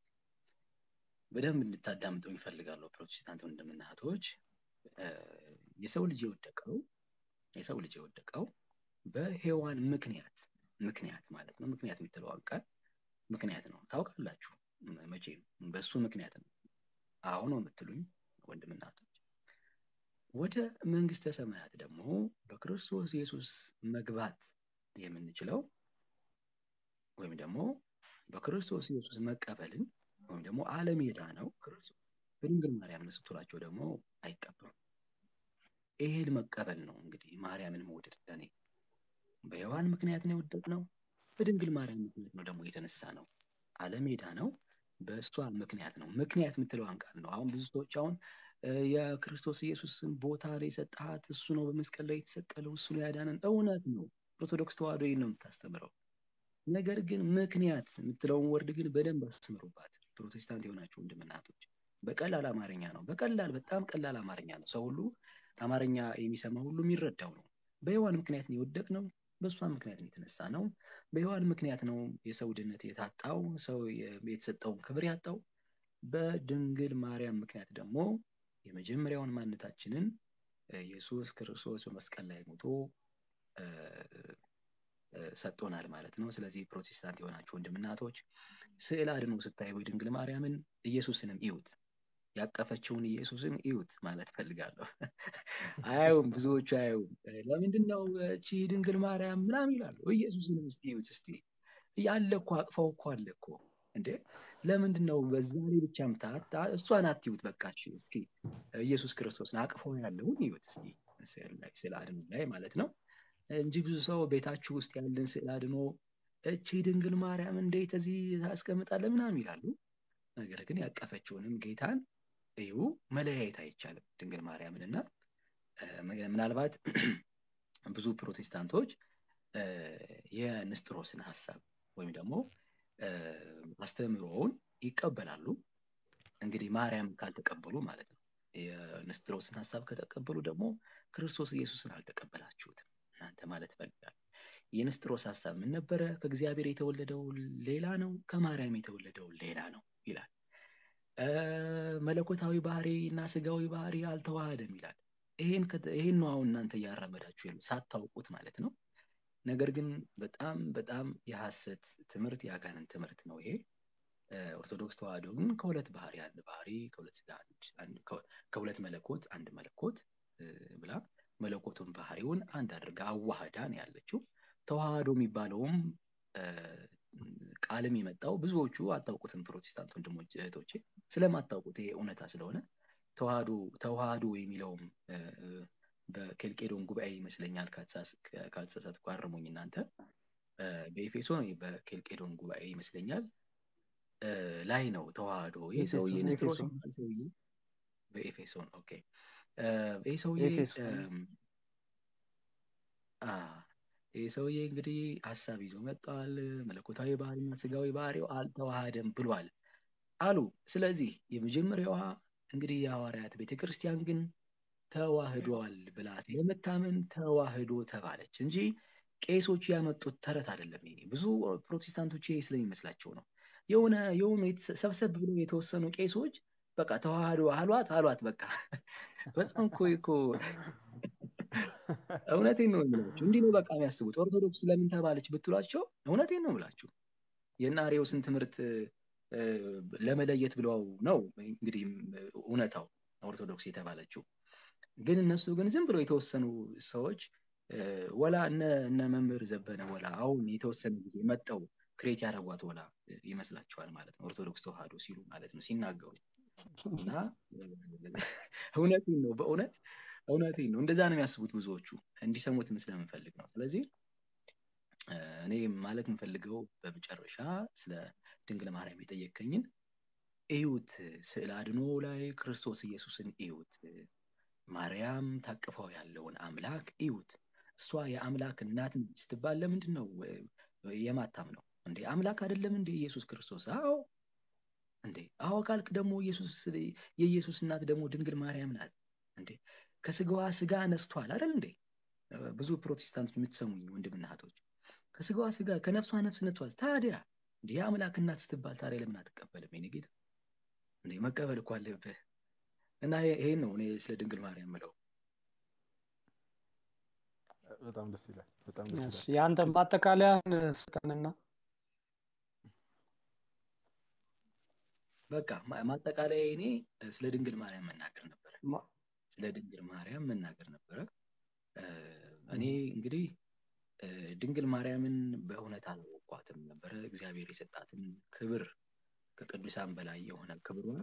በደንብ እንድታዳምጠው ይፈልጋሉ ፕሮቴስታንት ወንድምና እህቶች። የሰው ልጅ የወደቀው የሰው ልጅ የወደቀው በሔዋን ምክንያት ምክንያት ማለት ነው። ምክንያት የሚጥለው ቃል ምክንያት ነው ታውቃላችሁ መቼም በሱ ምክንያት ነው አሁን ነው የምትሉኝ ወንድምና እህቶች። ወደ መንግስተ ሰማያት ደግሞ በክርስቶስ ኢየሱስ መግባት የምንችለው ወይም ደግሞ በክርስቶስ ኢየሱስ መቀበልን ወይም ደግሞ ዓለም ሄዳ ነው ክርስቶስ በድንግል ማርያም ስትላቸው ደግሞ አይቀበሉም። ይሄን መቀበል ነው እንግዲህ ማርያምን መውደድ። ለኔ በሔዋን ምክንያት ነው የወደቅነው፣ በድንግል ማርያም ምክንያት ነው ደግሞ የተነሳ ነው። ዓለም ሄዳ ነው በእሷ ምክንያት ነው። ምክንያት የምትለው ቃል ነው። አሁን ብዙ ሰዎች አሁን የክርስቶስ ኢየሱስን ቦታ ላይ ሰጣት፣ እሱ ነው በመስቀል ላይ የተሰቀለው፣ እሱ ነው ያዳነን። እውነት ነው፣ ኦርቶዶክስ ተዋህዶ ይሄን ነው የምታስተምረው። ነገር ግን ምክንያት የምትለውን ወርድ ግን በደንብ አስተምሩባት ፕሮቴስታንት የሆናችሁ ወንድምና እህቶች። በቀላል አማርኛ ነው፣ በቀላል በጣም ቀላል አማርኛ ነው። ሰው ሁሉ አማርኛ የሚሰማ ሁሉ የሚረዳው ነው። በሔዋን ምክንያት ነው የወደቅነው፣ በእሷ ምክንያት ነው የተነሳ ነው። በሔዋን ምክንያት ነው የሰው ድነት የታጣው፣ ሰው የተሰጠውን ክብር ያጣው። በድንግል ማርያም ምክንያት ደግሞ የመጀመሪያውን ማንነታችንን ኢየሱስ ክርስቶስ በመስቀል ላይ ሞቶ ሰጥቶናል ማለት ነው። ስለዚህ ፕሮቴስታንት የሆናችሁ ወንድምና እህቶች ስዕል አድኖ ስታዩ ድንግል ማርያምን ኢየሱስንም እዩት፣ ያቀፈችውን ኢየሱስን እዩት ማለት ፈልጋለሁ። አያዩም፣ ብዙዎቹ አያዩም። ለምንድን ነው እቺ ድንግል ማርያም ምናምን ይላሉ። ኢየሱስንም እስቲ እዩት እስቲ ያለ እኮ አቅፈው እኮ አለ እኮ እንዴ! ለምንድን ነው በዛ ላይ ብቻ ምታት? እሷን አትዩት በቃ። እስኪ ኢየሱስ ክርስቶስን አቅፈው ያለውን እዩት እስቲ ስዕል ላይ ስዕል አድኖ ላይ ማለት ነው እንጂ ብዙ ሰው ቤታችሁ ውስጥ ያለን ስዕል አድኖ እቺ ድንግል ማርያም እንዴት እዚህ ታስቀምጣለህ ምናምን ይላሉ። ነገር ግን ያቀፈችውንም ጌታን እዩ መለያየት አይቻልም ድንግል ማርያምንና ምናልባት ብዙ ፕሮቴስታንቶች የንስጥሮስን ሐሳብ ወይም ደግሞ አስተምሮውን ይቀበላሉ እንግዲህ ማርያም ካልተቀበሉ ማለት ነው የንስጥሮስን ሐሳብ ከተቀበሉ ደግሞ ክርስቶስ ኢየሱስን አልተቀበላችሁትም እናንተ ማለት ፈልጋለሁ የንስጥሮስ ሐሳብ ምን ነበረ ከእግዚአብሔር የተወለደው ሌላ ነው ከማርያም የተወለደው ሌላ ነው ይላል መለኮታዊ ባህሪና ስጋዊ ባህሪ አልተዋሃደም ይላል ይሄን ይሄን ነው አሁን እናንተ ያራመዳችሁ ያለው ሳታውቁት ማለት ነው ነገር ግን በጣም በጣም የሐሰት ትምህርት ያጋነን ትምህርት ነው ይሄ ኦርቶዶክስ ተዋህዶ ግን ከሁለት ባህሪ አንድ ባህሪ ከሁለት ስጋ አንድ ከሁለት መለኮት አንድ መለኮት ብላ መለኮቱን ባህሪውን አንድ አድርጋ አዋህዳን ያለችው ተዋህዶ የሚባለውም ቃልም የመጣው ብዙዎቹ አጣውቁትም ፕሮቴስታንት ወንድሞች እህቶቼ ስለማታውቁት ይሄ እውነታ ስለሆነ ተዋህዶ ተዋህዶ የሚለውም በኬልቄዶን ጉባኤ ይመስለኛል ካልተሳሳትኩ አርሙኝ እናንተ በኤፌሶን በኬልቄዶን ጉባኤ ይመስለኛል ላይ ነው ተዋህዶ ይሄ ሰውዬ ንስጥሮስ ሰውዬ በኤፌሶን ኦኬ ይሄ ሰውዬ አ ይሄ ሰውዬ እንግዲህ ሐሳብ ይዞ መጣል መለኮታዊ ባህሪና ስጋዊ ባህሪው አልተዋሃደም ብሏል አሉ ስለዚህ የመጀመሪያዋ እንግዲህ የሐዋርያት ቤተክርስቲያን ግን ተዋህዷል ብላ ስለመታመን ተዋህዶ ተባለች እንጂ ቄሶች ያመጡት ተረት አይደለም ይሄ ብዙ ፕሮቴስታንቶች ይሄ ስለሚመስላቸው ነው የሆነ የሆነ ሰብሰብ ብሎ የተወሰኑ ቄሶች በቃ ተዋህዶ አሏት አሏት በቃ በጣም ኮይኮ እውነቴን ነው የምላችሁ እንዲህ ነው በቃ የሚያስቡት ኦርቶዶክስ ለምን ተባለች ብትሏቸው እውነቴን ነው የምላችሁ የናሪዮስን ትምህርት ለመለየት ብለው ነው እንግዲህ እውነታው ኦርቶዶክስ የተባለችው ግን እነሱ ግን ዝም ብሎ የተወሰኑ ሰዎች ወላ እነ እነ መምህር ዘበነ ወላ አሁን የተወሰነ ጊዜ መጣው ክሬት ያደረጓት ወላ ይመስላችኋል ማለት ነው ኦርቶዶክስ ተዋህዶ ሲሉ ማለት ነው ሲናገሩ እና እውነቴን ነው በእውነት እውነቴን ነው እንደዛ ነው የሚያስቡት ብዙዎቹ እንዲሰሙት ስለምንፈልግ ነው ስለዚህ እኔ ማለት የምፈልገው በመጨረሻ ስለ ድንግል ማርያም የጠየቀኝን እዩት ስዕል አድኖ ላይ ክርስቶስ ኢየሱስን እዩት ማርያም ታቅፈው ያለውን አምላክ እዩት እሷ የአምላክ እናት ስትባል ለምንድን ነው የማታም ነው እንዴ አምላክ አይደለም እንዴ ኢየሱስ ክርስቶስ አዎ እንዴ አዎ ካልክ ደግሞ ኢየሱስ የኢየሱስ እናት ደግሞ ድንግል ማርያም ናት እንዴ ከስጋዋ ስጋ ነስቷል አይደል እንዴ ብዙ ፕሮቴስታንቶች የምትሰሙኝ ወንድምና እህቶች ከስጋዋ ስጋ ከነፍሷ ነፍስ ነስቷል ታዲያ እንዴ የአምላክ እናት ስትባል ታዲያ ለምን አትቀበልም የኔ ጌታ እንዴ መቀበል እኮ አለብህ እና ይሄን ነው እኔ ስለ ድንግል ማርያም ምለው በጣም ደስ ይላል በጣም ደስ ይላል ያንተን ማጠቃለያን ስጠንና በቃ ማጠቃለያ እኔ ስለ ድንግል ማርያም መናገር ነበር ስለ ድንግል ማርያም መናገር ነበር እኔ እንግዲህ ድንግል ማርያምን በእውነት አላወቋትም ነበር እግዚአብሔር የሰጣትን ክብር ከቅዱሳን በላይ የሆነ ክብሯን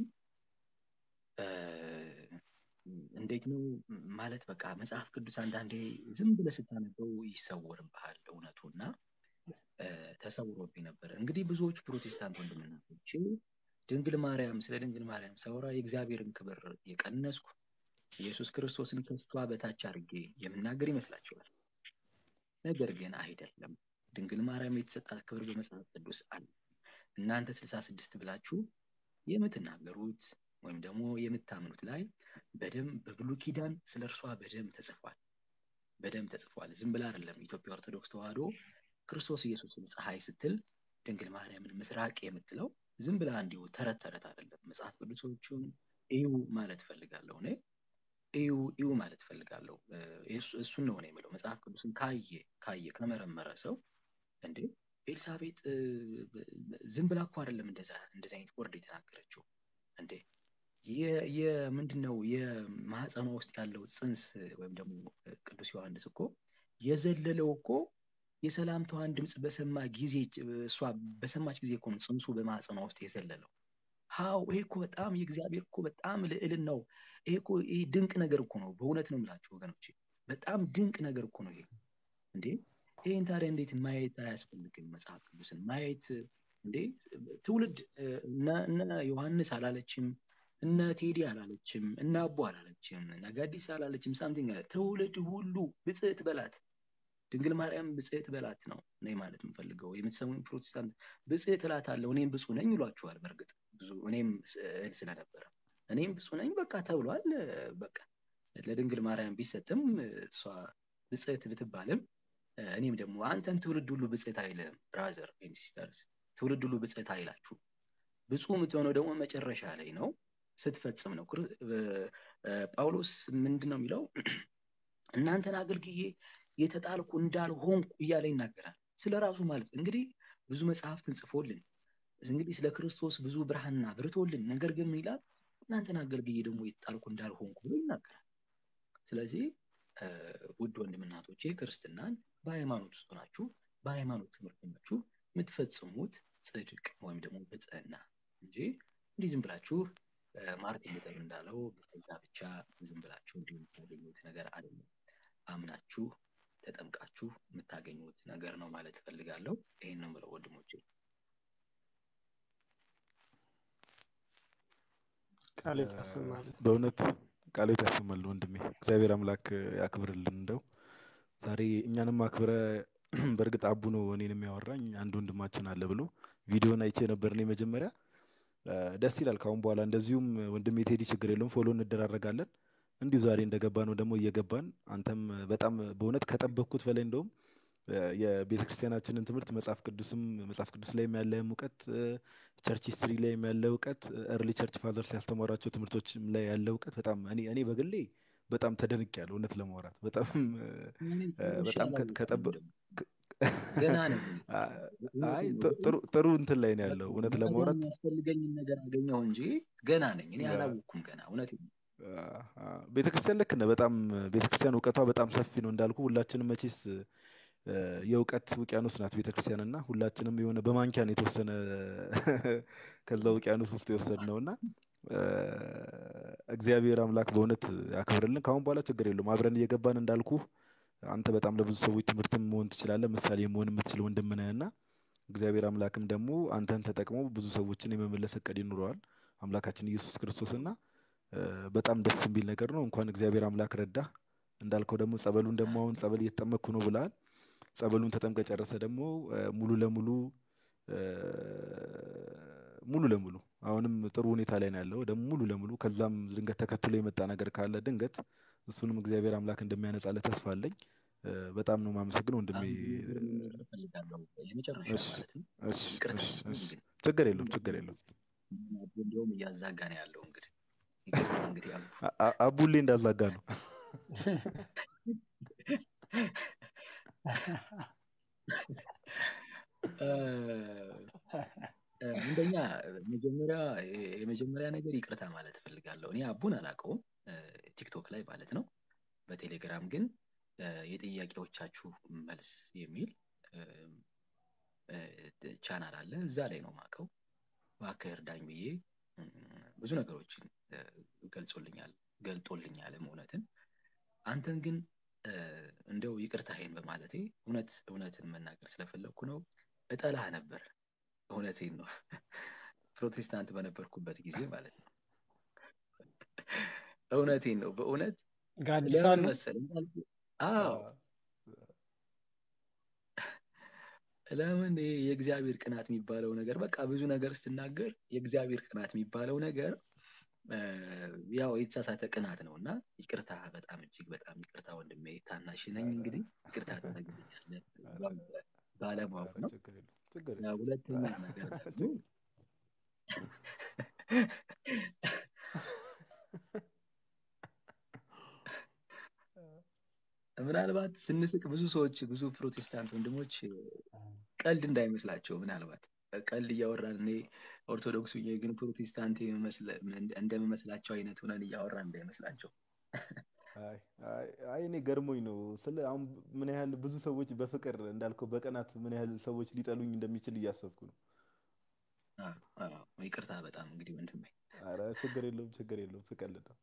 እንዴት ነው ማለት በቃ መጽሐፍ ቅዱስ አንዳንዴ ዝም ብለህ ስታነበው ይሰወርብሃል እውነቱና ተሰውሮብኝ ነበር እንግዲህ ብዙዎች ፕሮቴስታንት ወንድምናቶች ድንግል ማርያም ስለ ድንግል ማርያም ሰውራ የእግዚአብሔርን ክብር የቀነስኩ ኢየሱስ ክርስቶስን ከሷ በታች አድርጌ የምናገር ይመስላችኋል ነገር ግን አይደለም ድንግል ማርያም የተሰጣት ክብር በመጽሐፍ ቅዱስ አለ እናንተ ስልሳ ስድስት ብላችሁ የምትናገሩት ወይም ደግሞ የምታምኑት ላይ በደም በብሉይ ኪዳን ስለርሷ በደም ተጽፏል በደም ተጽፏል ዝም ብላ አይደለም ኢትዮጵያ ኦርቶዶክስ ተዋህዶ ክርስቶስ ኢየሱስን ፀሐይ ስትል ድንግል ማርያምን ምስራቅ የምትለው ዝም ብላ እንዲሁ ተረት ተረት አይደለም መጽሐፍ ቅዱሶቹን እዩ ማለት ፈልጋለሁ እኔ እዩ እዩ ማለት ፈልጋለሁ እሱን ነው እኔ የምለው መጽሐፍ ቅዱስን ካየ ካየ ከመረመረ ሰው እንዴ ኤልሳቤጥ ዝም ብላ እኮ አይደለም እንደዛ እንደዛ አይነት ወርድ የተናገረችው እንዴ የምንድነው የማህፀኗ ውስጥ ያለው ጽንስ ወይም ደግሞ ቅዱስ ዮሐንስ እኮ የዘለለው እኮ የሰላምታዋን ድምጽ በሰማ ጊዜ እሷ በሰማች ጊዜ እኮ ጽንሱ በማህፀኗ ውስጥ የዘለለው ሃው ይሄ እኮ በጣም የእግዚአብሔር እኮ በጣም ልዕልን ነው ይሄ እኮ ይሄ ድንቅ ነገር እኮ ነው በእውነት ነው የምላችሁ ወገኖቼ በጣም ድንቅ ነገር እኮ ነው ይሄ እንዴ ይሄን ታዲያ እንዴት ማየት አያስፈልግም መጽሐፍ ቅዱስን ማየት እንዴ ትውልድ እነ እነ ዮሐንስ አላለችም፣ እነ ቴዲ አላለችም፣ እነ አቦ አላለችም፣ እነ ጋዲስ አላለችም። ሳምቲንግ ትውልድ ሁሉ ብጽዕት በላት ድንግል ማርያም ብጽዕት በላት ነው እኔ ማለት የምፈልገው። የምትሰሙኝ ፕሮቴስታንት ብጽዕት እላታለሁ እኔም ብፁዕ ነኝ ይሏችኋል። በእርግጥ ብዙ እኔም ስዕል ስለነበረ እኔም ብፁዕ ነኝ በቃ ተብሏል። በቃ ለድንግል ማርያም ቢሰጥም እሷ ብጽዕት ብትባልም እኔም ደግሞ አንተን ትውልድ ሁሉ ብጽዕት አይልም ብራዘር ኤንድ ሲስተርስ፣ ትውልድ ሁሉ ብጽዕት አይላችሁ። ብፁዕ የምትሆነው ደግሞ መጨረሻ ላይ ነው፣ ስትፈጽም ነው። ጳውሎስ ምንድን ነው የሚለው? እናንተን አገልግዬ የተጣልኩ እንዳልሆንኩ እያለ ይናገራል ስለ ራሱ ማለት እንግዲህ ብዙ መጽሐፍትን ጽፎልን እንግዲህ ስለ ክርስቶስ ብዙ ብርሃንና ብርቶልን፣ ነገር ግን ምን ይላል? እናንተን አገልግዬ ደግሞ የተጣልኩ እንዳልሆንኩ ብሎ ይናገራል። ስለዚህ ውድ ወንድምናቶቼ ክርስትናን በሃይማኖት ውስጥ ናችሁ፣ በሃይማኖት ትምህርት ናችሁ የምትፈጽሙት ጽድቅ ወይም ደግሞ ብጽዕና እንጂ እንዲህ ዝም ብላችሁ ማርቲን ሉተር እንዳለው በዛ ብቻ ዝም ብላችሁ እንዲሁ የምታገኙት ነገር አይደለም። አምናችሁ ተጠምቃችሁ የምታገኙት ነገር ነው ማለት ፈልጋለሁ። ይሄን ነው የምለው ወንድሞቼ። ቃል ያሰማል። በእውነት ቃል ያሰማል ወንድሜ። እግዚአብሔር አምላክ ያክብርልን። እንደው ዛሬ እኛንም አክብረ በእርግጥ አቡ ነው እኔንም ያወራኝ አንድ ወንድማችን አለ ብሎ ቪዲዮን አይቼ ነበር እኔ መጀመሪያ። ደስ ይላል። ካሁን በኋላ እንደዚሁም ወንድሜ ቴዲ ችግር የለውም ፎሎ እንደራረጋለን። እንዲሁ ዛሬ እንደገባ ነው ደግሞ እየገባን አንተም በጣም በእውነት ከጠበቅኩት በላይ እንደውም የቤተክርስቲያናችንን ትምህርት መጽሐፍ ቅዱስም መጽሐፍ ቅዱስ ላይ ያለ እውቀት፣ ቸርች ሂስትሪ ላይ ያለ እውቀት፣ ኤርሊ ቸርች ፋዘርስ ያስተማሯቸው ትምህርቶች ላይ ያለ እውቀት በጣም እኔ እኔ በግሌ በጣም ተደንቄያለሁ። እውነት ለማውራት በጣም በጣም ከጠበቅ ገና ነው። አይ ጥሩ ጥሩ እንትን ላይ ነው ያለው። እውነት ለማውራት የሚያስፈልገኝ ነገር አገኘው እንጂ ገና ነኝ እኔ አላወኩም ገና። እውነት ቤተክርስቲያን ልክ ነህ። በጣም ቤተክርስቲያን እውቀቷ በጣም ሰፊ ነው እንዳልኩ። ሁላችንም መቼስ የእውቀት ውቅያኖስ ናት ቤተክርስቲያን እና ሁላችንም የሆነ በማንኪያ ነው የተወሰነ ከዛ ውቅያኖስ ውስጥ የወሰድነውና እግዚአብሔር አምላክ በእውነት ያክብርልን። ካሁን በኋላ ችግር የለውም አብረን እየገባን እንዳልኩ አንተ በጣም ለብዙ ሰዎች ትምህርትም መሆን ትችላለህ፣ ምሳሌ መሆን የምትችል ወንድም ነህና እግዚአብሔር አምላክም ደግሞ አንተን ተጠቅሞ ብዙ ሰዎችን የመመለስ እቅድ ይኖረዋል አምላካችን ኢየሱስ ክርስቶስና በጣም ደስ የሚል ነገር ነው። እንኳን እግዚአብሔር አምላክ ረዳ። እንዳልከው ደግሞ ጸበሉን ደግሞ አሁን ጸበል እየተጠመኩ ነው ብለሃል። ጸበሉን ተጠምቀ ጨረሰ ደግሞ ሙሉ ለሙሉ ሙሉ ለሙሉ አሁንም ጥሩ ሁኔታ ላይ ነው ያለው ደግሞ ሙሉ ለሙሉ ከዛም ድንገት ተከትሎ የመጣ ነገር ካለ ድንገት እሱንም እግዚአብሔር አምላክ እንደሚያነጻለ ተስፋ አለኝ። በጣም ነው ማመሰግነው ወንድሜ። እሺ እሺ ችግር የለውም ችግር የለውም። እንደውም እያዛጋ ነው ያለው እንግዲህ እንግዲህ አቡሌ እንዳዛጋ ነው። እንደኛ መጀመሪያ የመጀመሪያ ነገር ይቅርታ ማለት ፈልጋለሁ። እኔ አቡን አላውቀውም ቲክቶክ ላይ ማለት ነው። በቴሌግራም ግን የጥያቄዎቻችሁ መልስ የሚል ቻናል አለ፣ እዛ ላይ ነው ማቀው። እባክህ እርዳኝ ብዬ ብዙ ነገሮችን ገልጾልኛል ገልጦልኛል እውነትን። አንተን ግን እንደው ይቅርታዬን በማለቴ እውነት እውነትን መናገር ስለፈለኩ ነው። እጠላህ ነበር፣ እውነቴን ነው። ፕሮቴስታንት በነበርኩበት ጊዜ ማለት ነው። እውነቴን ነው በእውነት ለምን መሰለኝ? አዎ ለምን የእግዚአብሔር ቅናት የሚባለው ነገር በቃ ብዙ ነገር ስትናገር የእግዚአብሔር ቅናት የሚባለው ነገር ያው የተሳሳተ ቅናት ነውና ይቅርታ፣ በጣም እጅግ በጣም ይቅርታ ወንድሜ። ታናሽ ነኝ እንግዲህ ይቅርታ ታደርግልኛለህ ባለማወቅ ነው። ሁለተኛ ነገር ደግሞ ምናልባት ስንስቅ ብዙ ሰዎች ብዙ ፕሮቴስታንት ወንድሞች ቀልድ እንዳይመስላቸው ምናልባት ቀልድ እያወራን እኔ ኦርቶዶክስ ሆኜ ግን ፕሮቴስታንት እንደምመስላቸው አይነት ሆነን እያወራን እንዳይመስላቸው። አይ አይ እኔ ገርሞኝ ነው ስለ አሁን ምን ያህል ብዙ ሰዎች በፍቅር እንዳልከው በቀናት ምን ያህል ሰዎች ሊጠሉኝ እንደሚችል እያሰብኩ ነው። አዎ አዎ ይቅርታ በጣም እንግዲህ ወንድሜ። ኧረ ችግር የለውም ችግር የለውም ስቀልድ ነው።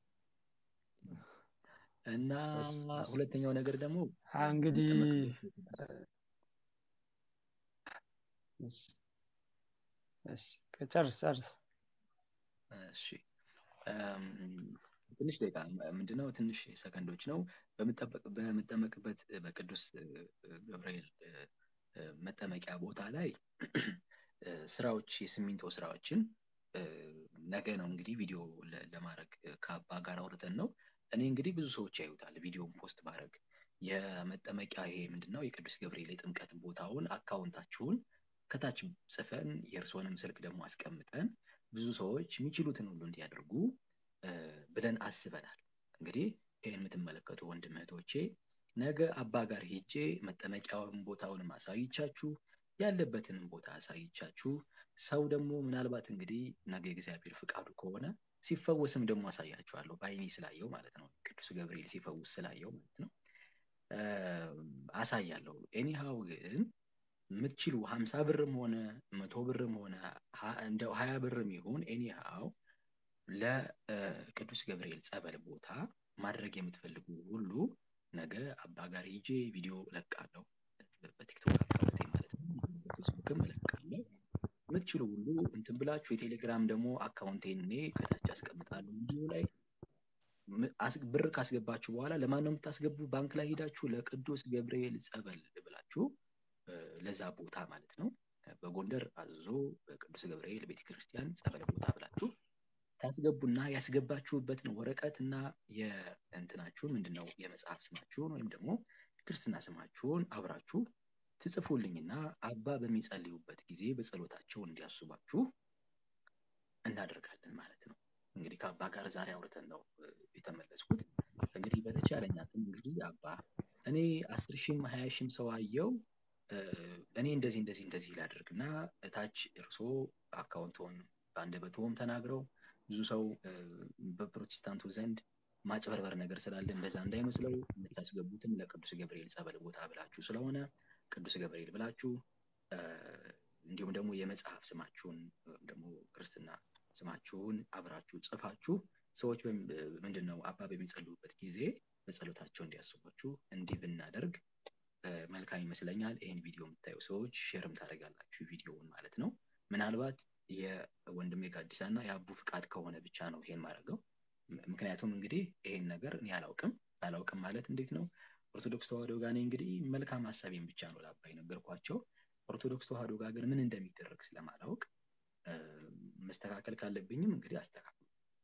እና ሁለተኛው ነገር ደግሞ እንግዲህ እሺ ከጨርስ ጨርስ። እሺ እም፣ ትንሽ ደቂቃ ምንድነው ትንሽ ሰከንዶች ነው። በምጠበቅ በምጠመቅበት በቅዱስ እ፣ ገብርኤል እ፣ እ፣ መጠመቂያ ቦታ ላይ እ፣ ስራዎች የሲሚንቶ ስራዎችን እ፣ ነገ ነው እንግዲህ ቪዲዮ ለ- ለማድረግ እ፣ ከአባ ጋር አውርተን ነው። እኔ እንግዲህ ብዙ ሰዎች ያዩታል ቪዲዮን ፖስት ባረግ የመጠመቂያ ይሄ ምንድነው የቅዱስ ገብርኤል የጥምቀት ቦታውን አካውንታችሁን ከታች ጽፈን የእርስዎንም ስልክ ደግሞ አስቀምጠን ብዙ ሰዎች የሚችሉትን ሁሉ እንዲያደርጉ እ፣ ብለን አስበናል። እንግዲህ ይህን የምትመለከቱ ወንድም እህቶቼ ነገ አባ ጋር ሄጄ መጠመቂያውን ቦታውንም አሳይቻችሁ ያለበትንም ቦታ አሳይቻችሁ ሰው ደግሞ ምናልባት እንግዲህ ነገ የእግዚአብሔር ፍቃዱ ከሆነ ሲፈወስም ደግሞ አሳያችኋለሁ። በአይኔ ስላየው ማለት ነው። ቅዱስ ገብርኤል ሲፈውስ ስላየው ማለት ነው። እ፣ አሳያለሁ። ኤኒሃው ግን የምትችሉ ሀምሳ ብርም ሆነ መቶ ብርም ሆነ ሀ- እንደው ሀያ ብርም ይሁን ኤኒሃው ለቅዱስ ገብርኤል ጸበል ቦታ ማድረግ የምትፈልጉ ሁሉ ነገ አባ ጋር ሄጄ ቪዲዮ እለቃለሁ። በቲክቶክ አካውንቴ ማለት ነው። በፌስቡክም እለቃለሁ። የምትችሉ ሁሉ እንትን ብላችሁ የቴሌግራም ደግሞ አካውንቴን እኔ ከታች አስቀምጣለሁ ቪዲዮ ላይ ም- አስ- ብር ካስገባችሁ በኋላ ለማን ነው የምታስገቡ? ባንክ ላይ ሄዳችሁ ለቅዱስ ገብርኤል ጸበል ብላችሁ እ፣ ለዛ ቦታ ማለት ነው እ፣ በጎንደር አዘዞ በቅዱስ ገብርኤል ቤተክርስቲያን ጸበል ቦታ ብላችሁ ታስገቡና ያስገባችሁበትን ወረቀት እና የእንትናችሁን ምንድነው የመጽሐፍ ስማችሁን ወይም ደግሞ ክርስትና ስማችሁን አብራችሁ ትጽፉልኝና አባ በሚጸልዩበት ጊዜ በጸሎታቸው እንዲያስባችሁ እናደርጋለን ማለት ነው። እንግዲህ ከአባ ጋር ዛሬ አውርተን ነው እ፣ የተመለስኩት። እንግዲህ በተቻለኝ አቅም እንግዲህ አባ እኔ አስር ሺህም ሀያ ሺህም ሰው አየው እ፣ እኔ እንደዚህ እንደዚህ እንደዚህ ላደርግና እታች እርሶ አካውንቶን በአንደበትዎም ተናግረው ብዙ ሰው እ፣ በፕሮቴስታንቱ ዘንድ ማጭበርበር ነገር ስላለ እንደዛ እንዳይመስለው የምታስገቡትም ለቅዱስ ገብርኤል ጸበል ቦታ ብላችሁ ስለሆነ ቅዱስ ገብርኤል ብላችሁ እ፣ እንዲሁም ደግሞ የመጽሐፍ ስማችሁን ወይም ደግሞ ክርስትና ስማችሁን አብራችሁ ጽፋችሁ ሰዎች በም- ምንድን ነው አባ በሚጸልዩበት ጊዜ በጸሎታቸው እንዲያስቧችሁ እንዲህ ብናደርግ እ፣ መልካም ይመስለኛል። ይህን ቪዲዮ የምታዩ ሰዎች ሼርም ታደርጋላችሁ ቪዲዮውን ማለት ነው። ምናልባት የወንድሜ ጋዲሳ እና የአቡ ፍቃድ ከሆነ ብቻ ነው ይሄን ማድረገው። ም- ምክንያቱም እንግዲህ ይሄን ነገር እኔ አላውቅም። አላውቅም ማለት እንዴት ነው? ኦርቶዶክስ ተዋህዶ ጋር እኔ እንግዲህ መልካም ሀሳቤን ብቻ ነው ለአባ የነገርኳቸው። ኦርቶዶክስ ተዋህዶ ጋር ግን ምን እንደሚደረግ ስለማላውቅ እ፣ መስተካከል ካለብኝም እንግዲህ አስተካክሉ።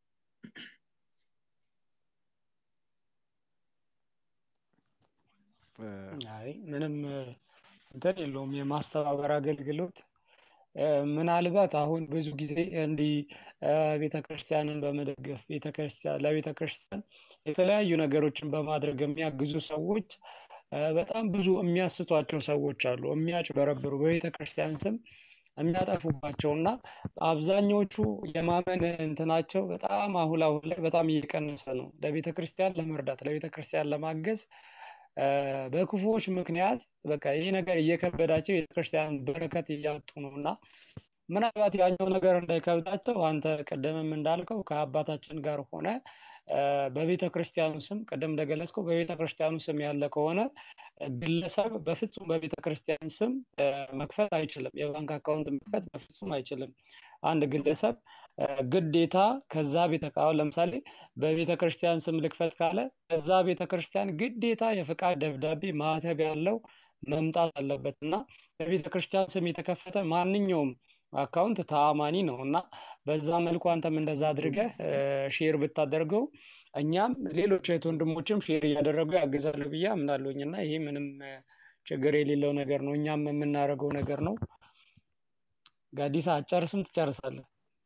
እ፣ አይ ምንም እ፣ እንትን የለውም የማስተባበር አገልግሎት እ፣ ምናልባት አሁን ብዙ ጊዜ እንዲህ እ፣ ቤተክርስቲያንን በመደገፍ ቤተክርስቲያን ለቤተክርስቲያን የተለያዩ ነገሮችን በማድረግ የሚያግዙ ሰዎች እ፣ በጣም ብዙ የሚያስቷቸው ሰዎች አሉ፣ የሚያጭበረብሩ በቤተክርስቲያን ስም የሚያጠፉባቸው እና አብዛኞቹ የማመን እንትናቸው በጣም አሁን አሁን ላይ በጣም እየቀነሰ ነው። ለቤተክርስቲያን ለመርዳት ለቤተክርስቲያን ለማገዝ እ፣ በክፉዎች ምክንያት በቃ ይህ ነገር እየከበዳቸው የቤተክርስቲያን በረከት እያጡ ነው እና ምናልባት ያኛው ነገር እንዳይከብዳቸው አንተ ቅድምም እንዳልከው ከአባታችን ጋር ሆነ እ፣ በቤተ ክርስቲያኑ ስም ቅድም እንደገለጽከው በቤተ ክርስቲያኑ ስም ያለ ከሆነ እ፣ ግለሰብ በፍጹም በቤተ ክርስቲያን ስም እ፣ መክፈት አይችልም። የባንክ አካውንት መክፈት በፍጹም አይችልም። አንድ ግለሰብ እ፣ ግዴታ ከዛ ቤተ አሁን ለምሳሌ በቤተ ክርስቲያን ስም ልክፈት ካለ ከዛ ቤተ ክርስቲያን ግዴታ የፍቃድ ደብዳቤ ማህተብ ያለው መምጣት አለበት እና በቤተ ክርስቲያን ስም የተከፈተ ማንኛውም አካውንት ተአማኒ ነው እና በዛ መልኩ አንተም እንደዛ አድርገህ እ፣ ሼር ብታደርገው እኛም ሌሎች እህት ወንድሞችም ሼር እያደረጉ ያግዛሉ ብዬ አምናለሁኝ እና ይሄ ምንም እ፣ ችግር የሌለው ነገር ነው። እኛም የምናደርገው ነገር ነው። ጋዲሳ አጨርስም ትጨርሳለህ።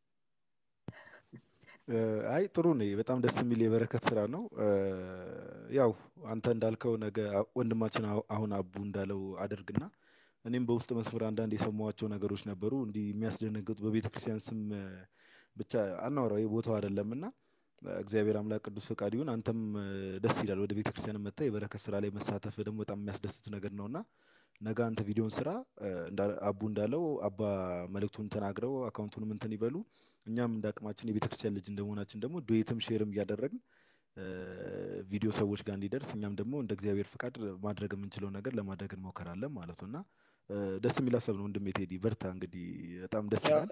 እ፣ አይ ጥሩ ነው። በጣም ደስ የሚል የበረከት ስራ ነው። እ፣ ያው አንተ እንዳልከው ነገ አ- ወንድማችን አሁ- አሁን አቡ እንዳለው አድርግና እኔም በውስጥ መስመር አንዳንድ የሰማኋቸው ነገሮች ነበሩ እንዲህ የሚያስደነግጡ በቤተ ክርስቲያን ስም እ፣ ብቻ አናወራው የቦታው አይደለም እና እ፣ እግዚአብሔር አምላክ ቅዱስ ፈቃድ ይሁን። አንተም እ፣ ደስ ይላል ወደ ቤተ ክርስቲያን መጥተህ የበረከት ስራ ላይ መሳተፍ ደግሞ በጣም የሚያስደስት ነገር ነውና ነገ አንተ ቪዲዮን ስራ እ፣ እንዳ- አቡ እንዳለው አባ መልእክቱን ተናግረው አካውንቱንም እንትን ይበሉ። እኛም እንደ አቅማችን የቤተ ክርስቲያን ልጅ እንደመሆናችን ደግሞ ዱዌትም ሼርም እያደረግን እ፣ ቪዲዮ ሰዎች ጋር እንዲደርስ እኛም ደግሞ እንደ እግዚአብሔር ፍቃድ ማድረግ የምንችለው ነገር ለማድረግ እንሞከራለን ማለት ነው እና ደስ የሚል ሀሳብ ነው ወንድሜ ቴዲ በርታ እንግዲህ በጣም ደስ ይላል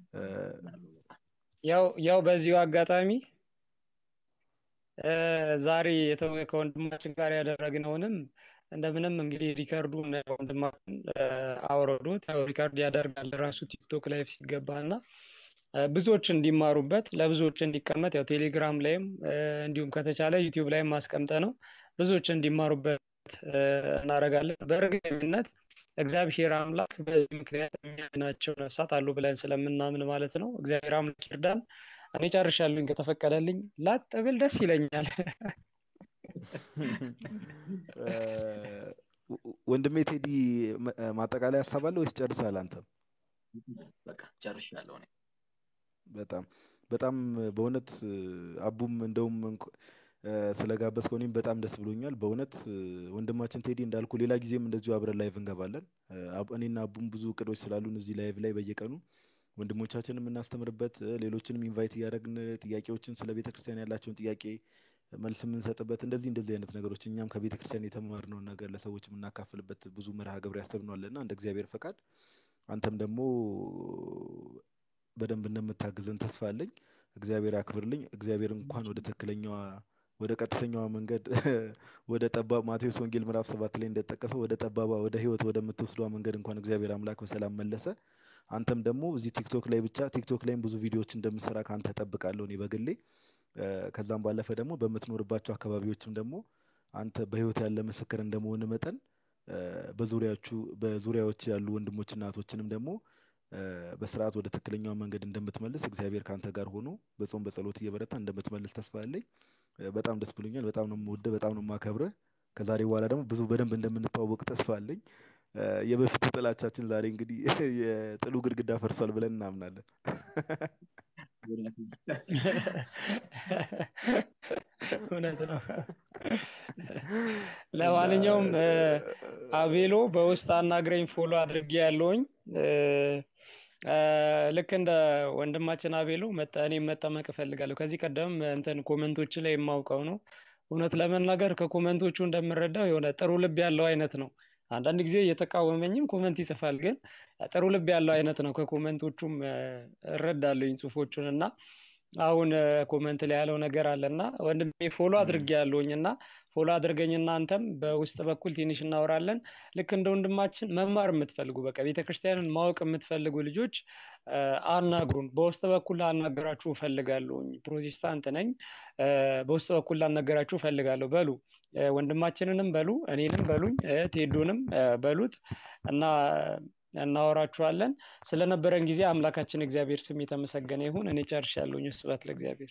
ያው ያው በዚሁ አጋጣሚ ዛሬ ከወንድማችን ጋር ያደረግነውንም እንደምንም እንግዲህ ሪካርዱን ወንድማችን አውርዶት ያው ሪካርድ ያደርጋል ራሱ ቲክቶክ ላይ ሲገባና ብዙዎች እንዲማሩበት ለብዙዎች እንዲቀመጥ ያው ቴሌግራም ላይም እንዲሁም ከተቻለ ዩቲዩብ ላይም ማስቀምጠ ነው ብዙዎች እንዲማሩበት እናረጋለን በእርግጠኝነት እግዚአብሔር አምላክ በዚህ ምክንያት የሚያድናቸው ነፍሳት አሉ ብለን ስለምናምን ማለት ነው እግዚአብሔር አምላክ ይርዳን እኔ ጨርሻለሁ ከተፈቀደልኝ ላጥብል ደስ ይለኛል ወንድሜ ቴዲ ማጠቃለያ ሐሳብ አለ ወይስ ጨርሳል አንተ በቃ ጨርሻለሁ እኔ በጣም በጣም በእውነት አቡም እንደውም ስለጋበዝከው እኔም በጣም ደስ ብሎኛል በእውነት ወንድማችን ቴዲ እንዳልኩ ሌላ ጊዜም እንደዚሁ አብረን ላይቭ እንገባለን እኔና አቡም ብዙ እቅዶች ስላሉን እዚህ ላይቭ ላይ በየቀኑ ወንድሞቻችንን የምናስተምርበት ሌሎችንም ኢንቫይት ያደረግን ጥያቄዎችን ስለ ቤተክርስቲያን ያላቸውን ጥያቄ መልስ የምንሰጥበት እንደዚህ እንደዚህ አይነት ነገሮች እኛም ከቤተክርስቲያን የተማርነውን ነገር ለሰዎች የምናካፍልበት ብዙ መርሃ ግብር ያስተብነዋልና እንደ እግዚአብሔር ፈቃድ አንተም ደግሞ በደንብ እንደምታግዘን ተስፋ አለኝ እግዚአብሔር ያክብርልኝ እግዚአብሔር እንኳን ወደ ተክለኛዋ ወደ ቀጥተኛዋ መንገድ ወደ ጠባብ ማቴዎስ ወንጌል ምዕራፍ ሰባት ላይ እንደተጠቀሰው ወደ ጠባባ ወደ ህይወት ወደ ምትወስደዋ መንገድ እንኳን እግዚአብሔር አምላክ በሰላም መለሰ አንተም ደግሞ እዚህ ቲክቶክ ላይ ብቻ ቲክቶክ ላይም ብዙ ቪዲዮዎች እንደምትሰራ ካንተ ተጠብቃለሁ እኔ በግሌ ከዛም ባለፈ ደግሞ በመትኖርባቸው አካባቢዎችም ደግሞ አንተ በህይወት ያለ መስከረ እንደመሆን መጠን በዙሪያችሁ በዙሪያዎች ያሉ ወንድሞችና እናቶችንም ደግሞ በስርዓት ወደ ተክለኛው መንገድ እንደምትመልስ እግዚአብሔር ካንተ ጋር ሆኖ በጾም በጸሎት እየበረታ እንደምትመልስ ተስፋ አለኝ በጣም ደስ ብሎኛል በጣም ነው የምወደው በጣም ነው የማከብረው ከዛሬ በኋላ ደግሞ ብዙ በደንብ እንደምንተዋወቅ ተስፋ አለኝ የበፊት ጥላቻችን ዛሬ እንግዲህ የጥሉ ግድግዳ ፈርሷል ብለን እናምናለን እውነት ነው ለማንኛውም አቤሎ በውስጥ አናግረኝ ፎሎ አድርጌ ያለውኝ ልክ እንደ ወንድማችን አቤሎ መጣኔ መጣመቅ ፈልጋለሁ ከዚህ ቀደም እንትን ኮሜንቶች ላይ የማውቀው ነው እውነት ለመናገር ከኮሜንቶቹ እንደምረዳው የሆነ ጥሩ ልብ ያለው አይነት ነው አንዳንድ ጊዜ የተቃወመኝም ኮሜንት ይጽፋል ግን ጥሩ ልብ ያለው አይነት ነው ከኮሜንቶቹም እረዳለሁኝ ጽፎቹንና አሁን ኮሜንት ላይ ያለው ነገር አለና ወንድሜ ፎሎ አድርጌ ያለውኝና ፎሎ አድርገኝና አንተም በውስጥ በኩል ትንሽ እናወራለን ልክ እንደ ወንድማችን መማር የምትፈልጉ በቃ ቤተክርስቲያንን ማወቅ የምትፈልጉ ልጆች አናግሩን በውስጥ በኩል አናገራችሁ ፈልጋለሁኝ ፕሮቴስታንት ነኝ በውስጥ በኩል አናገራችሁ ፈልጋለሁ በሉ ወንድማችንንም በሉ እኔንም በሉኝ ቴዶንም በሉት እና እናወራችኋለን ስለነበረን ጊዜ አምላካችን እግዚአብሔር ስም የተመሰገነ ይሁን እኔ ጨርሻለሁኝ ስብሐት ለእግዚአብሔር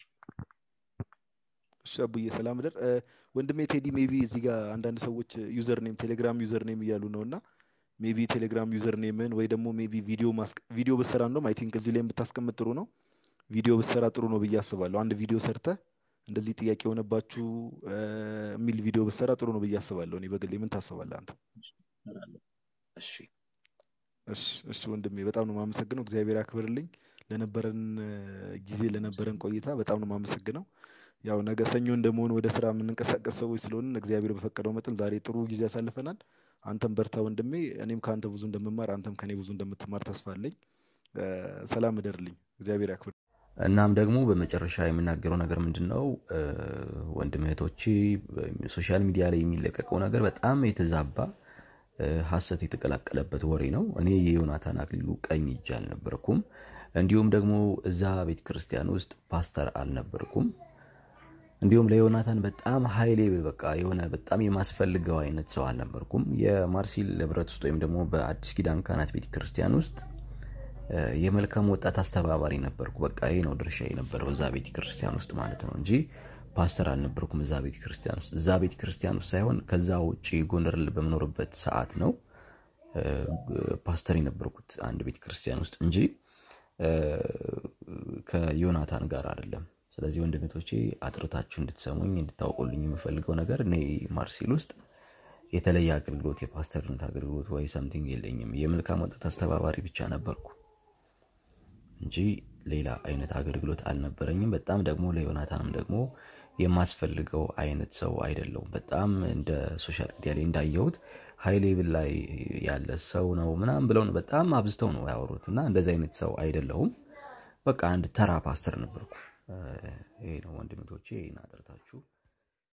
ሸብዬ ሰላም ደር ወንድሜ ቴዲ ሜቢ እዚህ ጋር አንዳንድ ሰዎች ዩዘር ኔም ቴሌግራም ዩዘር ኔም ይያሉ ነውና ሜቢ ቴሌግራም ዩዘር ኔምን ወይ ደግሞ ሜቢ ቪዲዮ ቪዲዮ በሰራ እንደውም አይ ቲንክ እዚህ ላይ ብታስቀምጥ ጥሩ ነው ቪዲዮ በሰራ ጥሩ ነው ብዬ አስባለሁ አንድ ቪዲዮ ሰርተ እንደዚህ ጥያቄ ሆነባችሁ ሚል ቪዲዮ በሰራ ጥሩ ነው ብዬ አስባለሁ እኔ በግሌ ምን ታስባለህ አንተ እሺ እሺ እሺ ወንድሜ በጣም ነው ማመሰግነው እግዚአብሔር ያክብርልኝ ለነበረን ጊዜ ለነበረን ቆይታ በጣም ነው ማመሰግነው ያው ነገ ሰኞ እንደመሆን ወደ ስራ የምንንቀሳቀስ ሰዎች ስለሆነ እግዚአብሔር በፈቀደው መጠን ዛሬ ጥሩ ጊዜ ያሳልፈናል አንተም በርታ ወንድሜ እኔም ካንተ ብዙ እንደምማር አንተም ከኔ ብዙ እንደምትማር ተስፋ አለኝ ሰላም እደርልኝ እግዚአብሔር ያክብር እናም ደግሞ በመጨረሻ የምናገረው ነገር ምንድነው ወንድም እህቶቼ ሶሻል ሚዲያ ላይ የሚለቀቀው ነገር በጣም የተዛባ ሐሰት የተቀላቀለበት ወሬ ነው እኔ የዮናታን አክሊሉ ቀኝ እጅ አልነበርኩም እንዲሁም ደግሞ እዛ ቤተ ክርስቲያን ውስጥ ፓስተር አልነበርኩም እንዲሁም ለዮናታን በጣም ሃይሌ በቃ የሆነ በጣም የማስፈልገው አይነት ሰው አልነበርኩም የማርሲል ለብረት ውስጥ ወይም ደግሞ በአዲስ ኪዳን ካህናት ቤተ ክርስቲያን ውስጥ የመልካም ወጣት አስተባባሪ ነበርኩ በቃ ይሄ ነው ድርሻዬ የነበረው እዛ ቤተ ክርስቲያን ውስጥ ማለት ነው እንጂ ፓስተር አልነበርኩም እዛ ቤተ ክርስቲያን ውስጥ እዛ ቤተ ክርስቲያን ውስጥ ሳይሆን ከዛ ውጪ ጎንደር በመኖርበት ሰዓት ነው ፓስተር የነበርኩት አንድ ቤተ ክርስቲያን ውስጥ እንጂ ከዮናታን ጋር አይደለም ስለዚህ ወንድሞቼ አጥርታችሁ እንድትሰሙኝ እንድታውቁልኝ የምፈልገው ነገር እኔ ማርሲል ውስጥ የተለየ አገልግሎት የፓስተርነት አገልግሎት ወይ something የለኝም የመልካም ወጣት አስተባባሪ ብቻ ነበርኩ እንጂ ሌላ አይነት አገልግሎት አልነበረኝም በጣም ደግሞ ለዮናታንም ደግሞ የማስፈልገው አይነት ሰው አይደለም በጣም እንደ ሶሻል ሚዲያ ላይ እንዳየሁት ሃይ ሌቭል ላይ ያለ ሰው ነው ምናምን ብለው በጣም አብዝተው ነው ያወሩትና እንደዚህ አይነት ሰው አይደለሁም በቃ አንድ ተራ ፓስተር ነበርኩ ይሄ ነው ወንድሞቼ እናጠርታችሁ